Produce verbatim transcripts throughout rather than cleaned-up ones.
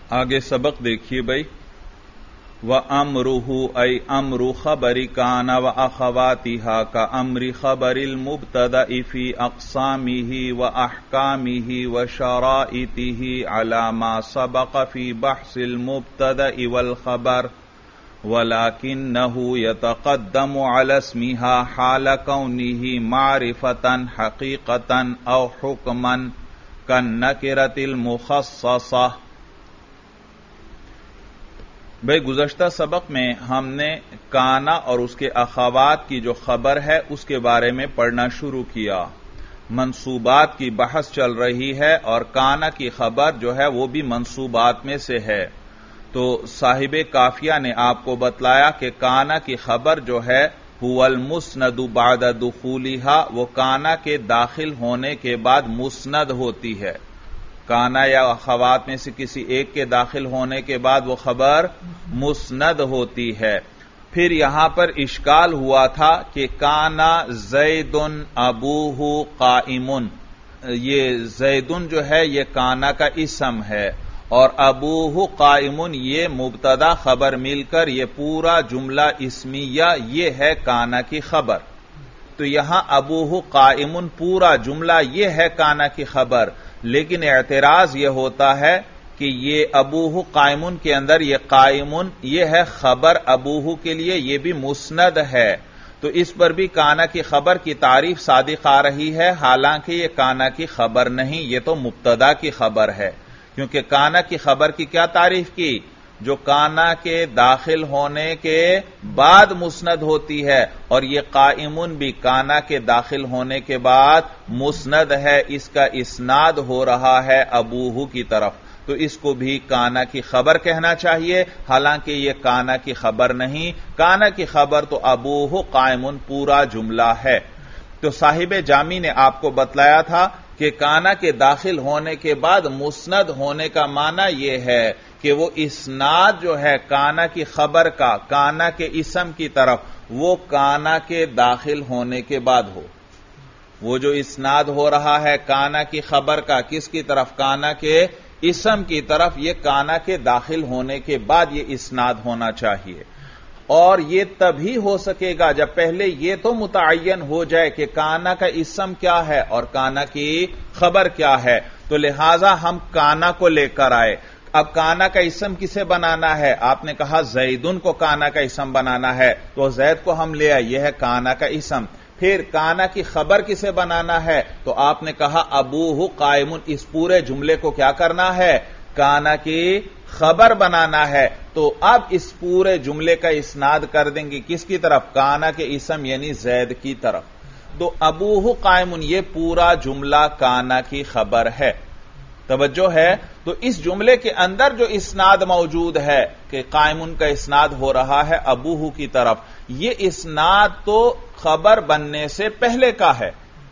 آگے سبق دیکھیے بھائی. وَأَمْرُهُ أَيْ أَمْرُ خَبَرِ كَانَ وَأَخَوَاتِهَا كَأَمْرِ خَبَرِ الْمُبْتَدَإِ فِي أَقْسَامِهِ وَأَحْكَامِهِ وَشَرَائِطِهِ عَلَى مَا سَبَقَ فِي بَحْثِ الْمُبْتَدَإِ وَالْخَبَرِ وَلَكِنَّهُ يَتَقَدَّمُ عَلَى اسْمِهَا حَالَ كَوْنِهِ مَعْرِفَةً حَقِيقَةً أَوْ حُكْمًا كَالنَّكِرَةِ الْمُخَصَّصَةِ. بھئی گزشتہ سبق میں ہم نے کانا اور اس کے اخوات کی جو خبر ہے اس کے بارے میں پڑھنا شروع کیا. منصوبات کی بحث چل رہی ہے اور کانا کی خبر جو ہے وہ بھی منصوبات میں سے ہے. تو صاحب کافیہ نے آپ کو بتلایا کہ کانا کی خبر جو ہے هو المسند بعد دخولها، وہ کانا کے داخل ہونے کے بعد مسند ہوتی ہے. کانا یا اخوات میں سے کسی ایک کے داخل ہونے کے بعد وہ خبر مسند ہوتی ہے. پھر یہاں پر اشکال ہوا تھا کہ کانا زیدن ابوہ قائمن، یہ زیدن جو ہے یہ کانا کا اسم ہے اور ابوہ قائمن یہ مبتدا خبر مل کر یہ پورا جملہ اسمیہ یہ ہے کانا کی خبر. تو یہاں ابوہ قائمن پورا جملہ یہ ہے کانا کی خبر، لیکن اعتراض یہ ہوتا ہے کہ یہ ابوہ قائمن کے اندر یہ قائمن یہ ہے خبر ابوہ کے لیے، یہ بھی مسند ہے. تو اس پر بھی کانا کی خبر کی تعریف صادق آ رہی ہے، حالانکہ یہ کانا کی خبر نہیں، یہ تو مبتدا کی خبر ہے. کیونکہ کانا کی خبر کی کیا تعریف کی؟ جو کانا کے داخل ہونے کے بعد مسند ہوتی ہے، اور یہ قائمن بھی کانا کے داخل ہونے کے بعد مسند ہے، اس کا اسناد ہو رہا ہے ابوہ کی طرف. تو اس کو بھی کانا کی خبر کہنا چاہیے، حالانکہ یہ کانا کی خبر نہیں. کانا کی خبر تو ابوہ قائمن پورا جملہ ہے. تو صاحب جامی نے آپ کو بتلایا تھا کہ کانا کے داخل ہونے کے بعد مسند ہونے کا معنی یہ ہے کہ وہ اسناد جو ہے کانا کی خبر کا کانا کے اسم کی طرف وہ کانا کے داخل ہونے کے بعد ہو. وہ جو اسناد ہو رہا ہے کانا کی خبر کا کس کی طرف؟ کانا کے اسم کی طرف. یہ کانا کے داخل ہونے کے بعد یہ اسناد ہونا چاہیے. اور یہ تبھی ہو سکے گا جب پہلے یہ تو متعین ہو جائے کہ کانا کا اسم کیا ہے اور کانا کی خبر کیا ہے. تو لہذا ہم کانا کو لے کر آئے. اب کانا کا اسم کسے بنانا ہے؟ آپ نے کہا زیدن کو کانا کا اسم بنانا ہے، تو زید کو ہم لے آئے، یہ ہے کانا کا اسم. پھر کانا کی خبر کسے بنانا ہے؟ تو آپ نے کہا ابوہ قائمن. اس پورے جملے کو کیا کرنا ہے؟ کانا کی خبر بنانا ہے. تو اب اس پورے جملے کا اسناد کر دیں گے کس کی طرف؟ کانا کے اسم یعنی زید کی طرف. تو ابوہ قائمن یہ پورا جملہ کانا کی خبر ہے. توجہ ہے؟ تو اس جملے کے اندر جو اسناد موجود ہے کہ قائمن کا اسناد ہو رہا ہے ابوہ کی طرف، یہ اسناد تو خبر بننے سے پہلے کا ہے.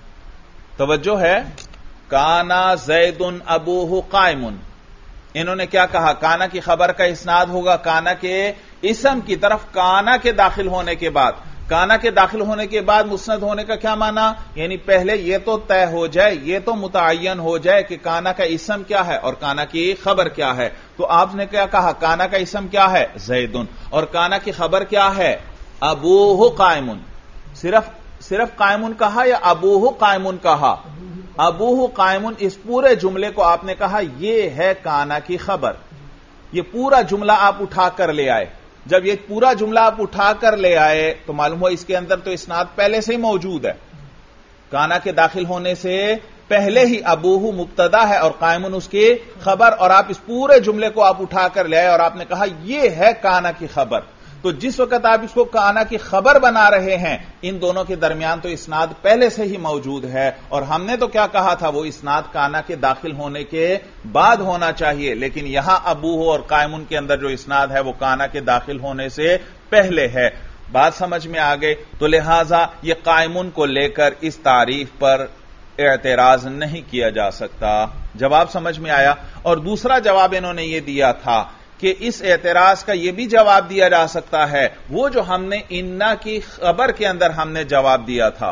توجہ ہے؟ کانا زیدن ابوہ قائمن. انہوں نے کیا کہا؟ کانا کی خبر کا اسناد ہوگا کانا کے اسم کی طرف کانا کے داخل ہونے کے بعد. کانا کے داخل ہونے کے بعد مسند ہونے کا کیا معنی؟ یعنی پہلے یہ تو طے ہو جائے، یہ تو متعین ہو جائے کہ کانا کا اسم کیا ہے اور کانا کی خبر کیا ہے. تو آپ نے کیا کہا؟ کانا کا اسم کیا ہے؟ زیدن. اور کانا کی خبر کیا ہے؟ ابوہ قائمن. صرف صرف قائمن کہا یا ابوہ قائمن کہا؟ ابوہ قائمن. اس پورے جملے کو آپ نے کہا یہ ہے کانا کی خبر. یہ پورا جملہ آپ اٹھا کر لے آئے. جب یہ پورا جملہ آپ اٹھا کر لے آئے تو معلوم ہوا اس کے اندر تو اسناد پہلے سے ہی موجود ہے. کانا کے داخل ہونے سے پہلے ہی ابوہ مبتدا ہے اور قائمن اس کی خبر، اور آپ اس پورے جملے کو آپ اٹھا کر لے آئے اور آپ نے کہا یہ ہے کانا کی خبر. تو جس وقت آپ اس کو کانا کی خبر بنا رہے ہیں ان دونوں کے درمیان تو اسناد پہلے سے ہی موجود ہے. اور ہم نے تو کیا کہا تھا؟ وہ اسناد کانا کے داخل ہونے کے بعد ہونا چاہیے، لیکن یہاں ابوہ اور قائمن کے اندر جو اسناد ہے وہ کانا کے داخل ہونے سے پہلے ہے. بات سمجھ میں آ گئی؟ تو لہذا یہ قائمن کو لے کر اس تعریف پر اعتراض نہیں کیا جا سکتا. جواب سمجھ میں آیا؟ اور دوسرا جواب انہوں نے یہ دیا تھا کہ اس اعتراض کا یہ بھی جواب دیا جا سکتا ہے وہ جو ہم نے انا کی خبر کے اندر ہم نے جواب دیا تھا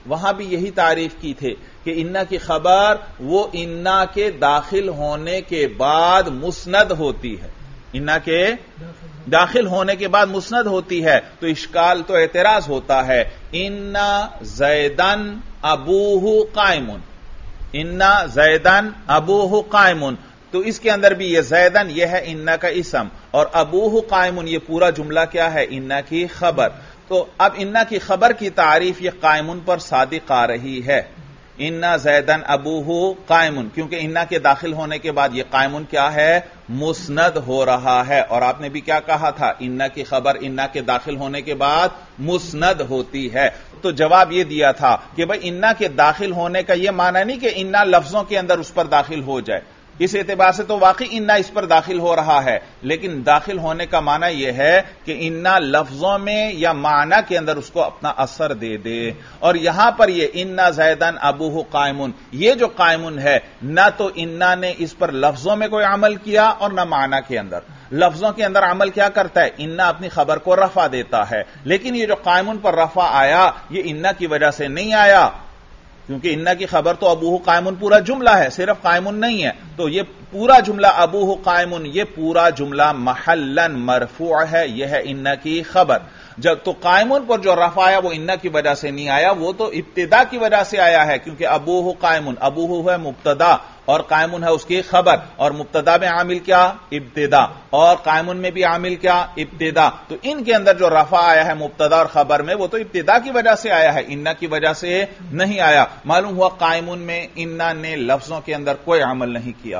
وہاں بھی یہی تعریف کی تھے کہ انا کی خبر وہ انا کے داخل ہونے کے بعد مسند ہوتی ہے، انا کے داخل ہونے کے بعد مسند ہوتی ہے، تو اشکال تو اعتراض ہوتا ہے، انا زیدن ابوہ قائمن، انا زیدن ابوہ قائمن، تو اس کے اندر بھی یہ زیدن یہ ہے انا کا اسم، اور ابوہ قائمن یہ پورا جملہ کیا ہے؟ انا کی خبر۔ تو اب انا کی خبر کی تعریف یہ قائمن پر صادق آ رہی ہے، انا زیدن ابوہ قائمن، کیونکہ انا کے داخل ہونے کے بعد یہ قائمن کیا ہے؟ مسند ہو رہا ہے، اور آپ نے بھی کیا کہا تھا؟ انا کی خبر انا کے داخل ہونے کے بعد مسند ہوتی ہے۔ تو جواب یہ دیا تھا کہ بھئی انا کے داخل ہونے کا یہ معنی نہیں کہ انا لفظوں کے اندر اس پر داخل ہو جائے، اس اعتبار سے تو واقعی انا اس پر داخل ہو رہا ہے، لیکن داخل ہونے کا معنی یہ ہے کہ انا لفظوں میں یا معنی کے اندر اس کو اپنا اثر دے دے، اور یہاں پر یہ انا زیدن ابوہ قائمن، یہ جو قائمن ہے نہ تو انا نے اس پر لفظوں میں کوئی عمل کیا اور نہ معنی کے اندر۔ لفظوں کے اندر عمل کیا کرتا ہے؟ انا اپنی خبر کو رفع دیتا ہے، لیکن یہ جو قائمن پر رفع آیا یہ انا کی وجہ سے نہیں آیا، کیونکہ انا کی خبر تو ابوہ قائمن پورا جملہ ہے، صرف قائمن نہیں ہے، تو یہ پورا جملہ ابوہ قائمن یہ پورا جملہ محلن مرفوع ہے، یہ ہے انا کی خبر۔ جب تو قائمن پر جو رفع آیا وہ انا کی وجہ سے نہیں آیا، وہ تو ابتدا کی وجہ سے آیا ہے، کیونکہ ابوہ قائمن، ابوہ ہے مبتدا اور قائمن ہے اس کی خبر، اور مبتدا میں عامل کیا؟ ابتدا، اور قائمن میں بھی عامل کیا؟ ابتدا، تو ان کے اندر جو رفع آیا ہے مبتدا اور خبر میں وہ تو ابتدا کی وجہ سے آیا ہے، انا کی وجہ سے نہیں آیا۔ معلوم ہوا قائمن میں انا نے لفظوں کے اندر کوئی عمل نہیں کیا،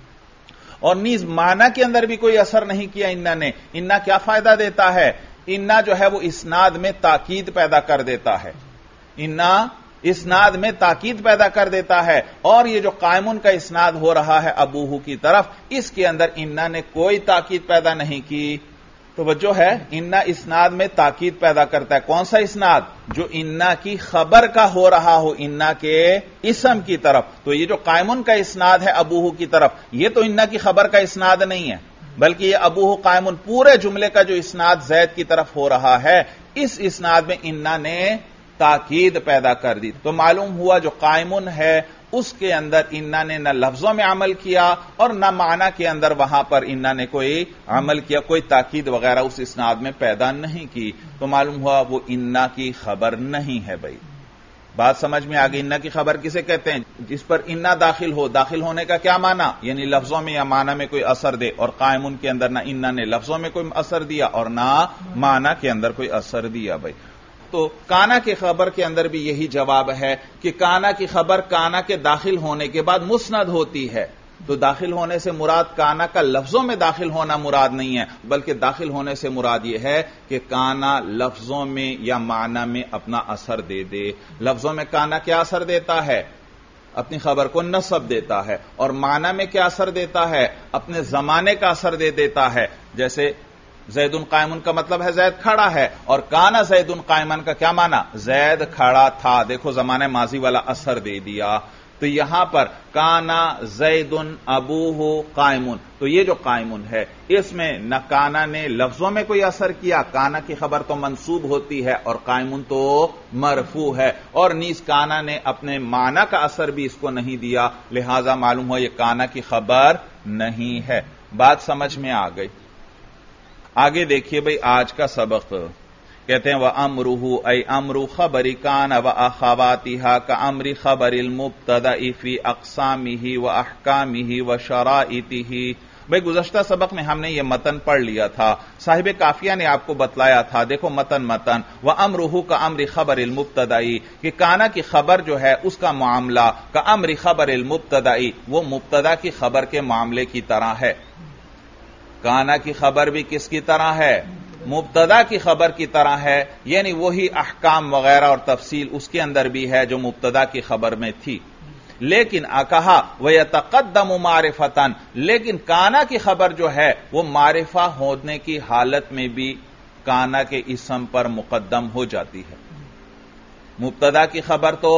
اور نیز معنی کے اندر بھی کوئی اثر نہیں کیا انا نے۔ انا کیا فائدہ دیتا ہے؟ انا جو ہے وہ اسناد میں تاکید پیدا کر دیتا ہے، انا اسناد میں تاکید پیدا کر دیتا ہے، اور یہ جو قائمن کا اسناد ہو رہا ہے ابوہ کی طرف، اس کے اندر انا نے کوئی تاکید پیدا نہیں کی۔ توجہ ہے، انا اسناد میں تاکید پیدا کرتا ہے، کون سا اسناد؟ جو انا کی خبر کا ہو رہا ہو انا کے اسم کی طرف۔ تو یہ جو قائمن کا اسناد ہے ابوہ کی طرف، یہ تو انا کی خبر کا اسناد نہیں ہے، بلکہ یہ ابوہ قائمن پورے جملے کا جو اسناد زید کی طرف ہو رہا ہے، اس اسناد میں انا نے تاکید پیدا کر دی۔ تو معلوم ہوا جو قائمن ہے اس کے اندر انا نے نہ لفظوں میں عمل کیا اور نہ معنی کے اندر وہاں پر انا نے کوئی عمل کیا، کوئی تاکید وغیرہ اس اسناد میں پیدا نہیں کی، تو معلوم ہوا وہ انا کی خبر نہیں ہے۔ بھائی بات سمجھ میں آگئی؟ انا کی خبر کسے کہتے ہیں؟ جس پر انا داخل ہو، داخل ہونے کا کیا معنی؟ یعنی لفظوں میں یا معنی میں کوئی اثر دے، اور قائمن کے اندر نہ انا نے لفظوں میں کوئی اثر دیا اور نہ معنی کے اندر کوئی اثر دیا۔ بھائی تو کانا کی خبر کے اندر بھی یہی جواب ہے کہ کانا کی خبر کانا کے داخل ہونے کے بعد مسند ہوتی ہے، تو داخل ہونے سے مراد کانا کا لفظوں میں داخل ہونا مراد نہیں ہے، بلکہ داخل ہونے سے مراد یہ ہے کہ کانا لفظوں میں یا معنی میں اپنا اثر دے دے۔ لفظوں میں کانا کیا اثر دیتا ہے؟ اپنی خبر کو نصب دیتا ہے، اور معنی میں کیا اثر دیتا ہے؟ اپنے زمانے کا اثر دے دیتا ہے۔ جیسے زید قائمن کا مطلب ہے زید کھڑا ہے، اور کانا زید قائمن کا کیا معنی؟ زید کھڑا تھا، دیکھو زمانہ ماضی والا اثر دے دیا۔ تو یہاں پر کانا زید ابوہ قائمن، تو یہ جو قائمن ہے اس میں نہ کانا نے لفظوں میں کوئی اثر کیا، کانا کی خبر تو منصوب ہوتی ہے اور قائمن تو مرفوع ہے، اور نیز کانا نے اپنے معنی کا اثر بھی اس کو نہیں دیا، لہذا معلوم ہوا یہ کانا کی خبر نہیں ہے۔ بات سمجھ میں آ گئی؟ آگے دیکھیے بھئی آج کا سبق، کہتے ہیں وَأَمْرُهُ أَيْ أَمْرُ خَبَرِ كَانَ وَأَخَوَاتِهَا كَأَمْرِ خَبَرِ الْمُبْتَدَإِ فِي أَقْسَامِهِ وَأَحْكَامِهِ وَشَرَائِطِهِ۔ بھئی گزشتہ سبق میں ہم نے یہ متن پڑھ لیا تھا، صاحب کافیہ نے آپ کو بتلایا تھا، دیکھو متن متن وَأَمْرُهُ كَأَمْرِ خَبَرِ الْمُبْتَدَإِ، کہ کانا کی خبر جو ہے اس کا معاملہ كَأَمْرِ خَبَرِ الْمُبْتَدَإِ، وہ مبتدا کی خبر کے معاملے کی طرح ہے۔ کانا کی خبر بھی کس کی طرح ہے؟ مبتدا کی خبر کی طرح ہے، یعنی وہی احکام وغیرہ اور تفصیل اس کے اندر بھی ہے جو مبتدا کی خبر میں تھی، لیکن کہا وَيَتَقَدَّمُ مَعْرِفَةً، لیکن کانا کی خبر جو ہے وہ معرفہ ہونے کی حالت میں بھی کانا کے اسم پر مقدم ہو جاتی ہے۔ مبتدا کی خبر تو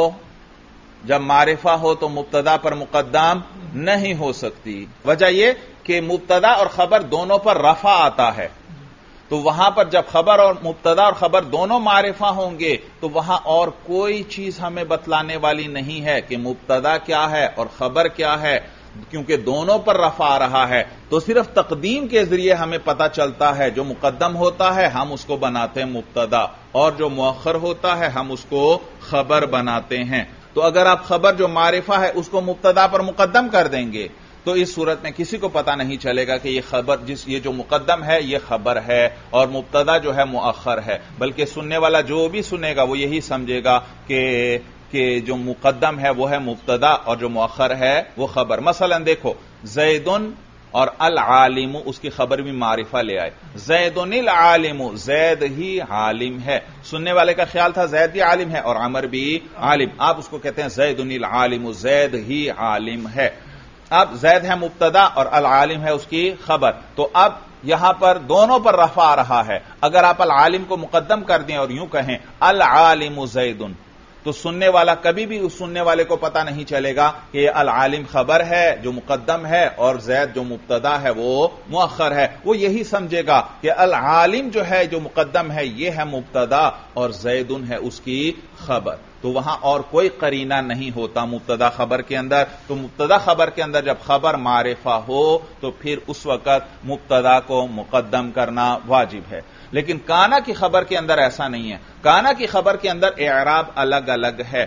جب معرفہ ہو تو مبتدا پر مقدم نہیں ہو سکتی، وجہ یہ کہ مبتدا اور خبر دونوں پر رفع آتا ہے، تو وہاں پر جب خبر اور مبتدا اور خبر دونوں معرفہ ہوں گے تو وہاں اور کوئی چیز ہمیں بتلانے والی نہیں ہے کہ مبتدا کیا ہے اور خبر کیا ہے، کیونکہ دونوں پر رفع آ رہا ہے۔ تو صرف تقدیم کے ذریعے ہمیں پتہ چلتا ہے جو مقدم ہوتا ہے ہم اس کو بناتے ہیں مبتدا، اور جو مؤخر ہوتا ہے ہم اس کو خبر بناتے ہیں۔ تو اگر آپ خبر جو معرفہ ہے اس کو مبتدا پر مقدم کر دیں گے تو اس صورت میں کسی کو پتہ نہیں چلے گا کہ یہ خبر جس یہ جو مقدم ہے یہ خبر ہے اور مبتدا جو ہے مؤخر ہے، بلکہ سننے والا جو بھی سنے گا وہ یہی سمجھے گا کہ کہ جو مقدم ہے وہ ہے مبتدا اور جو مؤخر ہے وہ خبر۔ مثلا دیکھو زیدن اور العالم، اس کی خبر بھی معرفہ لے آئے، زیدن العالم، زید ہی عالم ہے۔ سننے والے کا خیال تھا زید بھی عالم ہے اور عمر بھی عالم، آپ اس کو کہتے ہیں زیدن العالم، زید ہی عالم ہے۔ اب زید ہے مبتدا اور العالم ہے اس کی خبر، تو اب یہاں پر دونوں پر رفع آ رہا ہے۔ اگر آپ العالم کو مقدم کر دیں اور یوں کہیں العالم زیدن، تو سننے والا کبھی بھی اس سننے والے کو پتہ نہیں چلے گا کہ یہ العالم خبر ہے جو مقدم ہے اور زید جو مبتدا ہے وہ مؤخر ہے، وہ یہی سمجھے گا کہ العالم جو ہے جو مقدم ہے یہ ہے مبتدا اور زیدن ہے اس کی خبر۔ تو وہاں اور کوئی قرینہ نہیں ہوتا مبتدا خبر کے اندر، تو مبتدا خبر کے اندر جب خبر معرفہ ہو تو پھر اس وقت مبتدا کو مقدم کرنا واجب ہے۔ لیکن کانا کی خبر کے اندر ایسا نہیں ہے، کانا کی خبر کے اندر اعراب الگ الگ ہے۔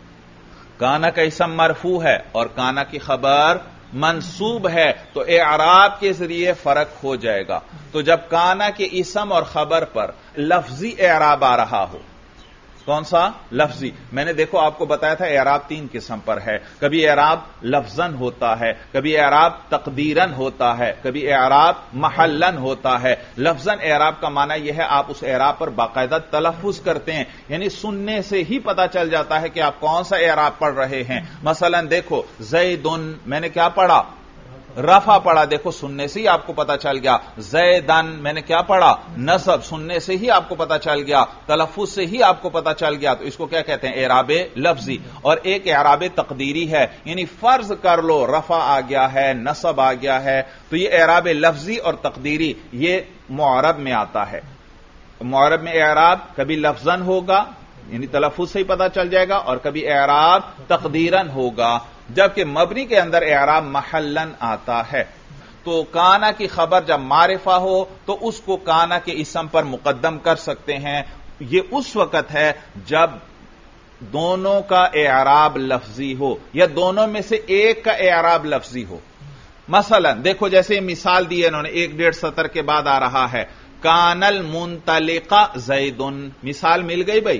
کانا کا اسم مرفوع ہے اور کانا کی خبر منصوب ہے، تو اعراب کے ذریعے فرق ہو جائے گا۔ تو جب کانا کے اسم اور خبر پر لفظی اعراب آ رہا ہو، کون سا؟ لفظی۔ میں نے دیکھو آپ کو بتایا تھا اعراب تین قسم پر ہے، کبھی اعراب لفظاً ہوتا ہے، کبھی اعراب تقدیراً ہوتا ہے، کبھی اعراب محلاً ہوتا ہے۔ لفظاً اعراب کا معنی یہ ہے آپ اس اعراب پر باقاعدہ تلفظ کرتے ہیں، یعنی سننے سے ہی پتہ چل جاتا ہے کہ آپ کون سا اعراب پڑھ رہے ہیں۔ مثلا دیکھو زیدن، میں نے کیا پڑھا؟ رفع پڑھا، دیکھو سننے سے ہی آپ کو پتا چل گیا۔ زیدن میں نے کیا پڑھا؟ نصب، سننے سے ہی آپ کو پتا چل گیا، تلفظ سے ہی آپ کو پتا چل گیا، تو اس کو کیا کہتے ہیں؟ اعراب لفظی۔ اور ایک اعراب تقدیری ہے، یعنی فرض کر لو رفع آ گیا ہے، نصب آ گیا ہے، تو یہ اعراب لفظی اور تقدیری یہ معرب میں آتا ہے۔ معرب میں اعراب کبھی لفظاً ہوگا یعنی تلفظ سے ہی پتا چل جائے گا، اور کبھی اعراب تقدیراً ہوگا، جبکہ مبنی کے اندر اعراب محلاً آتا ہے۔ تو کانا کی خبر جب معرفہ ہو تو اس کو کانا کے اسم پر مقدم کر سکتے ہیں، یہ اس وقت ہے جب دونوں کا اعراب لفظی ہو یا دونوں میں سے ایک کا اعراب لفظی ہو۔ مثلا دیکھو جیسے مثال دی ہے انہوں نے، ایک ڈیڑھ سطر کے بعد آ رہا ہے کان المنطلق زیدن، مثال مل گئی بھائی،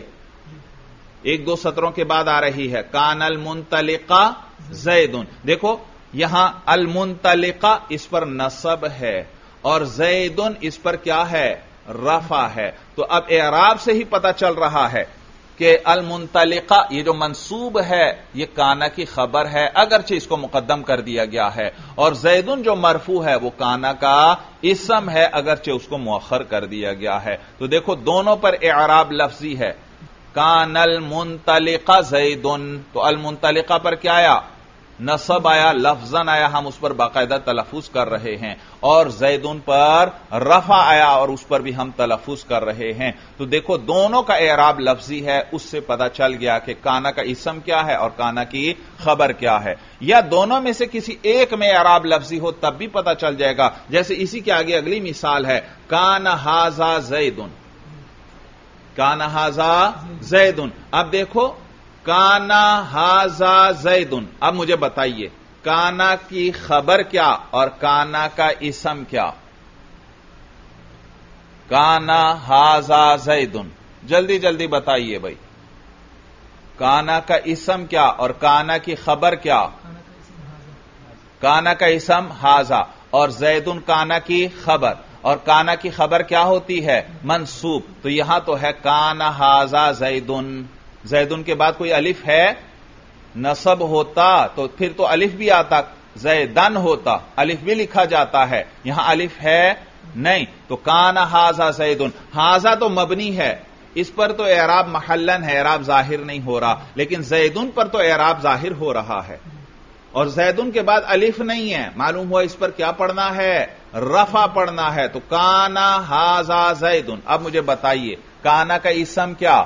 ایک دو سطروں کے بعد آ رہی ہے کان المنطلق زیدن۔ دیکھو یہاں المنطلق اس پر نصب ہے اور زیدن اس پر کیا ہے؟ رفع ہے۔ تو اب اعراب سے ہی پتہ چل رہا ہے کہ المنطلق یہ جو منصوب ہے یہ کانا کی خبر ہے، اگرچہ اس کو مقدم کر دیا گیا ہے، اور زیدن جو مرفوع ہے وہ کانا کا اسم ہے، اگرچہ اس کو مؤخر کر دیا گیا ہے۔ تو دیکھو دونوں پر اعراب لفظی ہے، کان المنطلق زیدن، تو المنطلق پر کیا آیا؟ نصب آیا، لفظاً آیا، ہم اس پر باقاعدہ تلفظ کر رہے ہیں، اور زیدن پر رفع آیا اور اس پر بھی ہم تلفظ کر رہے ہیں۔ تو دیکھو دونوں کا اعراب لفظی ہے، اس سے پتہ چل گیا کہ کانا کا اسم کیا ہے اور کانا کی خبر کیا ہے، یا دونوں میں سے کسی ایک میں اعراب لفظی ہو تب بھی پتہ چل جائے گا۔ جیسے اسی کے آگے اگلی مثال ہے کان ھذا زیدن، کان ھذا زیدن۔ اب دیکھو کانا ھذا زیدن، اب مجھے بتائیے کانا کی خبر کیا اور کانا کا اسم کیا؟ کانا ھذا زیدن، جلدی جلدی بتائیے بھائی، کانا کا اسم کیا اور کانا کی خبر کیا؟ کانا کا اسم ھذا اور زیدن کانا کی خبر، اور کانا کی خبر کیا ہوتی ہے؟ منصوب۔ تو یہاں تو ہے کانا ھذا زیدن، زیدن کے بعد کوئی الف ہے؟ نصب ہوتا تو پھر تو الف بھی آتا، زیدن ہوتا، الف بھی لکھا جاتا ہے، یہاں الف ہے نہیں، تو کانا ھذا زیدن، ھذا تو مبنی ہے، اس پر تو اعراب محلاً ہے، اعراب ظاہر نہیں ہو رہا، لیکن زیدن پر تو اعراب ظاہر ہو رہا ہے، اور زیدن کے بعد الف نہیں ہے، معلوم ہوا اس پر کیا پڑھنا ہے؟ رفع پڑھنا ہے تو کانا ہاذا زیدن. اب مجھے بتائیے کانا کا اسم کیا؟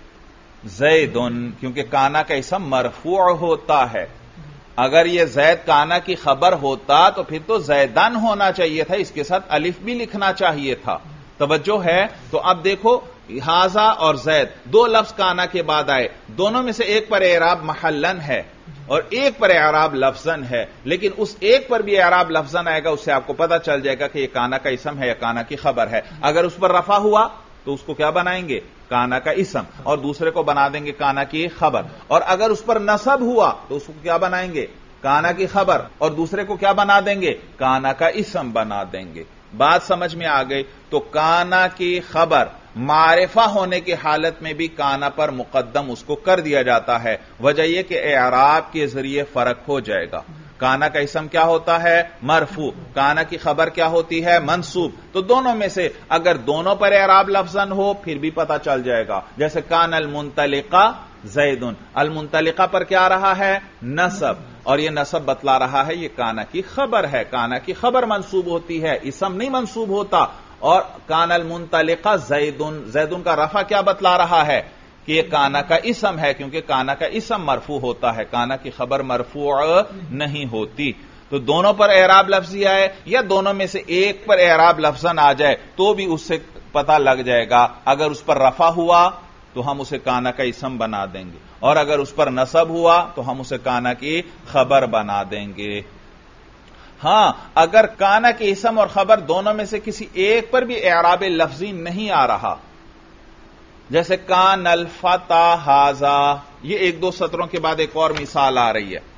زیدن، کیونکہ کانا کا اسم مرفوع ہوتا ہے. اگر یہ زید کانا کی خبر ہوتا تو پھر تو زیدن ہونا چاہیے تھا، اس کے ساتھ الف بھی لکھنا چاہیے تھا. توجہ ہے؟ تو اب دیکھو ہاذا اور زید دو لفظ کانا کے بعد آئے، دونوں میں سے ایک پر اعراب محلن ہے اور ایک پر اعراب لفظن ہے، لیکن اس ایک پر بھی اعراب لفظن آئے گا، اس سے آپ کو پتہ چل جائے گا کہ یہ کانا کا اسم ہے یا کانا کی خبر ہے. اگر اس پر رفع ہوا تو اس کو کیا بنائیں گے؟ کانا کا اسم، اور دوسرے کو بنا دیں گے کانا کی خبر. اور اگر اس پر نصب ہوا تو اس کو کیا بنائیں گے؟ کانا کی خبر، اور دوسرے کو کیا بنا دیں گے؟ کانا کا اسم بنا دیں گے. بات سمجھ میں آ گئی؟ تو کانا کی خبر معرفہ ہونے کی حالت میں بھی کانا پر مقدم اس کو کر دیا جاتا ہے. وجہ یہ کہ اعراب کے ذریعے فرق ہو جائے گا. کانا کا اسم کیا ہوتا ہے؟ مرفوع. کانا کی خبر کیا ہوتی ہے؟ منصوب. تو دونوں میں سے اگر دونوں پر اعراب لفظن ہو پھر بھی پتہ چل جائے گا. جیسے کان المنطلقہ زیدن، المنطلقہ پر کیا آ رہا ہے؟ نصب، اور یہ نصب بتلا رہا ہے یہ کانا کی خبر ہے. کانا کی خبر منصوب ہوتی ہے، اسم نہیں منصوب ہوتا. اور کان المنطلقہ زیدن، زیدن کا رفع کیا بتلا رہا ہے؟ کہ یہ کانا کا اسم ہے، کیونکہ کانا کا اسم مرفوع ہوتا ہے، کانا کی خبر مرفوع نہیں ہوتی. تو دونوں پر اعراب لفظی آئے یا دونوں میں سے ایک پر اعراب لفظن آ جائے تو بھی اس سے پتہ لگ جائے گا. اگر اس پر رفع ہوا تو ہم اسے کانا کا اسم بنا دیں گے، اور اگر اس پر نصب ہوا تو ہم اسے کانا کی خبر بنا دیں گے. ہاں اگر کانا کے اسم اور خبر دونوں میں سے کسی ایک پر بھی اعراب لفظی نہیں آ رہا، جیسے کان الفتى ھذا، یہ ایک دو سطروں کے بعد ایک اور مثال آ رہی ہے،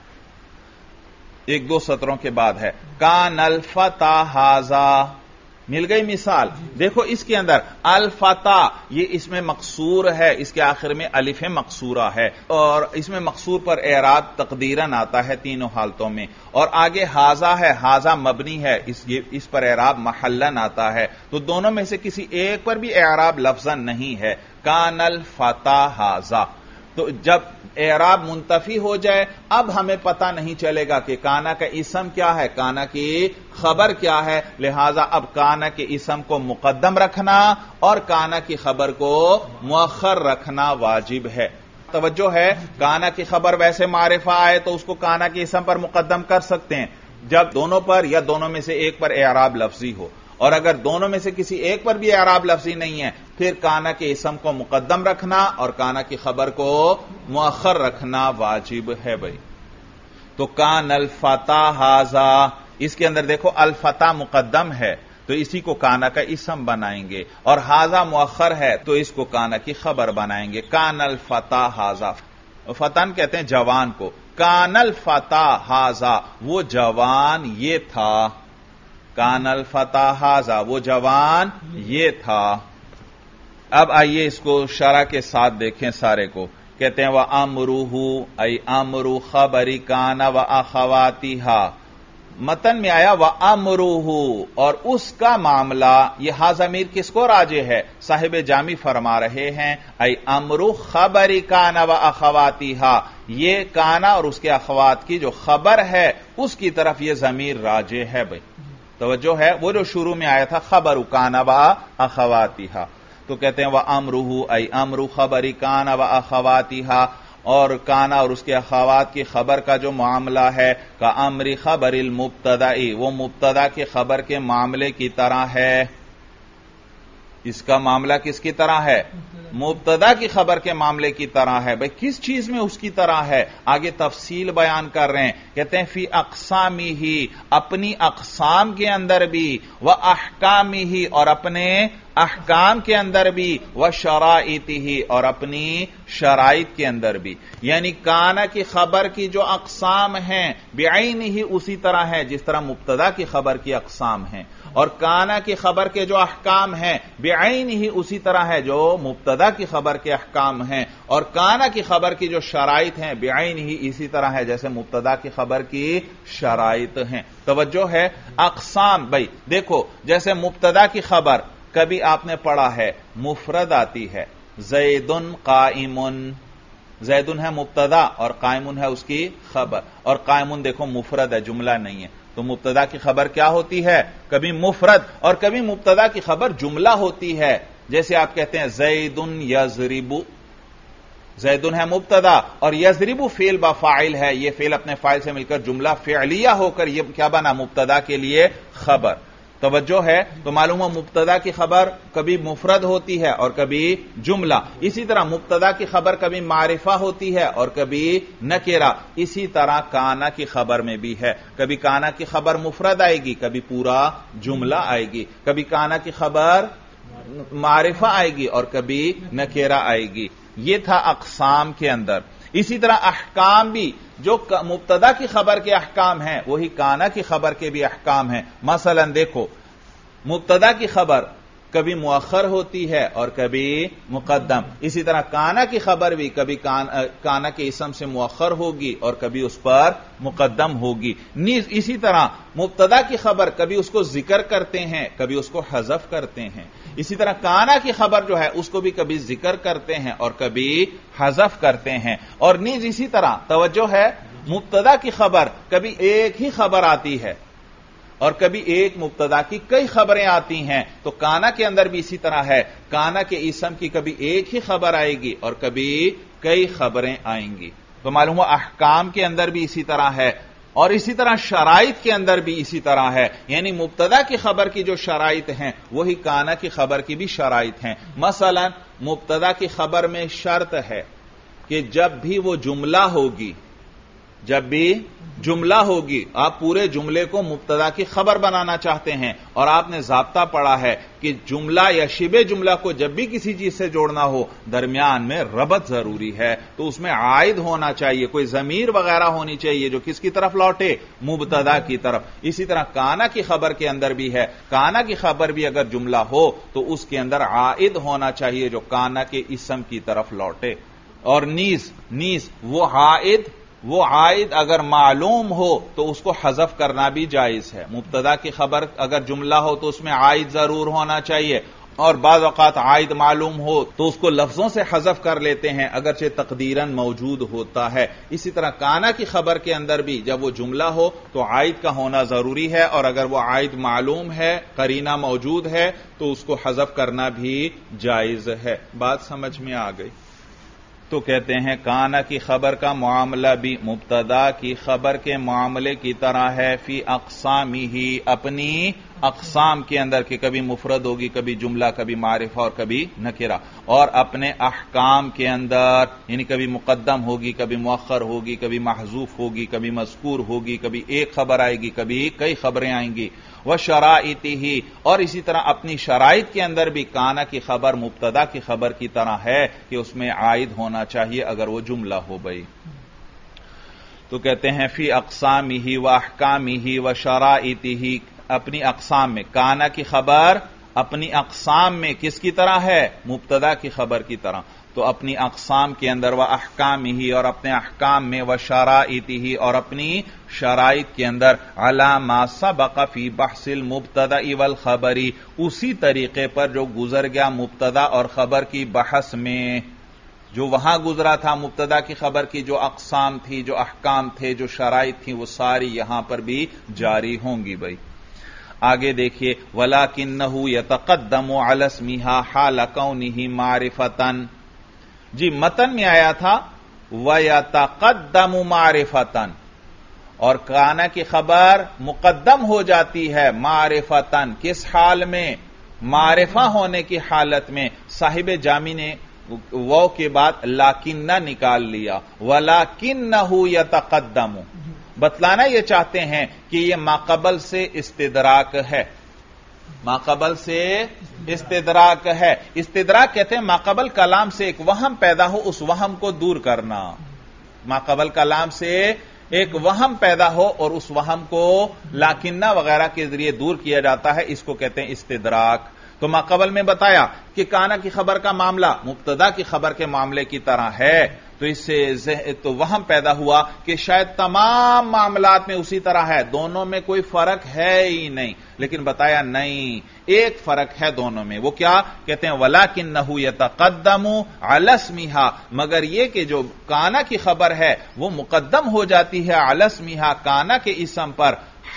ایک دو سطروں کے بعد ہے کان الفتى ھذا، مل گئی مثال. دیکھو اس کے اندر الفتى یہ اس میں مقصور ہے، اس کے آخر میں الف مقصورہ ہے، اور اس میں مقصور پر اعراب تقدیراً آتا ہے تینوں حالتوں میں. اور آگے ھذا ہے، ھذا مبنی ہے، اس اس پر اعراب محلن آتا ہے. تو دونوں میں سے کسی ایک پر بھی اعراب لفظاً نہیں ہے. کان الفتى ھذا. تو جب اعراب منتفی ہو جائے اب ہمیں پتہ نہیں چلے گا کہ کانا کا اسم کیا ہے، کانا کی خبر کیا ہے. لہذا اب کانا کے اسم کو مقدم رکھنا اور کانا کی خبر کو مؤخر رکھنا واجب ہے. توجہ ہے؟ کانا کی خبر ویسے معرفہ آئے تو اس کو کانا کے اسم پر مقدم کر سکتے ہیں جب دونوں پر یا دونوں میں سے ایک پر اعراب لفظی ہو، اور اگر دونوں میں سے کسی ایک پر بھی اعراب لفظی نہیں ہے پھر کانا کے اسم کو مقدم رکھنا اور کانا کی خبر کو مؤخر رکھنا واجب ہے. بھائی تو کان الفتى ھذا، اس کے اندر دیکھو الفتى مقدم ہے تو اسی کو کانا کا اسم بنائیں گے، اور ھذا مؤخر ہے تو اس کو کانا کی خبر بنائیں گے. کان الفتى ھذا، فتن کہتے ہیں جوان کو. کان الفتى ھذا، وہ جوان یہ تھا. کان الفتى ھذا، وہ جوان یہ تھا. اب آئیے اس کو شرح کے ساتھ دیکھیں سارے کو. کہتے ہیں وَأَمْرُهُ أي أَمْرُ خَبَرِ كَانَ وَأَخَوَاتِهَا. متن میں آیا وَأَمْرُهُ، اور اس کا معاملہ، یہ ہا ضمیر کس کو راجع ہے؟ صاحب جامی فرما رہے ہیں اے امر خبر کان و اخواتها، یہ کانا اور اس کے اخوات کی جو خبر ہے اس کی طرف یہ ضمیر راجع ہے. بھائی توجہ ہے؟ وہ جو شروع میں آیا تھا خبر کان و اخواتها، تو کہتے ہیں وَأَمْرُهُ اے امر خبر کان و اخواتها، اور کانا اور اس کے اخوات کی خبر کا جو معاملہ ہے کا امر خبر المبتدا، وہ مبتدا کے خبر کے معاملے کی طرح ہے. اس کا معاملہ کس کی طرح ہے؟ مبتدا کی خبر کے معاملے کی طرح ہے. بھئی کس چیز میں اس کی طرح ہے؟ آگے تفصیل بیان کر رہے ہیں. کہتے ہیں فی اقسامی ہی، اپنی اقسام کے اندر بھی، و احکامی ہی، اور اپنے احکام کے اندر بھی، و شرائط ہی، اور اپنی شرائط کے اندر بھی. یعنی کانا کی خبر کی جو اقسام ہیں بعین ہی اسی طرح ہے جس طرح مبتدا کی خبر کی اقسام ہیں، اور کانا کی خبر کے جو احکام ہیں بعین ہی اسی طرح ہے جو مبتدا کی خبر کے احکام ہیں، اور کانا کی خبر کی جو شرائط ہیں بعین ہی اسی طرح ہے جیسے مبتدا کی خبر کی شرائط ہیں. توجہ ہے؟ اقسام. بھائی دیکھو جیسے مبتدا کی خبر کبھی آپ نے پڑھا ہے مفرد آتی ہے، زیدن قائمن، زیدن ہے مبتدا اور قائمن ہے اس کی خبر، اور قائمن دیکھو مفرد ہے، جملہ نہیں ہے. تو مبتدا کی خبر کیا ہوتی ہے؟ کبھی مفرد اور کبھی مبتدا کی خبر جملہ ہوتی ہے. جیسے آپ کہتے ہیں زیدن یضرب، زیدن ہے مبتدا اور یضرب فعل با فاعل ہے، یہ فعل اپنے فاعل سے مل کر جملہ فعلیہ ہو کر یہ کیا بنا؟ مبتدا کے لیے خبر. توجہ ہے؟ تو معلوم ہو مبتدا کی خبر کبھی مفرد ہوتی ہے اور کبھی جملہ. اسی طرح مبتدا کی خبر کبھی معرفہ ہوتی ہے اور کبھی نکرہ. اسی طرح کانا کی خبر میں بھی ہے، کبھی کانا کی خبر مفرد آئے گی، کبھی پورا جملہ آئے گی، کبھی کانا کی خبر معرفہ آئے گی اور کبھی نکرہ آئے گی. یہ تھا اقسام کے اندر. اسی طرح احکام بھی، جو مبتدا کی خبر کے احکام ہیں وہی کانا کی خبر کے بھی احکام ہیں. مثلا دیکھو، مبتدا کی خبر کبھی مؤخر ہوتی ہے اور کبھی مقدم. اسی طرح کانا کی خبر بھی کبھی کانا کے اسم سے مؤخر ہوگی اور کبھی اس پر مقدم ہوگی. نیز اسی طرح مبتدا کی خبر کبھی اس کو ذکر کرتے ہیں، کبھی اس کو حذف کرتے ہیں. اسی طرح کانا کی خبر جو ہے اس کو بھی کبھی ذکر کرتے ہیں اور کبھی حذف کرتے ہیں. اور نیز اسی طرح توجہ ہے، مبتدا کی خبر کبھی ایک ہی خبر آتی ہے اور کبھی ایک مبتدا کی کئی خبریں آتی ہیں. تو کانا کے اندر بھی اسی طرح ہے، کانا کے اسم کی کبھی ایک ہی خبر آئے گی اور کبھی کئی خبریں آئیں گی. تو معلوم ہو احکام کے اندر بھی اسی طرح ہے اور اسی طرح شرائط کے اندر بھی اسی طرح ہے. یعنی مبتدا کی خبر کی جو شرائط ہیں وہی کانا کی خبر کی بھی شرائط ہیں. مثلا مبتدا کی خبر میں شرط ہے کہ جب بھی وہ جملہ ہوگی، جب بھی جملہ ہوگی، آپ پورے جملے کو مبتدا کی خبر بنانا چاہتے ہیں اور آپ نے ضابطہ پڑھا ہے کہ جملہ یا شبہ جملہ کو جب بھی کسی چیز سے جوڑنا ہو درمیان میں ربط ضروری ہے، تو اس میں عائد ہونا چاہیے، کوئی ضمیر وغیرہ ہونی چاہیے جو کس کی طرف لوٹے؟ مبتدا کی طرف. اسی طرح کانا کی خبر کے اندر بھی ہے، کانا کی خبر بھی اگر جملہ ہو تو اس کے اندر عائد ہونا چاہیے جو کانا کے اسم کی طرف لوٹے. اور نیز نیز وہ عائد وہ عائد اگر معلوم ہو تو اس کو حذف کرنا بھی جائز ہے. مبتدا کی خبر اگر جملہ ہو تو اس میں عائد ضرور ہونا چاہیے، اور بعض اوقات عائد معلوم ہو تو اس کو لفظوں سے حذف کر لیتے ہیں اگرچہ تقدیراً موجود ہوتا ہے. اسی طرح کانا کی خبر کے اندر بھی جب وہ جملہ ہو تو عائد کا ہونا ضروری ہے، اور اگر وہ عائد معلوم ہے، قرینہ موجود ہے، تو اس کو حذف کرنا بھی جائز ہے. بات سمجھ میں آ گئی؟ تو کہتے ہیں کانا کی خبر کا معاملہ بھی مبتدا کی خبر کے معاملے کی طرح ہے، فی اقسامی ہی، اپنی اقسام کے اندر، کہ کبھی مفرد ہوگی، کبھی جملہ، کبھی معرفہ اور کبھی نکرہ. اور اپنے احکام کے اندر، یعنی کبھی مقدم ہوگی، کبھی مؤخر ہوگی، کبھی محذوف ہوگی، کبھی مذکور ہوگی، کبھی ایک خبر آئے گی، کبھی کئی خبریں آئیں گی. وشرائطہ، اور اسی طرح اپنی شرائط کے اندر بھی کانا کی خبر مبتدا کی خبر کی طرح ہے کہ اس میں عائد ہونا چاہیے اگر وہ جملہ ہو بھئی. تو کہتے ہیں فی اقسامہ و احکامہ و شرائطہ، اپنی اقسام میں. کانا کی خبر اپنی اقسام میں کس کی طرح ہے؟ مبتدا کی خبر کی طرح. تو اپنی اقسام کے اندر و احکامہ، اور اپنے احکام میں، و شرائطہ، اور اپنی شرائط کے اندر، علی ما سبق فی بحث المبتدا والخبر، اسی طریقے پر جو گزر گیا مبتدا اور خبر کی بحث میں. جو وہاں گزرا تھا مبتدا کی خبر کی جو اقسام تھی، جو احکام تھے، جو شرائط تھیں، وہ ساری یہاں پر بھی جاری ہوں گی بھائی. آگے دیکھیے، وَلَكِنَّهُ يَتَقَدَّمُ عَلَى اسْمِهَا حَالَ كَوْنِهِ مَعْرِفَةً. جی متن میں آیا تھا وَيَتَقَدَّمُ مَعْرِفَةً، اور کانا کی خبر مقدم ہو جاتی ہے معرفتاً. کس حال میں؟ معرفہ ہونے کی حالت میں. صاحب جامی نے وہ کے بعد لاکنہ نکال لیا، وَلَكِنَّهُ يَتَقَدَّمُ. بتلانا یہ چاہتے ہیں کہ یہ ماقبل سے استدراک ہے، ماقبل سے استدراک ہے. استدراک کہتے ہیں ماقبل کلام سے ایک وہم پیدا ہو، اس وہم کو دور کرنا. ماقبل کلام سے ایک وہم پیدا ہو اور اس وہم کو لاکنہ وغیرہ کے ذریعے دور کیا جاتا ہے، اس کو کہتے ہیں استدراک. تو ماقبل میں بتایا کہ کانا کی خبر کا معاملہ مبتدا کی خبر کے معاملے کی طرح ہے، تو اس سے تو وہم پیدا ہوا کہ شاید تمام معاملات میں اسی طرح ہے، دونوں میں کوئی فرق ہے ہی نہیں. لیکن بتایا نہیں، ایک فرق ہے دونوں میں. وہ کیا؟ کہتے ہیں وَلَكِنَّهُ يَتَقَدَّمُ عَلَى اسْمِهَا، مگر یہ کہ جو کانا کی خبر ہے وہ مقدم ہو جاتی ہے عَلَى اسْمِهَا، کانا کے اسم پر،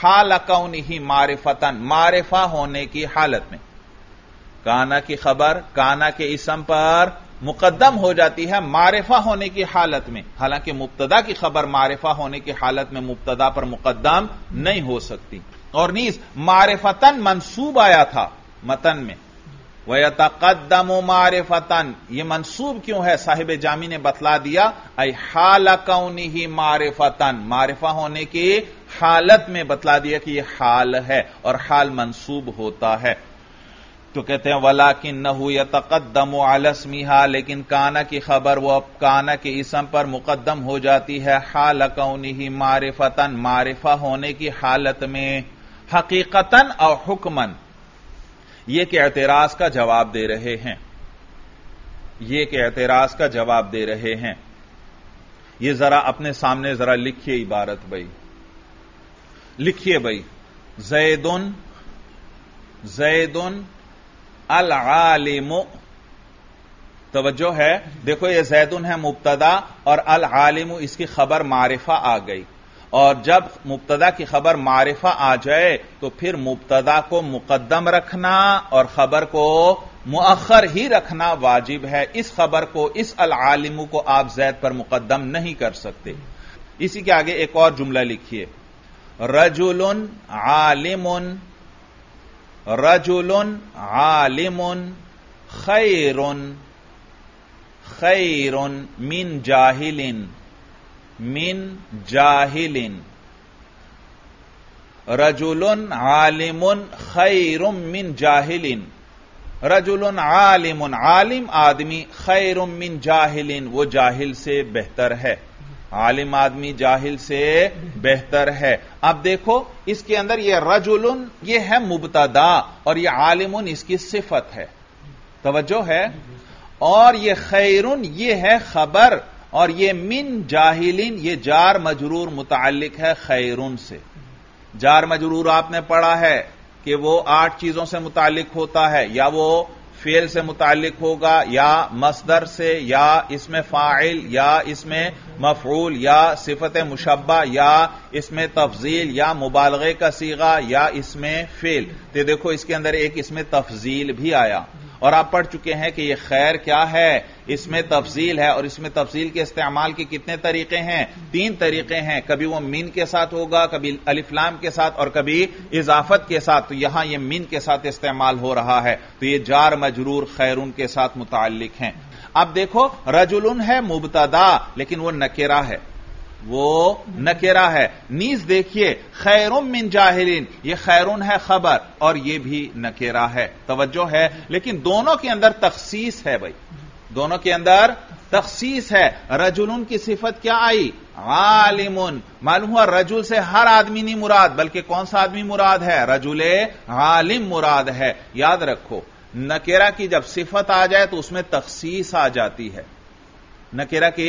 حال کونہ معرفتن، معرفہ ہونے کی حالت میں. کانا کی خبر کانا کے اسم پر مقدم ہو جاتی ہے معرفہ ہونے کی حالت میں، حالانکہ مبتدا کی خبر معرفہ ہونے کی حالت میں مبتدا پر مقدم نہیں ہو سکتی. اور نیز معرفتن منصوب آیا تھا متن میں، وَيَتَقَدَّمُ مَعْرِفَةً، یہ منصوب کیوں ہے؟ صاحب جامی نے بتلا دیا، اَيْ حَالَ كَوْنِهِ مَعْرِفَةً، معرفہ ہونے کی حالت میں بتلا دیا کہ یہ حال ہے، اور حال منصوب ہوتا ہے. تو کہتے ہیں وَلَكِنَّهُ يَتَقَدَّمُ عَلَى اسْمِهَا، لیکن کانا کی خبر وہ کانا کے اسم پر مقدم ہو جاتی ہے حَالَ كَوْنِهِ مَعْرِفَةً، معرفہ ہونے کی حالت میں، حقیقتاً او حکماً. یہ کہ اعتراض کا جواب دے رہے ہیں، یہ کہ اعتراض کا جواب دے رہے ہیں. یہ ذرا اپنے سامنے ذرا لکھیے عبارت بھائی، لکھیے بھائی. زیدن زیدن العالم، توجہ ہے، دیکھو یہ زیدن ہے مبتدا اور العالم اس کی خبر معرفہ آ گئی. اور جب مبتدا کی خبر معرفہ آ جائے تو پھر مبتدا کو مقدم رکھنا اور خبر کو مؤخر ہی رکھنا واجب ہے. اس خبر کو، اس العالم کو آپ زید پر مقدم نہیں کر سکتے. اسی کے آگے ایک اور جملہ لکھیے، رجل عالم، رجل عالم خیر خیر من جاہل من جاہل. رجل عالم خیر من جاہل، رجل عالم، عالم آدمی، خیر من جاہل، وہ جاہل سے بہتر ہے. عالم آدمی جاہل سے بہتر ہے. اب دیکھو اس کے اندر یہ رجل یہ ہے مبتدا اور یہ عالم اس کی صفت ہے، توجہ ہے. اور یہ خیرن یہ ہے خبر، اور یہ من جاہلین یہ جار مجرور متعلق ہے خیرن سے. جار مجرور آپ نے پڑھا ہے کہ وہ آٹھ چیزوں سے متعلق ہوتا ہے، یا وہ فعل سے متعلق ہوگا، یا مصدر سے، یا اس میں فاعل، یا اس میں مفعول، یا صفت مشبہ، یا اس میں تفضیل، یا مبالغے کا صیغہ، یا اس میں فعل. تو دیکھو اس کے اندر ایک اس میں تفضیل بھی آیا، اور آپ پڑھ چکے ہیں کہ یہ خیر کیا ہے، اس میں تفضیل ہے. اور اس میں تفضیل کے استعمال کے کتنے طریقے ہیں؟ تین طریقے ہیں. کبھی وہ من کے ساتھ ہوگا، کبھی الف لام کے ساتھ، اور کبھی اضافت کے ساتھ. تو یہاں یہ من کے ساتھ استعمال ہو رہا ہے، تو یہ جار مجرور خیرون کے ساتھ متعلق ہیں. اب دیکھو رجلن ہے مبتدا لیکن وہ نکرہ ہے، وہ نکرہ ہے. نیز دیکھیے خیرم من جاہلین، یہ خیرون ہے خبر اور یہ بھی نکرہ ہے، توجہ ہے. لیکن دونوں کے اندر تخصیص ہے بھائی، دونوں کے اندر تخصیص ہے. رجلن کی صفت کیا آئی؟ عالم. معلوم ہوا رجل سے ہر آدمی نہیں مراد، بلکہ کون سا آدمی مراد ہے؟ رجل عالم مراد ہے. یاد رکھو نکرہ کی جب صفت آ جائے تو اس میں تخصیص آ جاتی ہے. نکرہ کی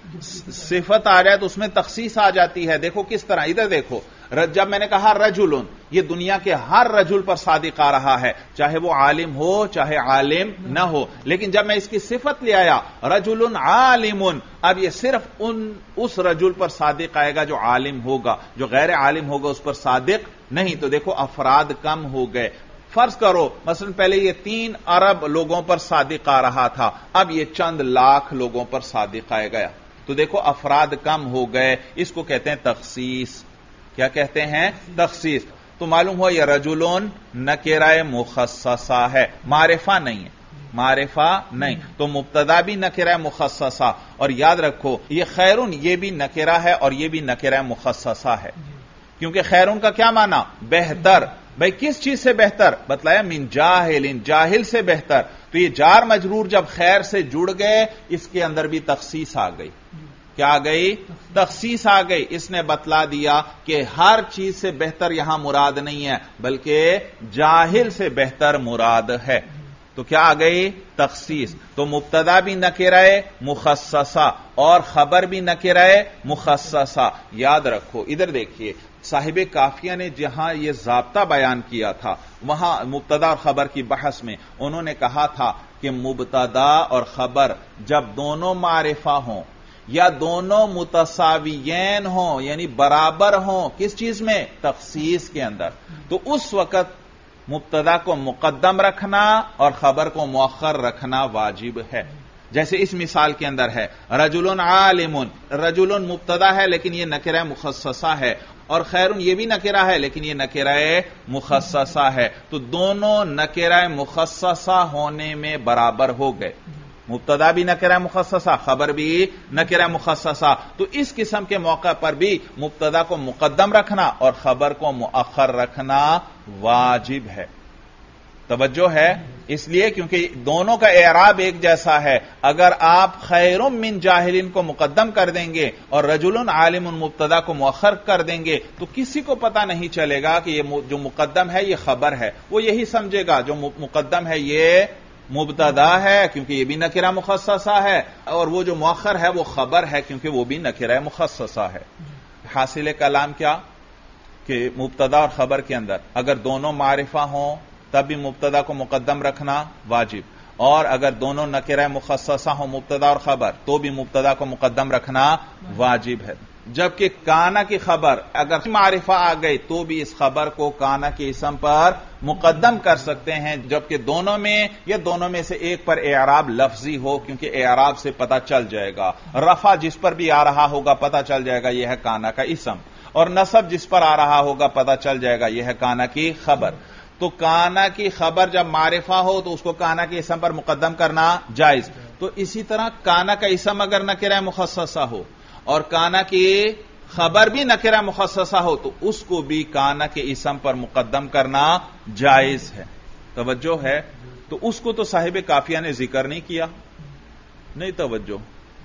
صفت آ جائے تو اس میں تخصیص آ جاتی ہے. دیکھو کس طرح، ادھر دیکھو. جب میں نے کہا رجلن، یہ دنیا کے ہر رجل پر صادق آ رہا ہے، چاہے وہ عالم ہو چاہے عالم نہ ہو. لیکن جب میں اس کی صفت لے آیا رجل عالم، اب یہ صرف ان اس رجل پر صادق آئے گا جو عالم ہوگا، جو غیر عالم ہوگا اس پر صادق نہیں. تو دیکھو افراد کم ہو گئے. فرض کرو مثلا پہلے یہ تین ارب لوگوں پر صادق آ رہا تھا، اب یہ چند لاکھ لوگوں پر صادق آئے گیا. تو دیکھو افراد کم ہو گئے، اس کو کہتے ہیں تخصیص. کیا کہتے ہیں؟ تخصیص. تو معلوم ہوا یہ رجلون نکرہ مخصصہ ہے، معرفہ نہیں ہے، معرفہ نہیں. تو مبتدا بھی نکرہ مخصصہ. اور یاد رکھو یہ خیرون یہ بھی نکرہ ہے اور یہ بھی نکرہ مخصصہ ہے، کیونکہ خیرون کا کیا معنی؟ بہتر. بھئی کس چیز سے بہتر؟ بتلایا من جاہل، جاہل سے بہتر. تو یہ جار مجرور جب خیر سے جڑ گئے اس کے اندر بھی تخصیص آ گئی. کیا آ گئی؟ تخصیص آ گئی. اس نے بتلا دیا کہ ہر چیز سے بہتر یہاں مراد نہیں ہے بلکہ جاہل سے بہتر مراد ہے. تو کیا آ گئی؟ تخصیص. تو مبتدا بھی نکرہ مخصصہ اور خبر بھی نکرہ مخصصہ. یاد رکھو ادھر دیکھیے صاحب کافیہ نے جہاں یہ ضابطہ بیان کیا تھا وہاں مبتدا اور خبر کی بحث میں انہوں نے کہا تھا کہ مبتدا اور خبر جب دونوں معرفہ ہوں یا دونوں متساویین ہوں یعنی برابر ہوں کس چیز میں؟ تخصیص کے اندر، تو اس وقت مبتدا کو مقدم رکھنا اور خبر کو مؤخر رکھنا واجب ہے۔ جیسے اس مثال کے اندر ہے رجل عالم، رجل مبتدا ہے لیکن یہ نکرہ مخصصہ ہے، اور خیر یہ بھی نکرہ ہے لیکن یہ نکرہ مخصصہ ہے، تو دونوں نکرہ مخصصہ ہونے میں برابر ہو گئے، مبتدا بھی نکرہ مخصصہ، خبر بھی نکرہ مخصصہ، تو اس قسم کے موقع پر بھی مبتدا کو مقدم رکھنا اور خبر کو مؤخر رکھنا واجب ہے۔ توجہ ہے، اس لیے کیونکہ دونوں کا اعراب ایک جیسا ہے، اگر آپ خیر من جاہلین کو مقدم کر دیں گے اور رجل عالم مبتدا کو مؤخر کر دیں گے تو کسی کو پتہ نہیں چلے گا کہ یہ جو مقدم ہے یہ خبر ہے، وہ یہی سمجھے گا جو مقدم ہے یہ مبتدا ہے کیونکہ یہ بھی نکرہ مخصصہ ہے، اور وہ جو مؤخر ہے وہ خبر ہے کیونکہ وہ بھی نکرہ مخصصہ ہے۔ حاصل کلام کیا کہ مبتدا اور خبر کے اندر اگر دونوں معرفہ ہوں تب بھی مبتدا کو مقدم رکھنا واجب، اور اگر دونوں نکرہ مخصصہ ہوں مبتدا اور خبر تو بھی مبتدا کو مقدم رکھنا واجب ہے۔ جبکہ کانا کی خبر اگر معرفہ آ گئی تو بھی اس خبر کو کانا کے اسم پر مقدم کر سکتے ہیں، جبکہ دونوں میں یا دونوں میں سے ایک پر اعراب لفظی ہو، کیونکہ اعراب سے پتہ چل جائے گا، رفع جس پر بھی آ رہا ہوگا پتہ چل جائے گا یہ ہے کانا کا اسم، اور نصب جس پر آ رہا ہوگا پتہ چل جائے گا یہ ہے کانا کی خبر۔ تو کانا کی خبر جب معرفہ ہو تو اس کو کانا کے اسم پر مقدم کرنا جائز، تو اسی طرح کانا کا اسم اگر نکرہ مخصصہ ہو اور کانا کی خبر بھی نکرہ مخصصہ ہو تو اس کو بھی کانا کے اسم پر مقدم کرنا جائز ہے۔ توجہ ہے، تو اس کو تو صاحب کافیہ نے ذکر نہیں کیا، نہیں توجہ،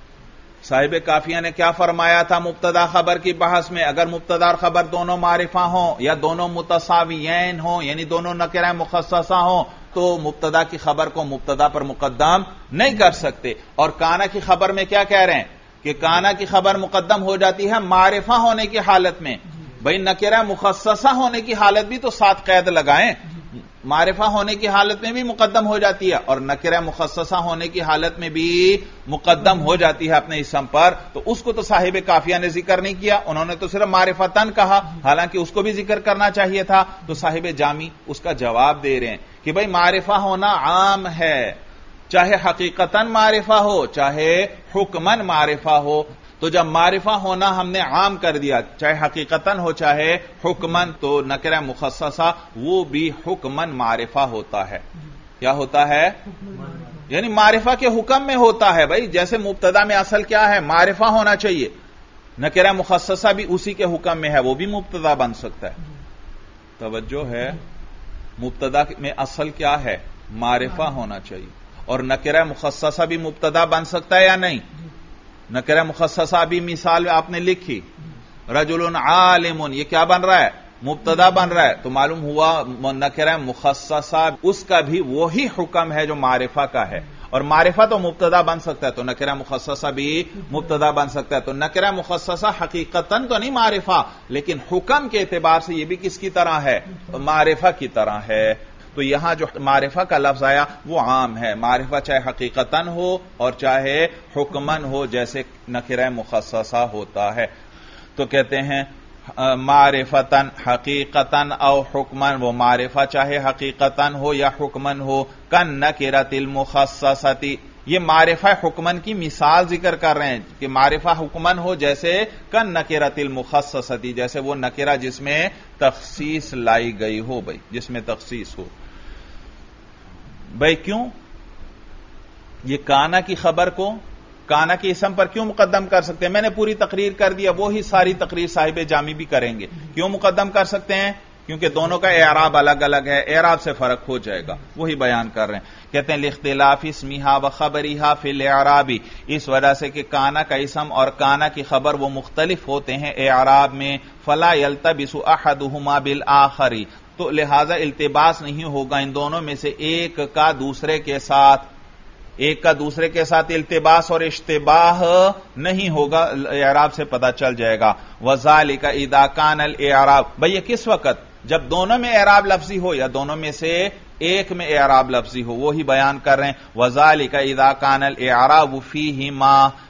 صاحب کافیہ نے کیا فرمایا تھا مبتدا خبر کی بحث میں؟ اگر مبتدا اور خبر دونوں معرفہ ہوں یا دونوں متساویین ہوں یعنی دونوں نکرہ مخصصہ ہوں تو مبتدا کی خبر کو مبتدا پر مقدم نہیں کر سکتے، اور کانا کی خبر میں کیا کہہ رہے ہیں کہ کانا کی خبر مقدم ہو جاتی ہے معرفہ ہونے کی حالت میں۔ بھئی نکرہ مخصصہ ہونے کی حالت بھی تو ساتھ قید لگائیں، معرفہ ہونے کی حالت میں بھی مقدم ہو جاتی ہے اور نکرہ مخصصہ ہونے کی حالت میں بھی مقدم ہو جاتی ہے اپنے اسم پر، تو اس کو تو صاحب کافیہ نے ذکر نہیں کیا، انہوں نے تو صرف معرفتن کہا، حالانکہ اس کو بھی ذکر کرنا چاہیے تھا۔ تو صاحب جامی اس کا جواب دے رہے ہیں کہ بھئی معرفہ ہونا عام ہے، چاہے حقیقتاً معرفہ ہو چاہے حکماً معرفہ ہو، تو جب معرفہ ہونا ہم نے عام کر دیا چاہے حقیقتاً ہو چاہے حکماً، تو نکرہ مخصصہ وہ بھی حکماً معرفہ ہوتا ہے۔ کیا ہوتا ہے؟ یعنی معرفہ کے حکم میں ہوتا ہے۔ بھائی جیسے مبتدا میں اصل کیا ہے؟ معرفہ ہونا چاہیے، نکرہ مخصصہ بھی اسی کے حکم میں ہے، وہ بھی مبتدا بن سکتا ہے۔ توجہ ہے، مبتدا میں اصل کیا ہے؟ معرفہ ہونا چاہیے، اور نکرہ مخصصہ بھی مبتدا بن سکتا ہے یا نہیں؟ نکرہ مخصصہ بھی مثال آپ نے لکھی، رجل عالم، یہ کیا بن رہا ہے؟ مبتدا بن رہا ہے، تو معلوم ہوا نکرہ مخصصہ اس کا بھی وہی حکم ہے جو معرفہ کا ہے، اور معرفہ تو مبتدا بن سکتا ہے تو نکرہ مخصصہ بھی مبتدا بن سکتا ہے۔ تو نکرہ مخصصہ حقیقتاً تو نہیں معرفہ، لیکن حکم کے اعتبار سے یہ بھی کس کی طرح ہے؟ معرفہ کی طرح ہے۔ تو یہاں جو معرفہ کا لفظ آیا وہ عام ہے، معرفہ چاہے حقیقتاً ہو اور چاہے حکماً ہو جیسے نکرہ مخصصہ ہوتا ہے۔ تو کہتے ہیں معرفتاً حقیقتاً او حکماً، وہ معرفہ چاہے حقیقتاً ہو یا حکماً ہو، کن نکرۃ المخصصۃ، یہ معرفہ حکماً کی مثال ذکر کر رہے ہیں کہ معرفہ حکماً ہو جیسے کن نکرۃ المخصصۃ، جیسے وہ نکرہ جس میں تخصیص لائی گئی ہو، بھائی جس میں تخصیص ہو۔ بھائی کیوں یہ کانا کی خبر کو کانا کے اسم پر کیوں مقدم کر سکتے ہیں؟ میں نے پوری تقریر کر دیا، وہی ساری تقریر صاحب جامی بھی کریں گے۔ کیوں مقدم کر سکتے ہیں؟ کیونکہ دونوں کا اعراب الگ الگ ہے، اعراب سے فرق ہو جائے گا، وہی بیان کر رہے ہیں۔ کہتے ہیں لاختلاف اسمہا و خبرہا فی الاعراب، اس وجہ سے کہ کانا کا اسم اور کانا کی خبر وہ مختلف ہوتے ہیں اعراب میں، فلا یلتبس احدہما بالآخر، تو لہذا التباس نہیں ہوگا ان دونوں میں سے ایک کا دوسرے کے ساتھ، ایک کا دوسرے کے ساتھ التباس اور اشتباہ نہیں ہوگا، اعراب سے پتہ چل جائے گا۔ وذالک اذا کان الاعراب، بھئی یہ کس وقت؟ جب دونوں میں اعراب لفظی ہو یا دونوں میں سے ایک میں اعراب لفظی ہو، وہی بیان کر رہے ہیں۔ وذالک اذا کان الاعراب فیہما،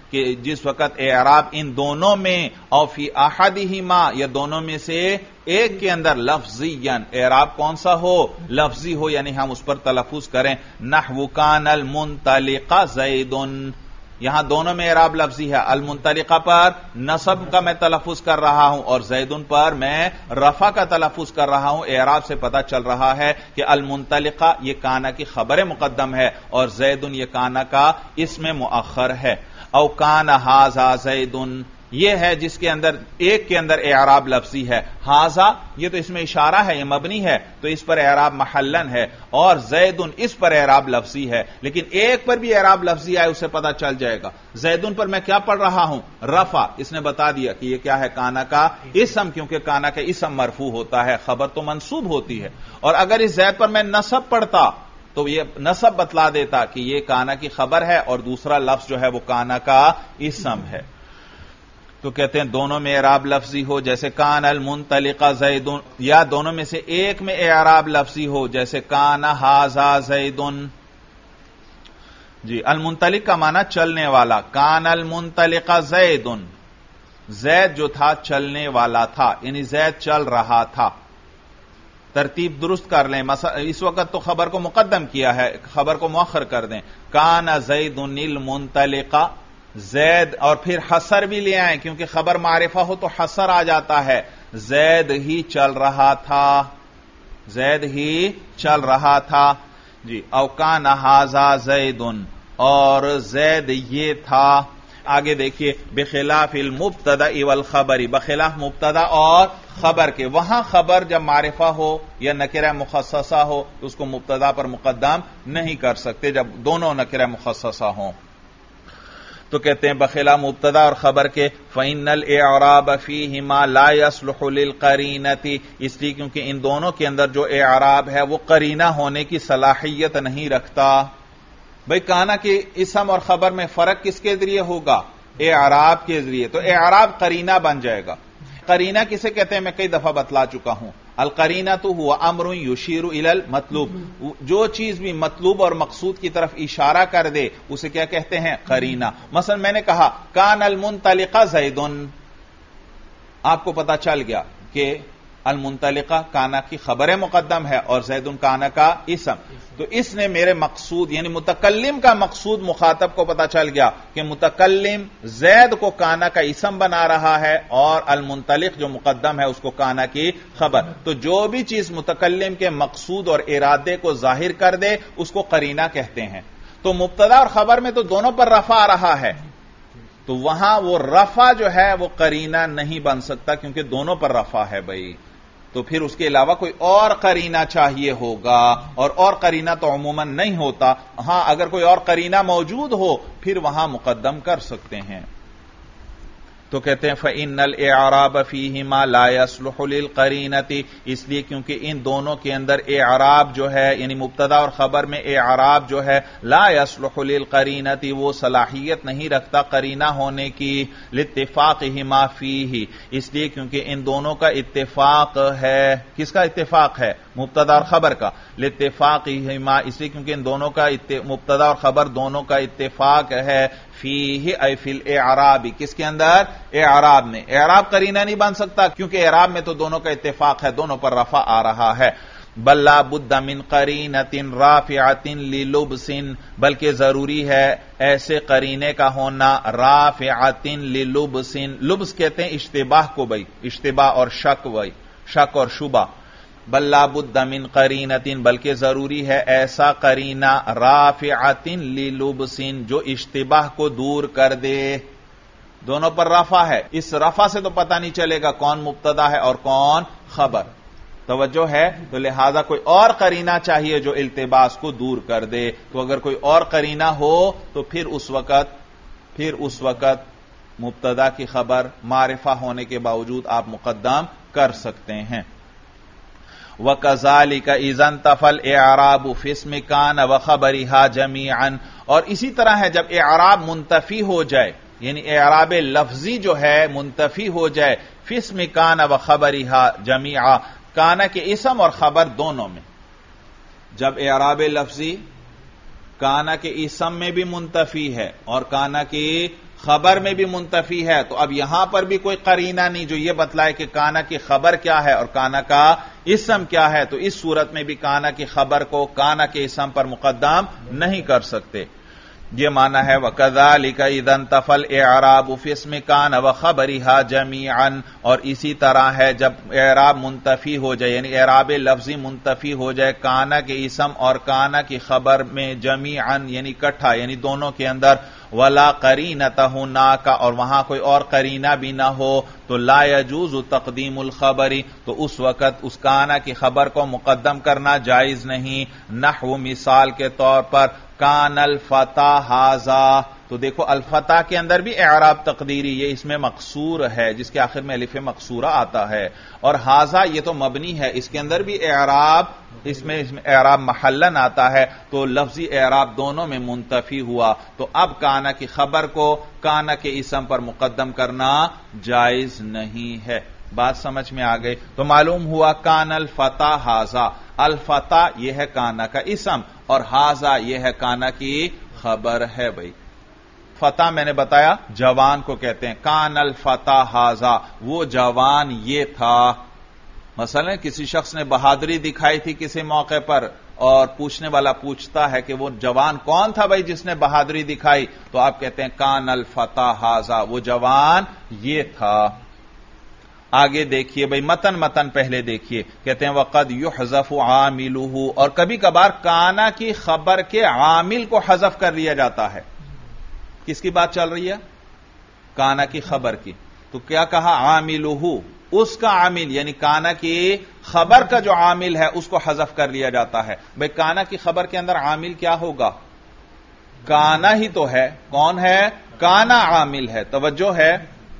کہ جس وقت اعراب ان دونوں میں او فی احدہما یا دونوں میں سے ایک کے اندر لفظیاً اعراب کون سا ہو؟ لفظی ہو، یعنی ہم اس پر تلفظ کریں نحو کان المنطلق زید، یہاں دونوں میں اعراب لفظی ہے، المنطلقہ پر نصب کا میں تلفظ کر رہا ہوں اور زیدن پر میں رفع کا تلفظ کر رہا ہوں، اعراب سے پتہ چل رہا ہے کہ المنطلقہ یہ کانا کی خبر مقدم ہے اور زیدن یہ کانا کا اسم مؤخر ہے۔ او کان ھذا زیدن یہ ہے جس کے اندر ایک کے اندر اعراب لفظی ہے، ھذا یہ تو اس میں اشارہ ہے، یہ مبنی ہے تو اس پر اعراب محلن ہے، اور زیدن اس پر اعراب لفظی ہے، لیکن ایک پر بھی اعراب لفظی آئے اسے پتہ چل جائے گا۔ زیدن پر میں کیا پڑھ رہا ہوں؟ رفع، اس نے بتا دیا کہ یہ کیا ہے؟ کانا کا اسم، کیونکہ کانا کا اسم مرفوع ہوتا ہے، خبر تو منصوب ہوتی ہے، اور اگر اس زید پر میں نصب پڑھتا تو یہ نصب بتلا دیتا کہ یہ کانا کی خبر ہے اور دوسرا لفظ جو ہے وہ کانا کا اسم ہے۔ تو کہتے ہیں دونوں میں اعراب لفظی ہو جیسے کان المنطلق زید، یا دونوں میں سے ایک میں اعراب لفظی ہو جیسے کان ھذا زید۔ جی المنطلق کا معنی چلنے والا، کان المنطلق زید، زید جو تھا چلنے والا تھا، یعنی زید چل رہا تھا۔ ترتیب درست کر لیں، اس وقت تو خبر کو مقدم کیا ہے، خبر کو مؤخر کر دیں، کان زید المنطلق زید، اور پھر حسر بھی لے آئیں کیونکہ خبر معرفہ ہو تو حسر آ جاتا ہے، زید ہی چل رہا تھا، زید ہی چل رہا تھا۔ جی او کان ھذا زید، اور زید یہ تھا۔ آگے دیکھیے بخلاف المبتدا والخبر، بخلاف مبتدا اور خبر کے، وہاں خبر جب معرفہ ہو یا نکرہ مخصصہ ہو تو اس کو مبتدا پر مقدم نہیں کر سکتے جب دونوں نکرہ مخصصہ ہوں۔ تو کہتے ہیں بخلاف مبتدا اور خبر کے فَإِنَّ الْإِعْرَابَ فِيهِمَا لَا يَصْلُحُ لِلْقَرِينَةِ، اس لیے کیونکہ ان دونوں کے اندر جو اعراب ہے وہ قرینہ ہونے کی صلاحیت نہیں رکھتا۔ بھئی کانا کے اسم اور خبر میں فرق کس کے ذریعے ہوگا؟ اعراب کے ذریعے، تو اعراب قرینہ بن جائے گا۔ قرینہ کسے کہتے ہیں میں کئی دفعہ بتلا چکا ہوں، القرینہ تو ہوا امر یشیر الی المطلوب، جو چیز بھی مطلوب اور مقصود کی طرف اشارہ کر دے اسے کیا کہتے ہیں؟ قرینہ۔ مثلا میں نے کہا کان المنطلق زید، آپ کو پتا چل گیا کہ المنطلقہ کانا کی خبر مقدم ہے اور زید کانا کا اسم، تو اس نے میرے مقصود یعنی متکلم کا مقصود مخاطب کو پتا چل گیا کہ متکلم زید کو کانا کا اسم بنا رہا ہے اور المنطلق جو مقدم ہے اس کو کانا کی خبر، تو جو بھی چیز متکلم کے مقصود اور ارادے کو ظاہر کر دے اس کو قرینہ کہتے ہیں۔ تو مبتدا اور خبر میں تو دونوں پر رفع آ رہا ہے، تو وہاں وہ رفع جو ہے وہ قرینہ نہیں بن سکتا کیونکہ دونوں پر رفع ہے بھائی، تو پھر اس کے علاوہ کوئی اور قرینہ چاہیے ہوگا، اور اور قرینہ تو عموماً نہیں ہوتا، ہاں اگر کوئی اور قرینہ موجود ہو پھر وہاں مقدم کر سکتے ہیں۔ تو کہتے ہیں فَإِنَّ الْإِعْرَابَ فِيهِمَا لَا يَصْلُحُ لِلْقَرِينَةِ، اس لیے کیونکہ ان دونوں کے اندر اعراب جو ہے یعنی مبتدا اور خبر میں اعراب جو ہے لا يصلح للقرینۃ وہ صلاحیت نہیں رکھتا قرینہ ہونے کی، لاتفاقہما فیہ، اس لیے کیونکہ ان دونوں کا اتفاق ہے۔ کس کا اتفاق ہے؟ مبتدا اور خبر کا، لاتفاقہما، اس لیے کیونکہ ان دونوں کا مبتدا اور خبر دونوں کا اتفاق ہے، فیہ ای فی الاعراب، کس کے اندر؟ اعراب میں۔ اعراب قرینہ نہیں بن سکتا کیونکہ اعراب میں تو دونوں کا اتفاق ہے، دونوں پر رفع آ رہا ہے۔ بل لا بد من قرینۃ رافعۃ للبس، بلکہ ضروری ہے ایسے قرینے کا ہونا رافعۃ للبس، لبس کہتے ہیں اشتباہ کو بھائی، اشتباہ اور شک بھائی، شک اور شبہ۔ بل لا بد من قرینۃ، بلکہ ضروری ہے ایسا قرینہ رافعۃ للبس جو اشتباہ کو دور کر دے۔ دونوں پر رفع ہے، اس رفع سے تو پتہ نہیں چلے گا کون مبتدا ہے اور کون خبر، توجہ ہے، تو لہذا کوئی اور قرینہ چاہیے جو التباس کو دور کر دے۔ تو اگر کوئی اور قرینہ ہو تو پھر اس وقت پھر اس وقت مبتدا کی خبر معرفہ ہونے کے باوجود آپ مقدم کر سکتے ہیں۔ وَكَذَلِكَ إِذَا انْتَفَى الْإِعْرَابُ فِي اسْمِ كَانَ وَخَبَرِهَا جَمِيعًا، اور اسی طرح ہے جب اعراب منتفی ہو جائے، یعنی اعراب لفظی جو ہے منتفی ہو جائے، فِي اسْمِ كَانَ وَخَبَرِهَا جَمِيعًا، کانا کے اسم اور خبر دونوں میں، جب اعراب لفظی کانا کے اسم میں بھی منتفی ہے اور کانا کی خبر میں بھی منتفی ہے، تو اب یہاں پر بھی کوئی قرینہ نہیں جو یہ بتلائے کہ کانا کی خبر کیا ہے اور کانا کا اسم کیا ہے، تو اس صورت میں بھی کانا کی خبر کو کانا کے اسم پر مقدم نہیں کر سکتے. یہ معنی ہے وَكَذَلِكَ إِذَا انْتَفَى الْإِعْرَابُ فِي اسْمِ كَانَ وَخَبَرِهَا جَمِيعًا، اور اسی طرح ہے جب اعراب منتفی ہو جائے، یعنی اعراب لفظی منتفی ہو جائے کانا کے اسم اور کانا کی خبر میں جمیعاً یعنی اکٹھا، یعنی دونوں کے اندر وَلَا قَرِينَةَ هُنَاكَ، اور وہاں کوئی اور قرینہ بھی نہ ہو، تو لا يجوز تقدیم الخبر، تو اس وقت اس کانا کی خبر کو مقدم کرنا جائز نہیں. نحو مثال کے طور پر کان الفتح ھذا، تو دیکھو الفتح کے اندر بھی اعراب تقدیری، یہ اس میں مقصور ہے جس کے آخر میں الف مقصورہ آتا ہے، اور ھذا یہ تو مبنی ہے، اس کے اندر بھی اعراب اس میں اس میں اعراب محلن آتا ہے، تو لفظی اعراب دونوں میں منتفی ہوا. تو اب کانا کی خبر کو کانا کے اسم پر مقدم کرنا جائز نہیں ہے. بات سمجھ میں آ گئی؟ تو معلوم ہوا کان الفتح ھذا، الفتح یہ ہے کانا کا اسم اور ھذا یہ ہے کانا کی خبر ہے. بھائی فتح میں نے بتایا جوان کو کہتے ہیں، کان الفتح ھذا، وہ جوان یہ تھا. مثلا کسی شخص نے بہادری دکھائی تھی کسی موقع پر، اور پوچھنے والا پوچھتا ہے کہ وہ جوان کون تھا بھائی جس نے بہادری دکھائی، تو آپ کہتے ہیں کان الفتح ھذا، وہ جوان یہ تھا. آگے دیکھیے بھائی متن متن پہلے دیکھیے، کہتے ہیں وقد یحذف عاملہ، اور کبھی کبھار کانا کی خبر کے عامل کو حذف کر لیا جاتا ہے. کس کی بات چل رہی ہے؟ کانا کی خبر کی. تو کیا کہا؟ عاملہ، اس کا عامل یعنی کانا کی خبر کا جو عامل ہے اس کو حذف کر لیا جاتا ہے. بھائی کانا کی خبر کے اندر عامل کیا ہوگا؟ کانا ہی تو ہے. کون ہے؟ کانا عامل ہے. توجہ ہے.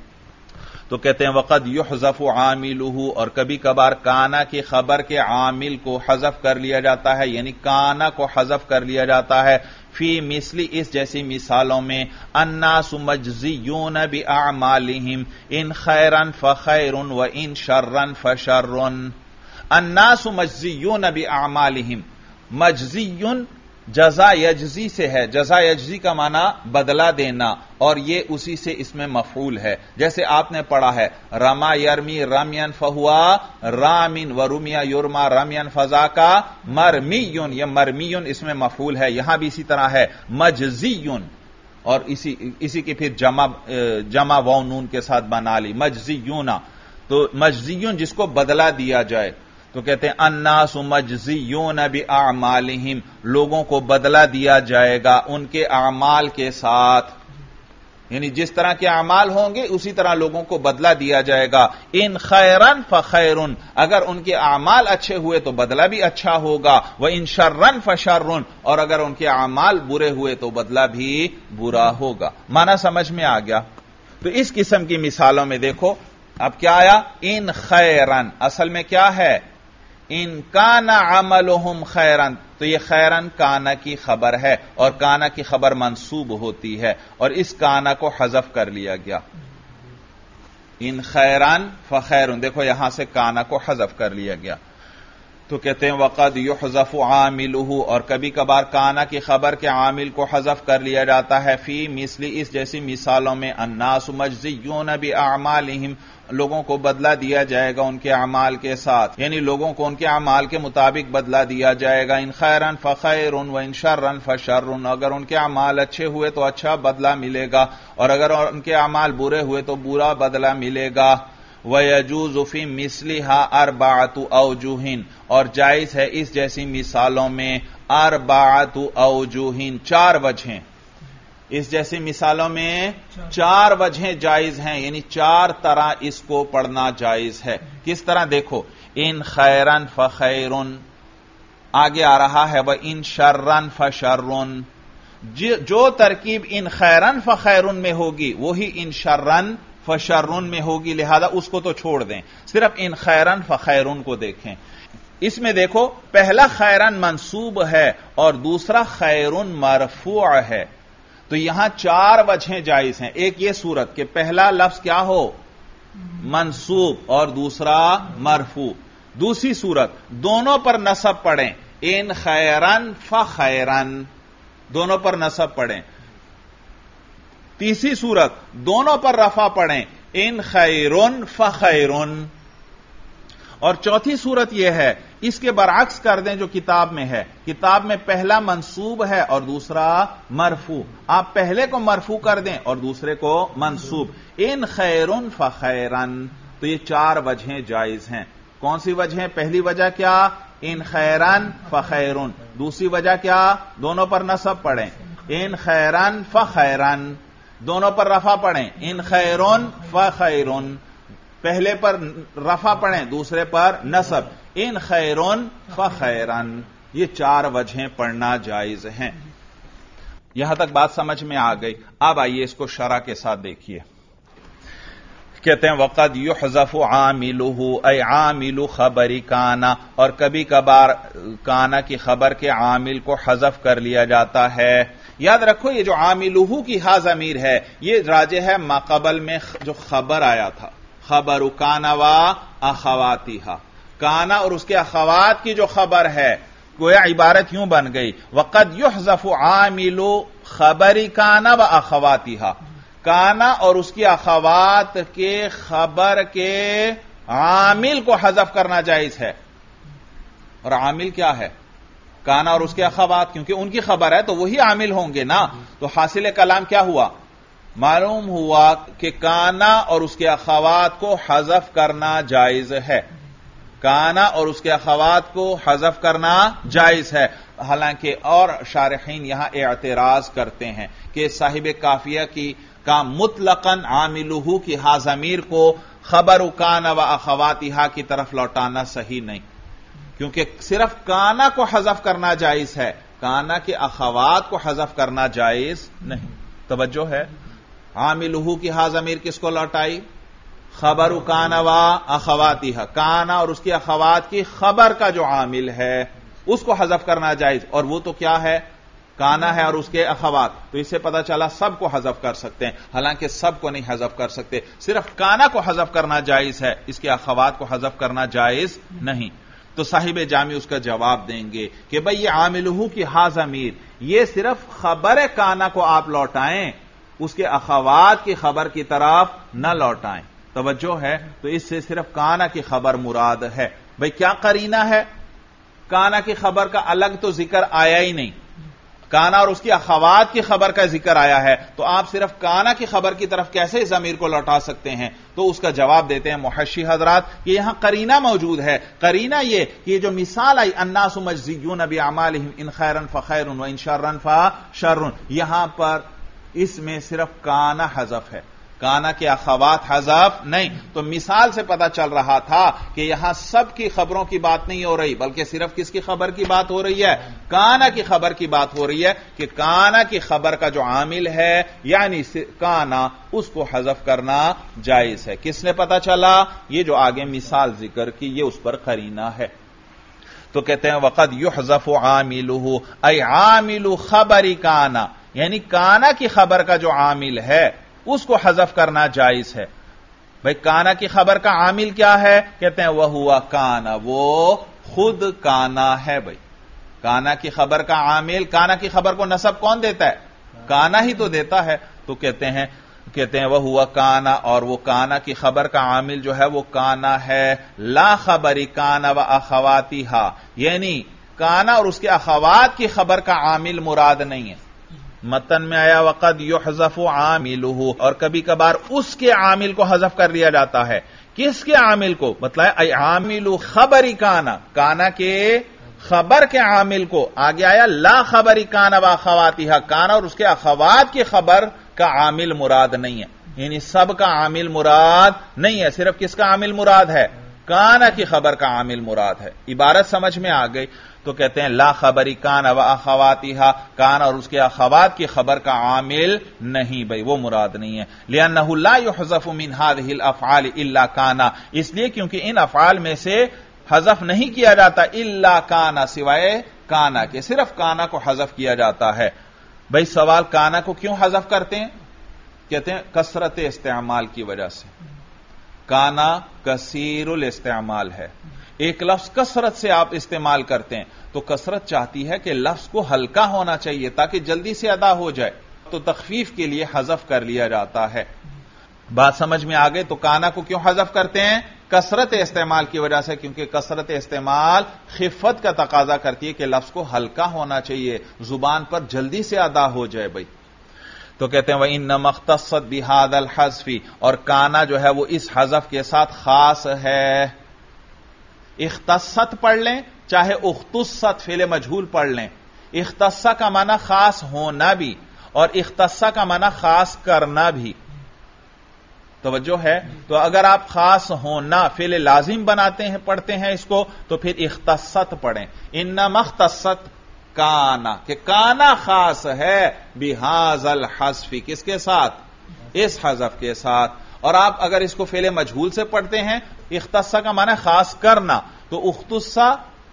تو کہتے ہیں وقد یحذف عاملہ، اور کبھی کبھار کانا کی خبر کے عامل کو حذف کر لیا جاتا ہے، یعنی کانا کو حذف کر لیا جاتا ہے. فی مثل، اس جیسی مثالوں میں الناس مجزیون باعمالہم ان خیرا فخیر و ان شرا فشر. الناس مجزیون باعمالہم، مجزیون جزا یجزی سے ہے. جزا یجزی کا معنی بدلہ دینا، اور یہ اسی سے اس میں مفعول ہے. جیسے آپ نے پڑھا ہے رما یرمی رمین فہوا رامین و رمیا یرما رمین فضا کا مرمیون، یہ مرمیون اس میں مفعول ہے. یہاں بھی اسی طرح ہے مجزیون، اور اسی اسی کی پھر جمع جمع و نون کے ساتھ بنا لی مجزیون. تو مجزیون جس کو بدلہ دیا جائے. تو کہتے ہیں الناس مجزیون باعمالہم، لوگوں کو بدلہ دیا جائے گا ان کے اعمال کے ساتھ، یعنی جس طرح کے اعمال ہوں گے اسی طرح لوگوں کو بدلہ دیا جائے گا. ان خیرن فخیرن، اگر ان کے اعمال اچھے ہوئے تو بدلہ بھی اچھا ہوگا. وہ ان شرن فشرن، اور اگر ان کے اعمال برے ہوئے تو بدلہ بھی برا ہوگا. معنی سمجھ میں آ گیا؟ تو اس قسم کی مثالوں میں دیکھو اب کیا آیا؟ ان خیرن، اصل میں کیا ہے؟ ان کانا عملہم خیرن، تو یہ خیرن کانا کی خبر ہے، اور کانا کی خبر منصوب ہوتی ہے، اور اس کانا کو حذف کر لیا گیا. ان خیرن فخیرن، دیکھو یہاں سے کانا کو حذف کر لیا گیا. تو کہتے ہیں وقد یحذف عاملہ، اور کبھی کبھار کانا کی خبر کے عامل کو حذف کر لیا جاتا ہے. فی مثل، اس جیسی مثالوں میں الناس مجزیون باعمالہم، لوگوں کو بدلہ دیا جائے گا ان کے اعمال کے ساتھ، یعنی لوگوں کو ان کے اعمال کے مطابق بدلہ دیا جائے گا. ان خیرن فخیر و ان شرن فشر، اگر ان کے اعمال اچھے ہوئے تو اچھا بدلہ ملے گا، اور اگر ان کے اعمال برے ہوئے تو برا بدلہ ملے گا. وَيَجُوزُ فِي مِثْلِهَا أَرْبَعَةُ أَوْجُهٍ، اور جائز ہے اس جیسی مثالوں میں أَرْبَعَةُ أَوْجُهٍ، چار وجہیں. اس جیسی مثالوں میں چار وجہیں جائز ہیں، یعنی چار طرح اس کو پڑھنا جائز ہے. کس طرح؟ دیکھو ان خیرن فخیرن، آگے آ رہا ہے وہ ان شرن فشرن. جو ترکیب ان خیرن فخیرن میں ہوگی وہی ان شرن فشرن میں ہوگی، لہذا اس کو تو چھوڑ دیں، صرف ان خیرن فخیرن کو دیکھیں. اس میں دیکھو پہلا خیرن منصوب ہے اور دوسرا خیرن مرفوع ہے. تو یہاں چار وجہیں جائز ہیں. ایک یہ صورت کہ پہلا لفظ کیا ہو؟ منصوب، اور دوسرا مرفوع. دوسری صورت دونوں پر نصب پڑھیں، ان خیرن فخیرن، دونوں پر نصب پڑھیں. تیسری صورت دونوں پر رفع پڑھیں، ان خیرن فخیرن، اور چوتھی صورت یہ ہے اس کے برعکس کر دیں جو کتاب میں ہے، کتاب میں پہلا منصوب ہے اور دوسرا مرفوع، آپ پہلے کو مرفوع کر دیں اور دوسرے کو منصوب، ان خیرن فخیرن، تو یہ چار وجہیں جائز ہیں۔ کون سی وجہیں؟ پہلی وجہ کیا؟ ان خیرن فخیرن، دوسری وجہ کیا؟ دونوں پر نصب پڑھیں، ان خیرن فخیرن، دونوں پر رفع پڑھیں، ان خیرن فخیرن، پہلے پر رفع پڑھیں دوسرے پر نصب، ان خیرن فخیرن، یہ چار وجہیں پڑھنا جائز ہیں۔ یہاں تک بات سمجھ میں آ گئی۔ اب آئیے اس کو شرح کے ساتھ دیکھیے۔ کہتے ہیں وقد یحذف عاملہ اے عامل خبر کانا، اور کبھی کبھار کانا کی خبر کے عامل کو حذف کر لیا جاتا ہے۔ یاد رکھو یہ جو عاملہ کی ہا ضمیر ہے یہ راجع ہے ما قبل میں جو خبر آیا تھا، خبر کانا و اخواتہا، کانا اور اس کے اخوات کی جو خبر ہے گویا عبارت یوں بن گئی وقد یحذف عامل خبر کانا و اخواتہا، کانا اور اس کی اخوات کے خبر کے عامل کو حذف کرنا جائز ہے۔ اور عامل کیا ہے؟ کانا اور اس کے اخوات، کیونکہ ان کی خبر ہے تو وہی عامل ہوں گے نا، تو حاصل کلام کیا ہوا؟ معلوم ہوا کہ کانا اور اس کے اخوات کو حذف کرنا جائز ہے، کانا اور اس کے اخوات کو حذف کرنا جائز ہے۔ حالانکہ اور شارحین یہاں اعتراض کرتے ہیں کہ صاحب کافیہ کی کا مطلقاً عاملہ کی ہا ضمیر کو خبر کانا و اخواتہا کی طرف لوٹانا صحیح نہیں، کیونکہ صرف کانا کو حذف کرنا جائز ہے، کانا کے اخوات کو حذف کرنا جائز نہیں۔ توجہ ہے؟ عاملہ کی ہا ضمیر کس کو لوٹائی؟ خبر کانا و اخواتہا، کانا اور اس کی اخوات کی خبر کا جو عامل ہے اس کو حذف کرنا جائز، اور وہ تو کیا ہے؟ کانا ہے اور اس کے اخوات، تو اس سے پتا چلا سب کو حذف کر سکتے ہیں، حالانکہ سب کو نہیں حذف کر سکتے، صرف کانا کو حذف کرنا جائز ہے، اس کے اخوات کو حذف کرنا جائز نہیں۔ تو صاحب جامع اس کا جواب دیں گے کہ بھئی یہ عاملہ کی ہا ضمیر یہ صرف خبر کانا کو آپ لوٹائیں، اس کے اخوات کی خبر کی طرف نہ لوٹائیں۔ توجہ ہے؟ تو اس سے صرف کانا کی خبر مراد ہے۔ بھئی کیا قرینہ ہے؟ کانا کی خبر کا الگ تو ذکر آیا ہی نہیں، کانا اور اس کی اخوات کی خبر کا ذکر آیا ہے، تو آپ صرف کانا کی خبر کی طرف کیسے ضمیر کو لوٹا سکتے ہیں؟ تو اس کا جواب دیتے ہیں محشی حضرات کہ یہاں قرینہ موجود ہے۔ قرینہ یہ کہ یہ جو مثال آئی الناس مجزیون باعمالہم ان خیرا فخیر و ان شرا فشر، یہاں پر اس میں صرف کانا حذف ہے، کانا کے اخوات حذف نہیں۔ تو مثال سے پتا چل رہا تھا کہ یہاں سب کی خبروں کی بات نہیں ہو رہی، بلکہ صرف کس کی خبر کی بات ہو رہی ہے؟ کانا کی خبر کی بات ہو رہی ہے کہ کانا کی خبر کا جو عامل ہے یعنی کانا، اس کو حذف کرنا جائز ہے۔ کس نے پتا چلا؟ یہ جو آگے مثال ذکر کی یہ اس پر قرینہ ہے۔ تو کہتے ہیں وقد یحذف عاملہ ای عامل خبر کانا، یعنی کانا کی خبر کا جو عامل ہے اس کو حذف کرنا جائز ہے۔ بھئی کانا کی خبر کا عامل کیا ہے؟ کہتے ہیں وہ ہوا کانا، وہ خود کانا ہے۔ بھئی کانا کی خبر کا عامل، کانا کی خبر کو نصب کون دیتا ہے؟ کانا ہی تو دیتا ہے۔ تو کہتے ہیں کہتے ہیں وہ ہوا کانا، اور وہ کانا کی خبر کا عامل جو ہے وہ کانا ہے لا خبری کانا و اخواتہا، یعنی کانا اور اس کے اخوات کی خبر کا عامل مراد نہیں ہے۔ متن میں آیا وقد یحذف عاملہ، اور کبھی کبھار اس کے عامل کو حذف کر لیا جاتا ہے۔ کس کے عامل کو؟ بتلایا ای عامل خبری کانا، کانا کے خبر کے عامل کو۔ آگے آیا لا خبری کانا و اخواتہا، کانا اور اس کے اخوات کی خبر کا عامل مراد نہیں ہے، یعنی سب کا عامل مراد نہیں ہے، صرف کس کا عامل مراد ہے؟ کانا کی خبر کا عامل مراد ہے۔ عبارت سمجھ میں آ گئی؟ تو کہتے ہیں لا خبری کانا و اخواتہا، کانا اور اس کے اخوات کی خبر کا عامل نہیں، بھئی وہ مراد نہیں ہے۔ لأنہ لا یحذف من هذه الافعال الا کانا، اس لیے کیونکہ ان افعال میں سے حذف نہیں کیا جاتا الا کانا، سوائے کانا کے، صرف کانا کو حذف کیا جاتا ہے۔ بھئی سوال کانا کو کیوں حذف کرتے ہیں؟ کہتے ہیں کثرت استعمال کی وجہ سے، کانا کثیر الاستعمال ہے، ایک لفظ کثرت سے آپ استعمال کرتے ہیں تو کثرت چاہتی ہے کہ لفظ کو ہلکا ہونا چاہیے تاکہ جلدی سے ادا ہو جائے، تو تخفیف کے لیے حذف کر لیا جاتا ہے۔ بات سمجھ میں آ گئی؟ تو کانا کو کیوں حذف کرتے ہیں؟ کثرت استعمال کی وجہ سے، کیونکہ کثرت استعمال خفت کا تقاضا کرتی ہے کہ لفظ کو ہلکا ہونا چاہیے، زبان پر جلدی سے ادا ہو جائے بھائی۔ تو کہتے ہیں وَإِنَّمَا اخْتَصَّتْ بِهَذَا الْحَذْفِ، اور کانا جو ہے وہ اس حذف کے ساتھ خاص ہے۔ اختصت پڑھ لیں چاہے اختصت فعل مجہول پڑھ لیں، اختصہ کا معنی خاص ہونا بھی اور اختصہ کا معنی خاص کرنا بھی، توجہ ہے؟ تو اگر آپ خاص ہونا فعل لازم بناتے ہیں پڑھتے ہیں اس کو تو پھر اختصت پڑھیں، انما اختصت کانا، کہ کانا خاص ہے بہذا الحذف، کس کے ساتھ؟ اس حذف کے ساتھ۔ اور آپ اگر اس کو فعل مجہول سے پڑھتے ہیں، اختصہ کا معنی خاص کرنا، تو اختصہ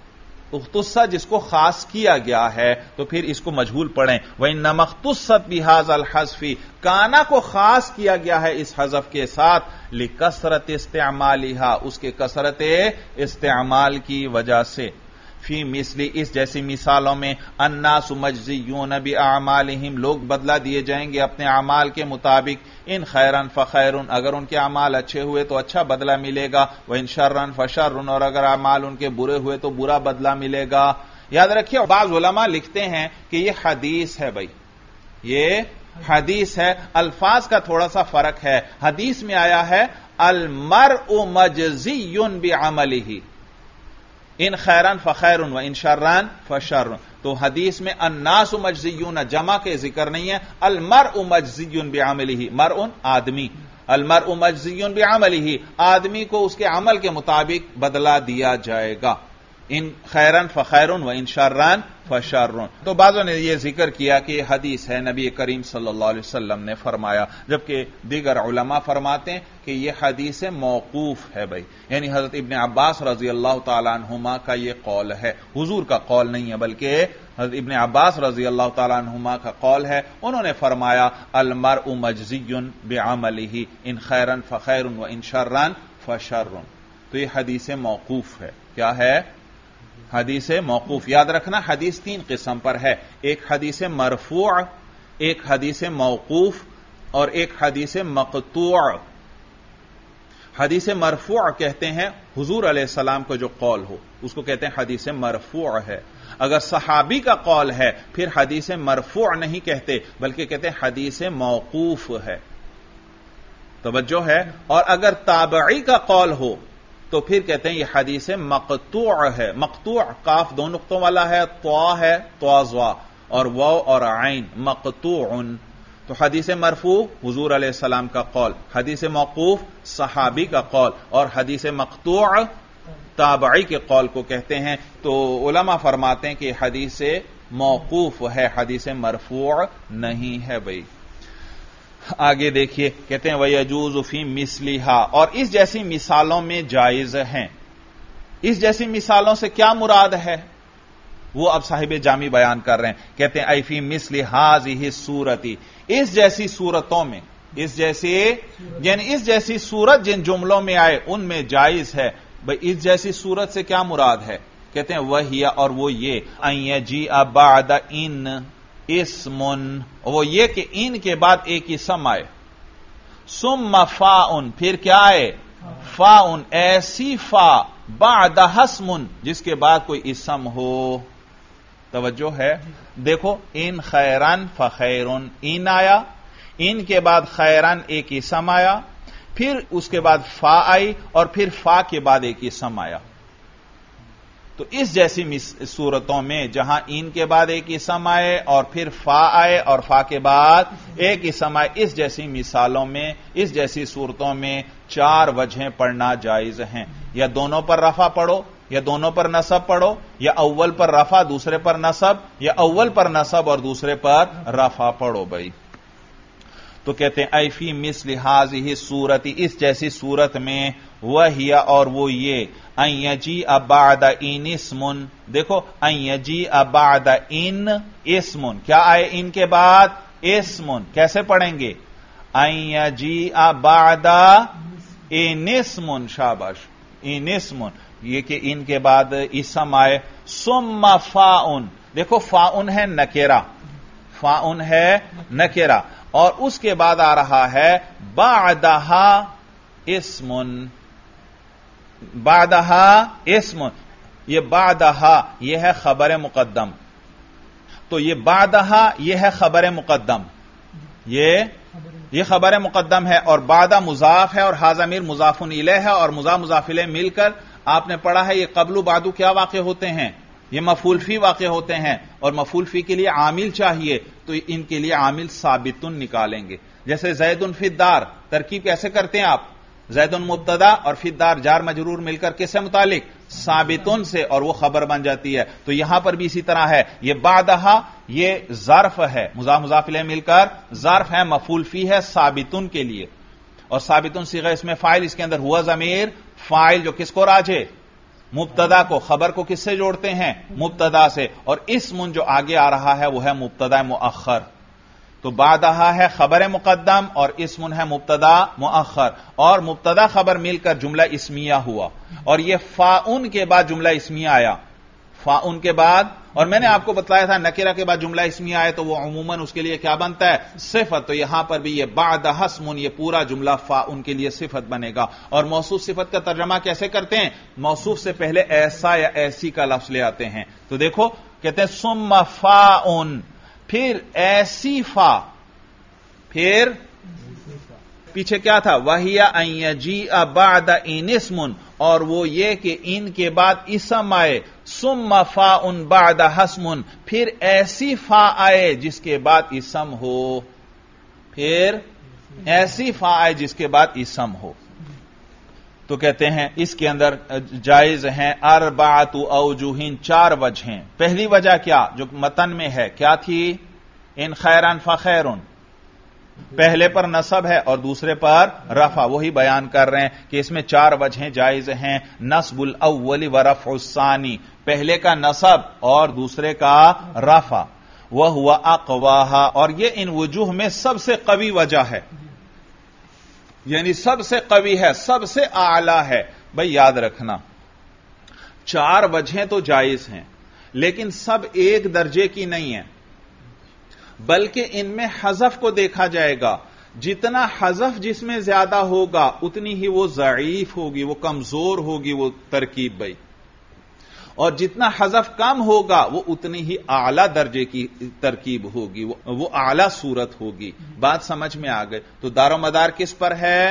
اختصہ جس کو خاص کیا گیا ہے تو پھر اس کو مجہول پڑھیں، وَإِنَّمَا اخْتُصَّتْ بِهَذَا الْحَذْفِ، کانا کو خاص کیا گیا ہے اس حذف کے ساتھ، لِكَثْرَةِ اسْتِعْمَالِهَا، اس کے کثرت استعمال کی وجہ سے، فی مثلی، اس جیسی مثالوں میں، الناس مجزیون بِأَعْمَالِهِمْ، لوگ بدلہ دیے جائیں گے اپنے اعمال کے مطابق، ان خیرن فخیرن، اگر ان کے اعمال اچھے ہوئے تو اچھا بدلہ ملے گا، وَإِن شَرًّا فَشَرٌ، اور اگر اعمال ان کے برے ہوئے تو برا بدلہ ملے گا۔ یاد رکھیے بعض علماء لکھتے ہیں کہ یہ حدیث ہے بھائی، یہ حدیث ہے، الفاظ کا تھوڑا سا فرق ہے۔ حدیث میں آیا ہے المرء مجزی بعملہ، ان خیرن فخیرن و ان شرن فشرن، تو حدیث میں الناس مجزیون جمع کے ذکر نہیں ہے، المرء مجزی بعملہ، مرء آدمی، المرء مجزی بعملہ، آدمی کو اس کے عمل کے مطابق بدلہ دیا جائے گا، ان خیرن فخیرن و ان شرن فشرن۔ تو بعضوں نے یہ ذکر کیا کہ یہ حدیث ہے، نبی کریم صلی اللہ علیہ وسلم نے فرمایا، جبکہ دیگر علماء فرماتے ہیں کہ یہ حدیث موقوف ہے بھائی، یعنی حضرت ابن عباس رضی اللہ تعالیٰ عنہما کا یہ قول ہے، حضور کا قول نہیں ہے بلکہ حضرت ابن عباس رضی اللہ تعالیٰ عنہما کا قول ہے، انہوں نے فرمایا المرء مجزی بعملہ ان خیرن فخیرن و ان شرن فشرن۔ تو یہ حدیث موقوف ہے۔ کیا ہے؟ حدیث موقوف۔ یاد رکھنا حدیث تین قسم پر ہے، ایک حدیث مرفوع، ایک حدیث موقوف اور ایک حدیث مقطوع۔ حدیث مرفوع کہتے ہیں حضور علیہ السلام کو جو قول ہو اس کو کہتے ہیں حدیث مرفوع ہے۔ اگر صحابی کا قول ہے پھر حدیث مرفوع نہیں کہتے بلکہ کہتے ہیں حدیث موقوف ہے، توجہ ہے۔ اور اگر تابعی کا قول ہو تو پھر کہتے ہیں یہ حدیث مقطوع ہے۔ مقطوع قاف دو نقطوں والا ہے، طوا ہے، طوا اور واو اور عین، مقطوع۔ تو حدیث مرفوع حضور علیہ السلام کا قول، حدیث موقوف صحابی کا قول، اور حدیث مقطوع تابعی کے قول کو کہتے ہیں۔ تو علماء فرماتے ہیں کہ حدیث موقوف ہے، حدیث مرفوع نہیں ہے بھائی۔ آگے دیکھیے، کہتے ہیں وَيَجُوزُ فِي مِثْلِهَا، اور اس جیسی مثالوں میں جائز ہیں۔ اس جیسی مثالوں سے کیا مراد ہے وہ اب صاحب جامی بیان کر رہے ہیں، کہتے ہیں اَيْ فِي مِثْلِ هَذِهِ الصُّورَةِ، اس جیسی صورتوں میں، اس جیسی یعنی اس جیسی صورت جن جملوں میں آئے ان میں جائز ہے۔ بھئی اس جیسی صورت سے کیا مراد ہے؟ کہتے ہیں وَهِيَ، اور وہ یہ أَن يَجِيءَ بَعْدَ إِن اسمن، وہ یہ کہ ان کے بعد ایک اسم آئے، ثم فاء، پھر کیا آئے؟ فاء، ایسی فا بعد اسم، جس کے بعد کوئی اسم ہو۔ توجہ ہے، دیکھو ان خیرن فخیرن، ان آیا، ان کے بعد خیرن ایک اسم آیا، پھر اس کے بعد فا آئی، اور پھر فا کے بعد ایک اسم آیا۔ تو اس جیسی صورتوں میں جہاں ان کے بعد ایک اسم آئے اور پھر فا آئے اور فا کے بعد ایک اسم آئے، اس جیسی مثالوں میں، اس جیسی صورتوں میں چار وجہیں پڑھنا جائز ہیں، یا دونوں پر رفع پڑھو، یا دونوں پر نصب پڑھو، یا اول پر رفع دوسرے پر نصب، یا اول پر نصب اور دوسرے پر رفع پڑھو بھائی۔ تو کہتے ہیں اَيْ فِي مِثْلِ هَذِهِ الصُّورَةِ، اس جیسی صورت میں، وَهِيَ، اور وہ یہ أَن يَجِيءَ بَعْدَ إِنْ اسْمٌ، دیکھو أَن يَجِيءَ بَعْدَ إِنْ اسْمٌ، کیا آئے ان کے بعد؟ اسم۔ کیسے پڑھیں گے؟ أَن يَجِيءَ بَعْدَ إِنْ اسْمٌ، شاباش، إِنْ اسْمٌ، یہ کہ ان کے بعد اسم آئے، ثم فاء، دیکھو فاء ہے نکرہ، فاؤن ہے نکرہ، اور اس کے بعد آ رہا ہے بعدہا اسم، بعدہا اسم، یہ بعدہا یہ ہے خبر مقدم، تو یہ بعدہا یہ ہے خبر مقدم، یہ یہ خبر مقدم ہے، اور بعدہ مضاف ہے اور ہا ضمیر مضاف الیہ ہے، اور مضاف مضاف الیہ مل کر آپ نے پڑھا ہے یہ قبل و بعد کیا واقع ہوتے ہیں، یہ مفعول فی واقع ہوتے ہیں، اور مفعول فی کے لیے عامل چاہیے تو ان کے لیے عامل ثابت نکالیں گے. جیسے زید فی الدار، ترکیب کیسے کرتے ہیں آپ؟ زید مبتدا اور فی الدار جار مجرور مل کر کس سے متعلق؟ ثابتن سے، اور وہ خبر بن جاتی ہے. تو یہاں پر بھی اسی طرح ہے، یہ بعدہا یہ ظرف ہے، مضاف مضاف الیہ مل کر ظرف ہے، مفعول فی ہے ثابتن کے لیے، اور ثابتن صیغہ اس میں فاعل، اس کے اندر ہوا ضمیر فاعل جو کس کو راجع؟ مبتدا کو. خبر کو کس سے جوڑتے ہیں؟ مبتدا سے، اور اسم جو آگے آ رہا ہے وہ ہے مبتدا مؤخر. تو بعدہا ہے خبر مقدم اور اسم ہے مبتدا مؤخر، اور مبتدا خبر مل کر جملہ اسمیہ ہوا، اور یہ فاؤن کے بعد جملہ اسمیہ آیا، فاؤن کے بعد. اور میں نے آپ کو بتلایا تھا نکرہ کے بعد جملہ اسمیہ آئے تو وہ عموماً اس کے لیے کیا بنتا ہے؟ صفت. تو یہاں پر بھی یہ بعدہا اسم، یہ پورا جملہ فاؤن کے لیے صفت بنے گا. اور موصوف صفت کا ترجمہ کیسے کرتے ہیں؟ موصوف سے پہلے ایسا یا ایسی کا لفظ لے آتے ہیں. تو دیکھو کہتے ہیں ثم فاؤن، پھر ایسی فا، پھر پیچھے کیا تھا؟ وَهِيَ أَن يَجِيءَ بَعْدَ إِنْ اسْمٌ، اور وہ یہ کہ ان کے بعد اسم آئے، ثم فاء بعد اسم، پھر ایسی فا آئے جس کے بعد اسم ہو، پھر ایسی فا آئے جس کے بعد اسم ہو. تو کہتے ہیں اس کے اندر جائز ہیں اربعۃ اوجہ، چار وجہیں. پہلی وجہ کیا جو متن میں ہے کیا تھی؟ ان خیرن فخیرن، پہلے پر نصب ہے اور دوسرے پر رفع. وہی بیان کر رہے ہیں کہ اس میں چار وجہیں جائز ہیں. نصب الاول و رفع الثانی، پہلے کا نصب اور دوسرے کا رفع. وہو اقواہا، اور یہ ان وجوہ میں سب سے قوی وجہ ہے، یعنی سب سے قوی ہے، سب سے اعلی ہے. بھئی یاد رکھنا چار وجہیں تو جائز ہیں لیکن سب ایک درجے کی نہیں ہیں، بلکہ ان میں حذف کو دیکھا جائے گا. جتنا حذف جس میں زیادہ ہوگا اتنی ہی وہ ضعیف ہوگی، وہ کمزور ہوگی وہ ترکیب بھائی، اور جتنا حذف کم ہوگا وہ اتنی ہی اعلی درجے کی ترکیب ہوگی، وہ اعلی صورت ہوگی. بات سمجھ میں آ گئی؟ تو دار و مدار کس پر ہے؟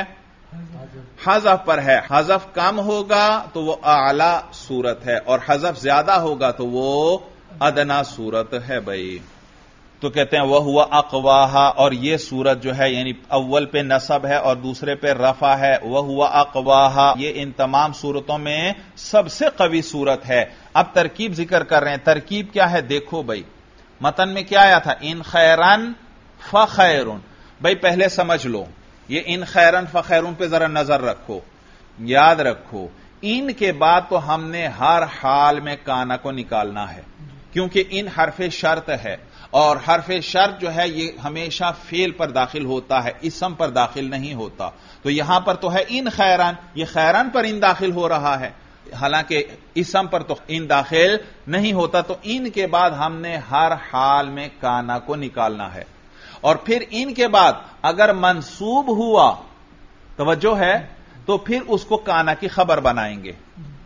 حذف پر ہے. حذف کم ہوگا تو وہ اعلی صورت ہے، اور حذف زیادہ ہوگا تو وہ ادنا صورت ہے بھائی. تو کہتے ہیں وہ ہوا اقواہا، اور یہ صورت جو ہے یعنی اول پہ نصب ہے اور دوسرے پہ رفع ہے. وہ ہوا اقواہا، یہ ان تمام صورتوں میں سب سے قوی صورت ہے. اب ترکیب ذکر کر رہے ہیں. ترکیب کیا ہے؟ دیکھو بھائی متن میں کیا آیا تھا؟ ان خیرن فخیرن. بھائی پہلے سمجھ لو یہ ان خیرن فخیرن پہ ذرا نظر رکھو، یاد رکھو ان کے بعد تو ہم نے ہر حال میں کانا کو نکالنا ہے، کیونکہ ان حرف شرط ہے، اور حرف شرط جو ہے یہ ہمیشہ فعل پر داخل ہوتا ہے، اسم پر داخل نہیں ہوتا. تو یہاں پر تو ہے ان خیران، یہ خیران پر ان داخل ہو رہا ہے، حالانکہ اسم پر تو ان داخل نہیں ہوتا. تو ان کے بعد ہم نے ہر حال میں کانا کو نکالنا ہے. اور پھر ان کے بعد اگر منصوب ہوا، توجہ ہے، تو پھر اس کو کانا کی خبر بنائیں گے.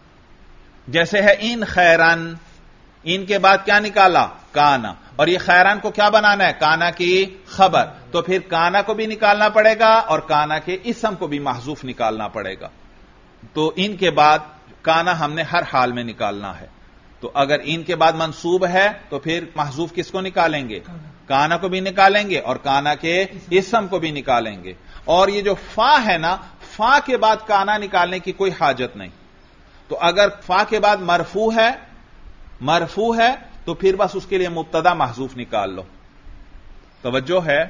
جیسے ہے ان خیران، ان کے بعد کیا نکالا؟ کانا. اور یہ خیران کو کیا بنانا ہے؟ کانا کی خبر. تو پھر کانا کو بھی نکالنا پڑے گا اور کانا کے اسم کو بھی محذوف نکالنا پڑے گا. تو ان کے بعد کانا ہم نے ہر حال میں نکالنا ہے. تو اگر ان کے بعد منصوب ہے تو پھر محذوف کس کو نکالیں گے؟ کانا کو بھی نکالیں گے اور کانا کے اسم کو بھی نکالیں گے. اور یہ جو فا ہے نا، فا کے بعد کانا نکالنے کی کوئی حاجت نہیں. تو اگر فا کے بعد مرفوع ہے مرفوع ہے تو پھر بس اس کے لیے مبتدا محذوف نکال لو. توجہ ہے؟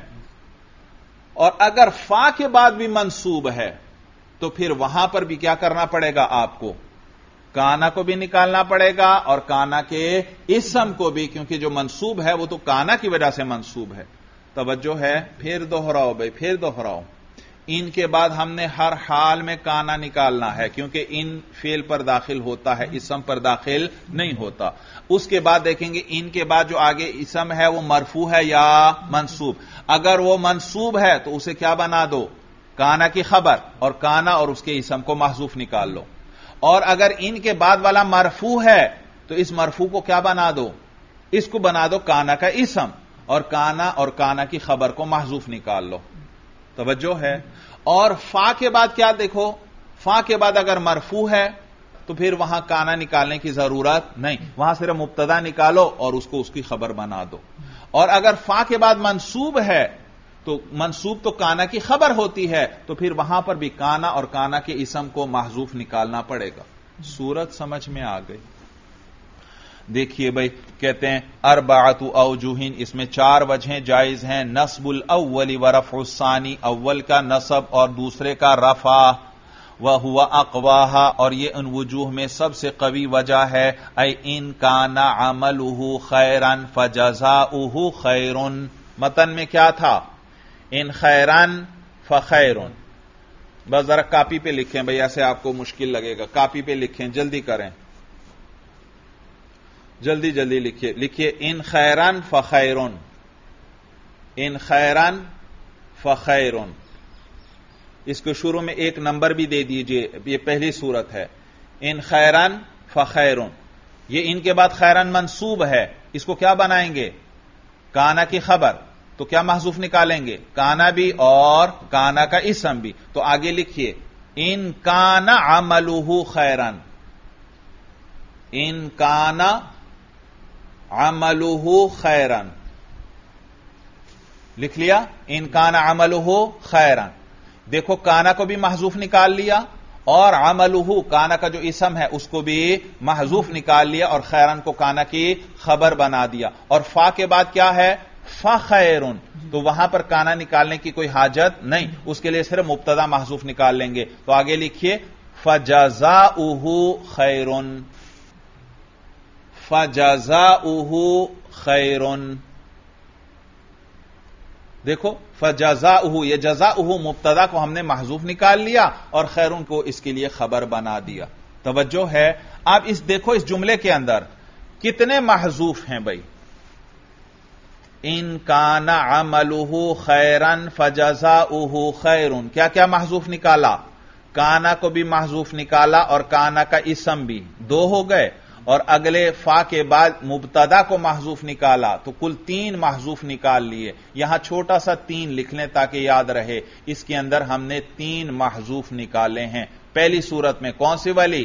اور اگر فا کے بعد بھی منصوب ہے تو پھر وہاں پر بھی کیا کرنا پڑے گا آپ کو؟ کانا کو بھی نکالنا پڑے گا اور کانا کے اسم کو بھی، کیونکہ جو منصوب ہے وہ تو کانا کی وجہ سے منصوب ہے. توجہ ہے؟ پھر دوہراؤ بھائی، پھر دوہراؤ. ان کے بعد ہم نے ہر حال میں کانا نکالنا ہے، کیونکہ ان فعل پر داخل ہوتا ہے، اسم پر داخل نہیں ہوتا۔ اس کے بعد دیکھیں گے ان کے بعد جو آگے اسم ہے وہ مرفوع ہے یا منصوب۔ اگر وہ منصوب ہے تو اسے کیا بنا دو؟ کانا کی خبر، اور کانا اور اس کے اسم کو محذوف نکال لو۔ اور اگر ان کے بعد والا مرفوع ہے تو اس مرفوع کو کیا بنا دو؟ اس کو بنا دو کانا کا اسم، اور کانا اور کانا کی خبر کو محذوف نکال لو۔ توجہ ہے؟ اور فا کے بعد کیا دیکھو، فا کے بعد اگر مرفوع ہے تو پھر وہاں کانا نکالنے کی ضرورت نہیں، وہاں صرف مبتدا نکالو اور اس کو اس کی خبر بنا دو۔ اور اگر فا کے بعد منصوب ہے تو منصوب تو کانا کی خبر ہوتی ہے، تو پھر وہاں پر بھی کانا اور کانا کے اسم کو محذوف نکالنا پڑے گا۔ صورت سمجھ میں آ گئی؟ دیکھیے بھائی، کہتے ہیں اربعۃ اوجہ، اس میں چار وجہیں جائز ہیں۔ نصب الاول ورفع الثانی، اول کا نصب اور دوسرے کا رفع، وہو اقواھا، اور یہ ان وجوہ میں سب سے قوی وجہ ہے۔ اے ان کان عملہ خیرا فجزاؤہ خیر۔ متن میں کیا تھا؟ ان خیرن فخیرن۔ بس ذرا کاپی پہ لکھیں بھئی، ایسے آپ کو مشکل لگے گا، کاپی پہ لکھیں، جلدی کریں، جلدی جلدی لکھیے لکھیے ان خیرن فخیرن، ان خیرن فخیرن۔ اس کو شروع میں ایک نمبر بھی دے دیجئے، یہ پہلی صورت ہے، ان خیرن فخیرن۔ یہ ان کے بعد خیرن منصوب ہے، اس کو کیا بنائیں گے؟ کانا کی خبر، تو کیا محذوف نکالیں گے؟ کانا بھی اور کانا کا اسم بھی۔ تو آگے لکھیے ان کان عملہ خیرن، ان کان عملہ خیرن، لکھ لیا؟ ان کان عملہ خیرن۔ دیکھو کانا کو بھی محذوف نکال لیا، اور عملہ کانا کا جو اسم ہے اس کو بھی محذوف نکال لیا، اور خیرن کو کانا کی خبر بنا دیا۔ اور فا کے بعد کیا ہے؟ فخیرن، تو وہاں پر کانا نکالنے کی کوئی حاجت نہیں، اس کے لیے صرف مبتدا محذوف نکال لیں گے۔ تو آگے لکھیے فجزاؤہ خیرن، فجزاؤہ خیرن۔ دیکھو فجزاؤہ، یہ جزاؤہ مبتدا کو ہم نے محذوف نکال لیا اور خیرن کو اس کے لیے خبر بنا دیا۔ توجہ ہے؟ اب اس دیکھو اس جملے کے اندر کتنے محذوف ہیں بھائی؟ ان کان عملہ خیرن فجزاؤہ خیرن، کیا کیا محذوف نکالا؟ کانا کو بھی محذوف نکالا اور کانا کا اسم بھی، دو ہو گئے، اور اگلے فا کے بعد مبتدا کو محذوف نکالا، تو کل تین محذوف نکال لیے۔ یہاں چھوٹا سا تین لکھ لیں تاکہ یاد رہے، اس کے اندر ہم نے تین محذوف نکالے ہیں۔ پہلی صورت میں کون سی والی؟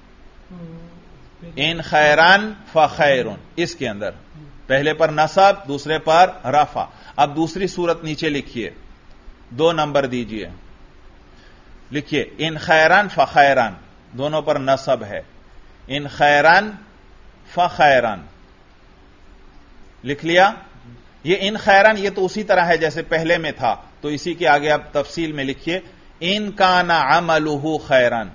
ان خیرن فخیرن، اس کے اندر پہلے پر نصب، دوسرے پر رفع۔ اب دوسری صورت نیچے لکھیے، دو نمبر دیجئے، لکھیے ان خیرن فخیرن، دونوں پر نصب ہے، ان خیرن فخیرن، لکھ لیا؟ یہ ان خیرن یہ تو اسی طرح ہے جیسے پہلے میں تھا، تو اسی کے آگے آپ تفصیل میں لکھیے ان کان عملہ خیرن،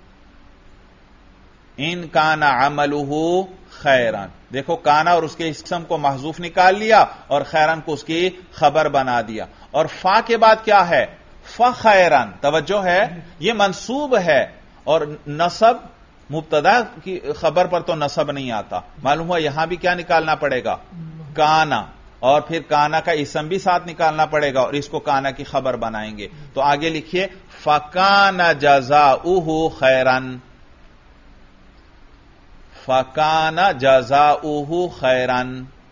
ان کان عملہ خیرن۔ دیکھو کانا اور اس کے اسم کو محذوف نکال لیا اور خیرن کو اس کی خبر بنا دیا۔ اور فا کے بعد کیا ہے؟ فخیرن، توجہ ہے، یہ منصوب ہے، اور نصب مبتدا کی خبر پر تو نصب نہیں آتا، معلوم ہوا یہاں بھی کیا نکالنا پڑے گا؟ کانا، اور پھر کانا کا اسم بھی ساتھ نکالنا پڑے گا، اور اس کو کانا کی خبر بنائیں گے۔ تو آگے لکھیے فکان جزاؤہ خیرن، فکان جزاؤہ خیرن،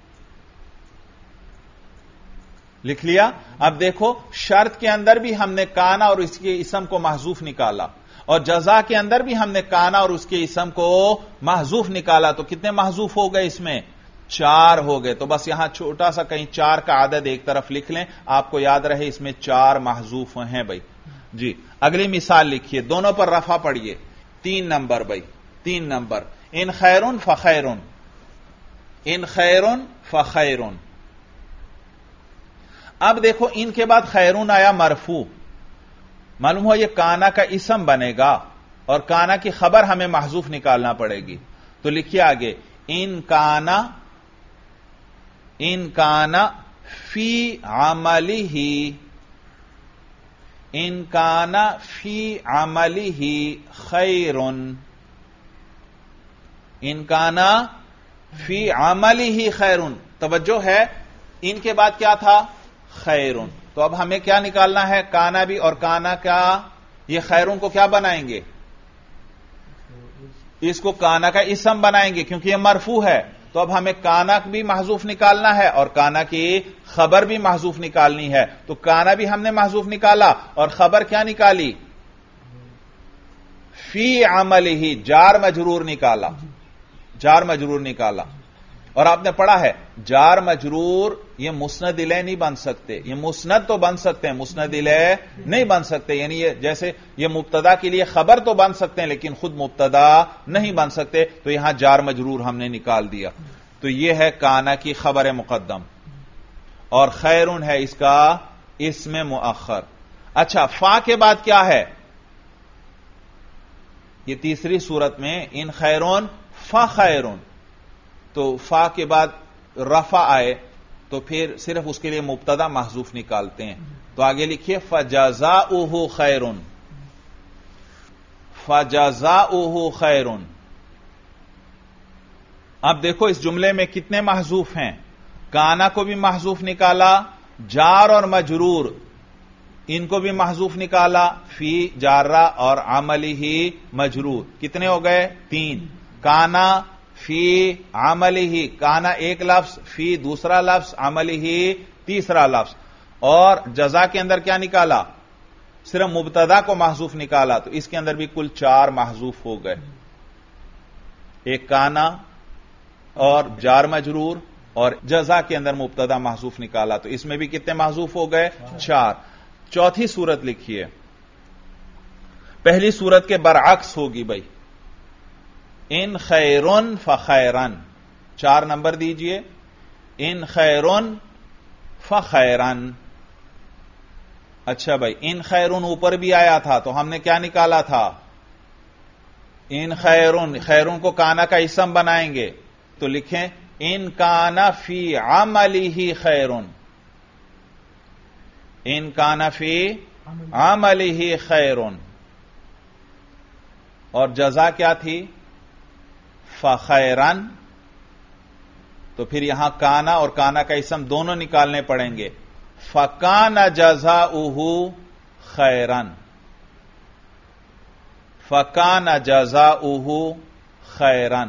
لکھ لیا؟ اب دیکھو شرط کے اندر بھی ہم نے کانا اور اس کے اسم کو محذوف نکالا، اور جزا کے اندر بھی ہم نے کانا اور اس کے اسم کو محذوف نکالا، تو کتنے محذوف ہو گئے؟ اس میں چار ہو گئے۔ تو بس یہاں چھوٹا سا کہیں چار کا عدد ایک طرف لکھ لیں، آپ کو یاد رہے اس میں چار محذوف ہیں بھائی۔ جی اگلی مثال لکھیے، دونوں پر رفع پڑھیے، تین نمبر بھائی، تین نمبر، ان خیرن فخیرن، ان خیرن فخیرن۔ اب دیکھو ان کے بعد خیرن آیا مرفوع، معلوم ہوا یہ کانا کا اسم بنے گا اور کانا کی خبر ہمیں محذوف نکالنا پڑے گی۔ تو لکھیے آگے ان کانا، ان کانا فی عملہ، ان کان فی عملہ خیر، ان کان فی عملہ خیر، توجہ ہے ان کے بعد کیا تھا؟ خیر. تو اب ہمیں کیا نکالنا ہے؟ کانا بھی اور کانا کا یہ خیرون کو کیا بنائیں گے؟ اس کو کانا کا اسم بنائیں گے کیونکہ یہ مرفوع ہے. تو اب ہمیں کانا بھی محذوف نکالنا ہے اور کانا کی خبر بھی محذوف نکالنی ہے. تو کانا بھی ہم نے محذوف نکالا اور خبر کیا نکالی؟ فی عملہ، جار مجرور نکالا، جار مجرور نکالا. اور آپ نے پڑھا ہے جار مجرور یہ مسند الیہ نہیں بن سکتے، یہ مسند تو بن سکتے ہیں، مسند الیہ نہیں بن سکتے. یعنی یہ جیسے یہ مبتدا کے لیے خبر تو بن سکتے ہیں لیکن خود مبتدا نہیں بن سکتے. تو یہاں جار مجرور ہم نے نکال دیا. تو یہ ہے کانا کی خبر مقدم اور خیرون ہے اس کا اسم مؤخر. اچھا، فا کے بعد کیا ہے؟ یہ تیسری صورت میں ان خیرون فا خیرون، تو فا کے بعد رفع آئے تو پھر صرف اس کے لیے مبتدا محذوف نکالتے ہیں. تو آگے لکھیے فجزاؤہ خیرن، فجزاؤہ خیرن. اب دیکھو اس جملے میں کتنے محذوف ہیں؟ کانا کو بھی محذوف نکالا، جار اور مجرور ان کو بھی محذوف نکالا، فی جارہ اور عملہ مجرور. کتنے ہو گئے؟ تین. کانا فی عملہ، کانا ایک لفظ، فی دوسرا لفظ، عملہ تیسرا لفظ. اور جزا کے اندر کیا نکالا؟ صرف مبتدا کو محذوف نکالا. تو اس کے اندر بھی کل چار محذوف ہو گئے، ایک کانا اور جار مجرور اور جزا کے اندر مبتدا محذوف نکالا. تو اس میں بھی کتنے محذوف ہو گئے؟ چار. چوتھی صورت لکھیے، پہلی صورت کے برعکس ہوگی بھائی. ان خیرن فخیرن، چار نمبر دیجئے. ان خیرن فخیرن. اچھا بھائی، ان خیرن اوپر بھی آیا تھا تو ہم نے کیا نکالا تھا؟ ان خیرن، خیرن کو کانا کا اسم بنائیں گے تو لکھیں ان کانا فی عملہ خیرن، ان کانا فی عملہ خیرن. اور جزا کیا تھی؟ فخیرن. تو پھر یہاں کانا اور کانا کا اسم دونوں نکالنے پڑیں گے. فکان جزاؤہ خیرن، فکان جزاؤہ خیرن.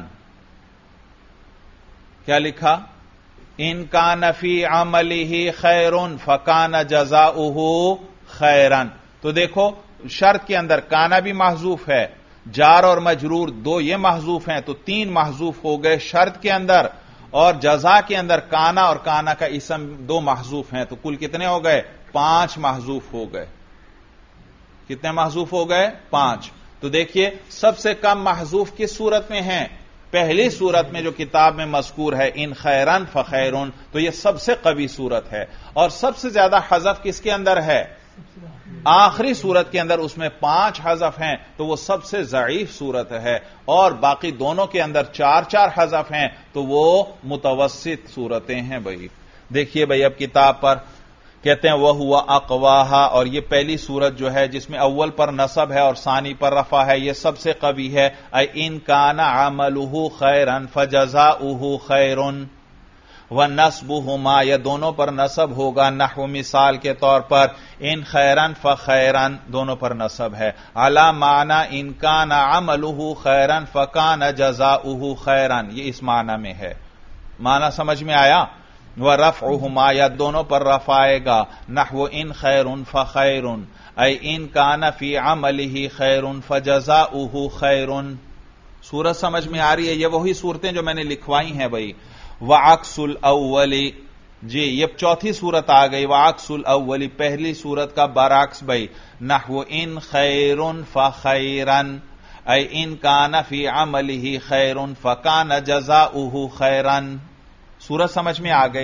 کیا لکھا؟ ان کان فی عملہ خیرن فکان جزاؤہ خیرن. تو دیکھو شرط کے اندر کانا بھی محذوف ہے، جار اور مجرور دو یہ محذوف ہیں، تو تین محذوف ہو گئے شرط کے اندر. اور جزا کے اندر کانا اور کانا کا اسم دو محذوف ہیں، تو کل کتنے ہو گئے؟ پانچ محذوف ہو گئے. کتنے محذوف ہو گئے؟ پانچ. تو دیکھیے سب سے کم محذوف کس صورت میں ہیں؟ پہلی صورت میں جو کتاب میں مذکور ہے ان خیرن فخیرون، تو یہ سب سے قوی صورت ہے. اور سب سے زیادہ حذف کس کے اندر ہے؟ آخری صورت کے اندر، اس میں پانچ حذف ہیں تو وہ سب سے ضعیف صورت ہے. اور باقی دونوں کے اندر چار چار حذف ہیں تو وہ متوسط صورتیں ہیں. بھائی دیکھیے بھائی اب کتاب پر کہتے ہیں وہ ہوا اقواہا، اور یہ پہلی صورت جو ہے جس میں اول پر نصب ہے اور ثانی پر رفع ہے یہ سب سے قوی ہے. اے ان کان عملہ خیرن فجزاؤہ خیرن ونصبہما، یہ دونوں پر نصب ہوگا. نحو مثال کے طور پر ان خیرن فخیرن دونوں پر نصب ہے. علی معنی ان کان عملہ خیرن فکان جزاؤہ خیرن، یہ اس معنی میں ہے. معنی سمجھ میں آیا؟ ورفعہما، یا دونوں پر رفع آئے گا. نحو ان خیرن فخیرن اے ان کان فی عملہ خیرن فجزاؤہ خیرن. سورت سمجھ میں آ رہی ہے؟ یہ وہی صورتیں جو میں نے لکھوائی ہیں بھائی. وعکس الاولی، جی یہ چوتھی صورت آ گئی. وعکس الاولی، پہلی صورت کا برعکس بھائی. نحو ان خیرن فخیرن اے ان کان فی عملہ خیرن فکان جزاؤہ خیرن. صورت سمجھ میں آ گئی.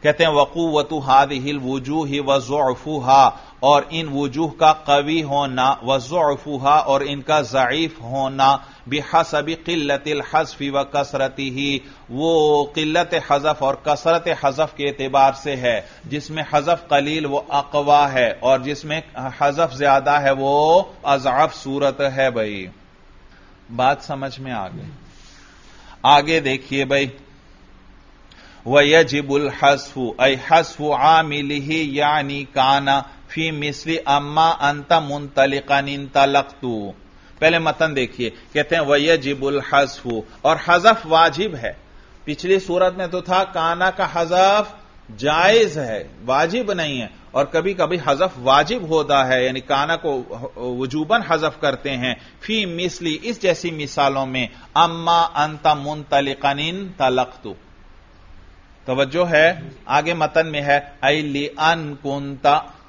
کہتے ہیں وقوت هذه الوجوہ وضعفها، اور ان وجوہ کا قوی ہونا، وضعفها اور ان کا ضعیف ہونا، بحسب قلت الحذف وکثرتہ، وہ قلت حذف اور کثرت حذف کے اعتبار سے ہے، جس میں حذف قلیل وہ اقوا ہے اور جس میں حذف زیادہ ہے وہ اضعف صورت ہے۔ بھائی بات سمجھ میں آ گئی؟ آگے دیکھیے بھائی، وَيَجِبُ الْحَذْفُ أَيْ حَذْفُ عَامِلِهِ یعنی کانا فی مثل اما انت منطلقا انطلقت۔ پہلے متن دیکھیے، کہتے ہیں وَيَجِبُ الْحَذْفُ، اور حذف واجب ہے۔ پچھلی صورت میں تو تھا کانا کا حذف جائز ہے، واجب نہیں ہے، اور کبھی کبھی حذف واجب ہوتا ہے، یعنی کانا کو وجوباً حذف کرتے ہیں۔ فی مثلی، اس جیسی مثالوں میں، اما انت منطلقا انطلقت۔ توجہ ہے، آگے متن میں ہے اَيْ لِأَن كُنْتَ،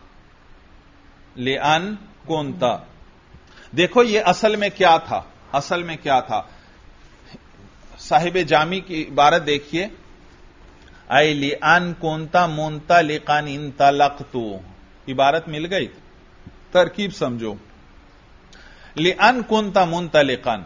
لِأَن كُنْتَ۔ دیکھو یہ اصل میں کیا تھا، اصل میں کیا تھا، صاحب جامی کی عبارت دیکھیے، اَيْ لِأَن كُنْتَ مُنْطَلِقًا انطلقت، عبارت مل گئی، ترکیب سمجھو۔ لِأَن كُنْتَ مُنْطَلِقًا،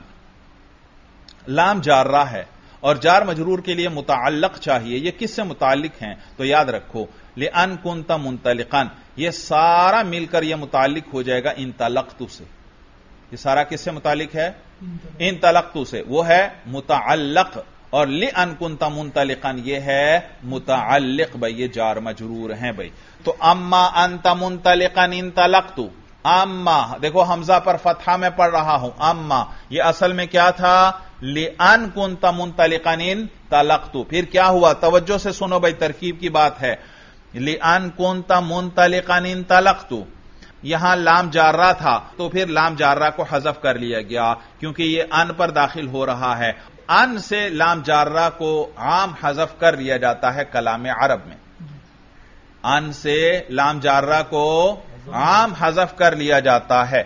لام جارہ ہے اور جار مجرور کے لیے متعلق چاہیے، یہ کس سے متعلق ہیں تو یاد رکھو لِأَن كُنْتَ مُنْطَلِقًا، یہ سارا مل کر یہ متعلق ہو جائے گا انطلقت سے۔ یہ سارا کس سے متعلق ہے؟ انطلقت سے، وہ ہے متعلق، اور لِأَن كُنْتَ مُنْطَلِقًا یہ ہے متعلق، بھائی یہ جار مجرور ہیں۔ بھائی تو اما انت منطلقا انطلقت، اما دیکھو حمزہ پر فتحہ میں پڑھ رہا ہوں، اما یہ اصل میں کیا تھا؟ لِأَن كُنْتَ مُنْطَلِقًا انطلقت۔ پھر کیا ہوا؟ توجہ سے سنو بھائی، ترکیب کی بات ہے۔ لِأَن كُنْتَ مُنْطَلِقًا انطلقت، یہاں لام جارہ تھا تو پھر لام جارہ کو حذف کر لیا گیا کیونکہ یہ ان پر داخل ہو رہا ہے۔ ان سے لام جارہ کو عام حذف کر لیا جاتا ہے کلام عرب میں، ان سے لام جارہ کو عام حذف کر لیا جاتا ہے،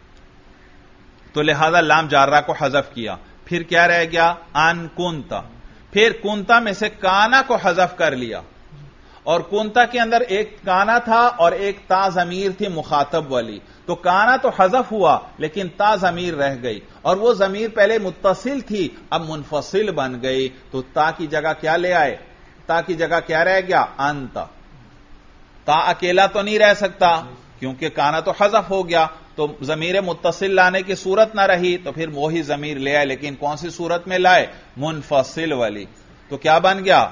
تو لہذا لام جارہ کو حذف کیا۔ پھر کیا رہ گیا؟ ان کنتا، پھر کنتا میں سے کانا کو حذف کر لیا، اور کنتا کے اندر ایک کانا تھا اور ایک تا ضمیر تھی مخاطب والی، تو کانا تو حذف ہوا لیکن تا ضمیر رہ گئی، اور وہ ضمیر پہلے متصل تھی اب منفصل بن گئی، تو تا کی جگہ کیا لے آئے؟ تا کی جگہ کیا رہ گیا؟ انتا۔ تا اکیلا تو نہیں رہ سکتا کیونکہ کانا تو حذف ہو گیا، تو ضمیر متصل لانے کی صورت نہ رہی، تو پھر وہی ضمیر لے آئے، لیکن کون سی صورت میں لائے؟ منفصل والی۔ تو کیا بن گیا؟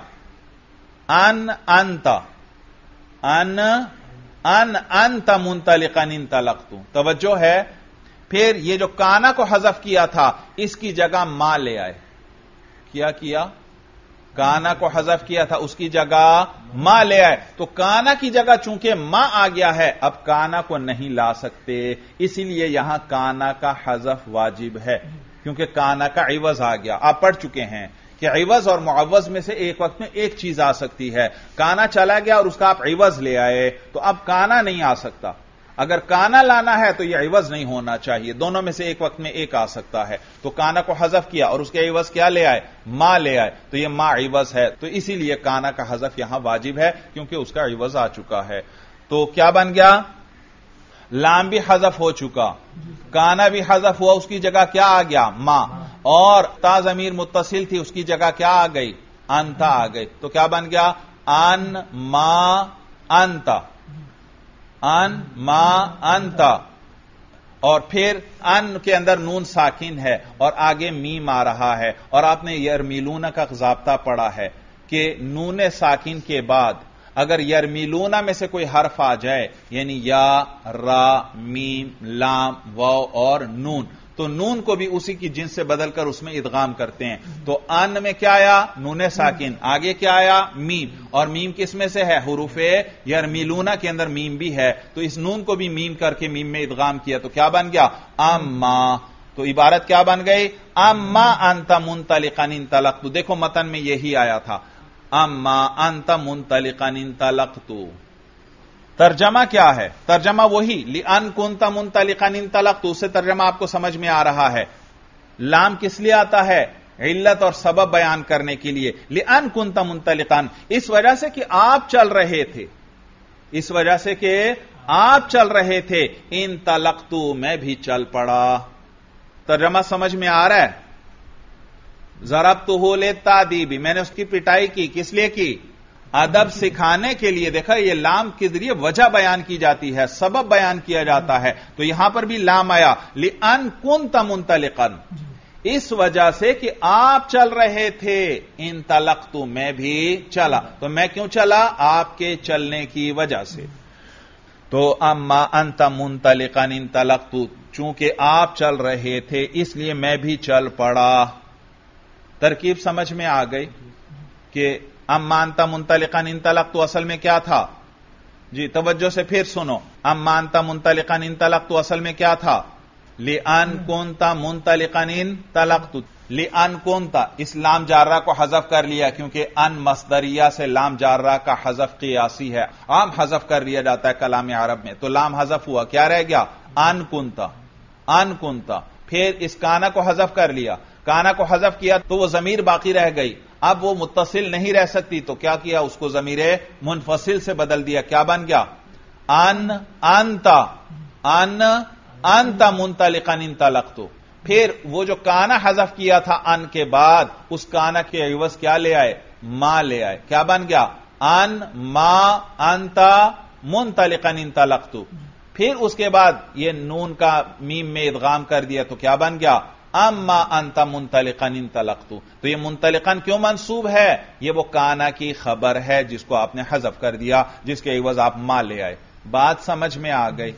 ان انتا، ان ان انت منطلقا انطلقت۔ توجہ ہے، پھر یہ جو کانا کو حذف کیا تھا اس کی جگہ ما لے آئے، کیا کیا؟ کانا کو حذف کیا تھا اس کی جگہ ما لے آئے، تو کانا کی جگہ چونکہ ما آ گیا ہے اب کانا کو نہیں لا سکتے، اسی لیے یہاں کانا کا حذف واجب ہے کیونکہ کانا کا عوض آ گیا۔ آپ پڑھ چکے ہیں کہ عوض اور معوض میں سے ایک وقت میں ایک چیز آ سکتی ہے، کانا چلا گیا اور اس کا آپ عوض لے آئے تو اب کانا نہیں آ سکتا، اگر کانا لانا ہے تو یہ عوض نہیں ہونا چاہیے، دونوں میں سے ایک وقت میں ایک آ سکتا ہے، تو کانا کو حذف کیا اور اس کے عوض کیا لے آئے؟ ما لے آئے، تو یہ ما عوض ہے، تو اسی لیے کانا کا حذف یہاں واجب ہے کیونکہ اس کا عوض آ چکا ہے۔ تو کیا بن گیا؟ لام بھی حذف ہو چکا، کانا بھی حذف ہوا، اس کی جگہ کیا آ گیا؟ ما، اور تا ضمیر متصل تھی اس کی جگہ کیا آ گئی؟ انتا آ گئی، تو کیا بن گیا؟ ان ما انتا، ان ما انتا، اور پھر ان کے اندر نون ساکن ہے اور آگے میم آ رہا ہے، اور آپ نے یرمیلون کا ضابطہ پڑھا ہے کہ نون ساکن کے بعد اگر یرمیلون میں سے کوئی حرف آ جائے، یعنی یا، را، میم، لام، واو اور نون، تو نون کو بھی اسی کی جنس سے بدل کر اس میں ادغام کرتے ہیں، تو ان میں کیا آیا؟ نون ساکن، آگے کیا آیا؟ میم، اور میم کس میں سے ہے؟ حروف یرمیلون کے اندر میم بھی ہے، تو اس نون کو بھی میم کر کے میم میں ادغام کیا، تو کیا بن گیا؟ اما، تو عبارت کیا بن گئی؟ اما انت منطلقا انطلقت۔ دیکھو متن میں یہی آیا تھا، اما انت منطلقا انطلقت۔ ترجمہ کیا ہے؟ ترجمہ وہی لِأَن كُنْتَ مُنْطَلِقًا انطلقت، اس سے ترجمہ آپ کو سمجھ میں آ رہا ہے۔ لام کس لیے آتا ہے؟ علت اور سبب بیان کرنے کے لیے. لِأَن كُنْتَ مُنْطَلِقًا، اس وجہ سے کہ آپ چل رہے تھے، اس وجہ سے کہ آپ چل رہے تھے. انطلقت، میں بھی چل پڑا. ترجمہ سمجھ میں آ رہا ہے؟ ضربتہ للتأدیب، میں نے اس کی پٹائی کی، کس لیے کی؟ ادب سکھانے کے لیے. دیکھا یہ لام کے ذریعے وجہ بیان کی جاتی ہے، سبب بیان کیا جاتا ہے. تو یہاں پر بھی لام آیا، لِأَن كُنْتَ مُنْطَلِقًا، اس وجہ سے کہ آپ چل رہے تھے. انطلقت، میں بھی چلا. تو میں کیوں چلا؟ آپ کے چلنے کی وجہ سے. تو اما انت منطلقا انطلقت، چونکہ آپ چل رہے تھے اس لیے میں بھی چل پڑا. ترکیب سمجھ میں آ گئی کہ اما انت منطلقا انطلقت اصل میں کیا تھا؟ جی توجہ سے پھر سنو. اما انت منطلقا انطلقت اصل میں کیا تھا؟ لِأَن كُنْتَ مُنْطَلِقًا انطلقت. لِأَن كُنْتَ، اس لام جارہ کو حذف کر لیا کیونکہ ان مصدریہ سے لام جارہ کا حذف قیاسی ہے، عام حذف کر لیا جاتا ہے کلام عرب میں. تو لام حذف ہوا، کیا رہ گیا؟ ان کنتا. ان کنتا. پھر اس کانا کو حذف کر لیا، کانا کو حذف کیا تو وہ ضمیر باقی رہ گئی. اب وہ متصل نہیں رہ سکتی تو کیا کیا؟ اس کو ضمیر منفصل سے بدل دیا. کیا بن گیا؟ ان انتا. ان انت منطلقا انطلقت. پھر وہ جو کانا حذف کیا تھا ان کے بعد، اس کانا کے عوض کیا لے آئے؟ ما لے آئے. کیا بن گیا؟ ان ما انت منطلقا انطلقت. پھر اس کے بعد یہ نون کا میم میں ادغام کر دیا تو کیا بن گیا؟ اما انت منطلقا انطلقت. تو یہ منطلقا کیوں منصوب ہے؟ یہ وہ کانا کی خبر ہے جس کو آپ نے حذف کر دیا، جس کے عوض آپ ما لے آئے. بات سمجھ میں آ گئی؟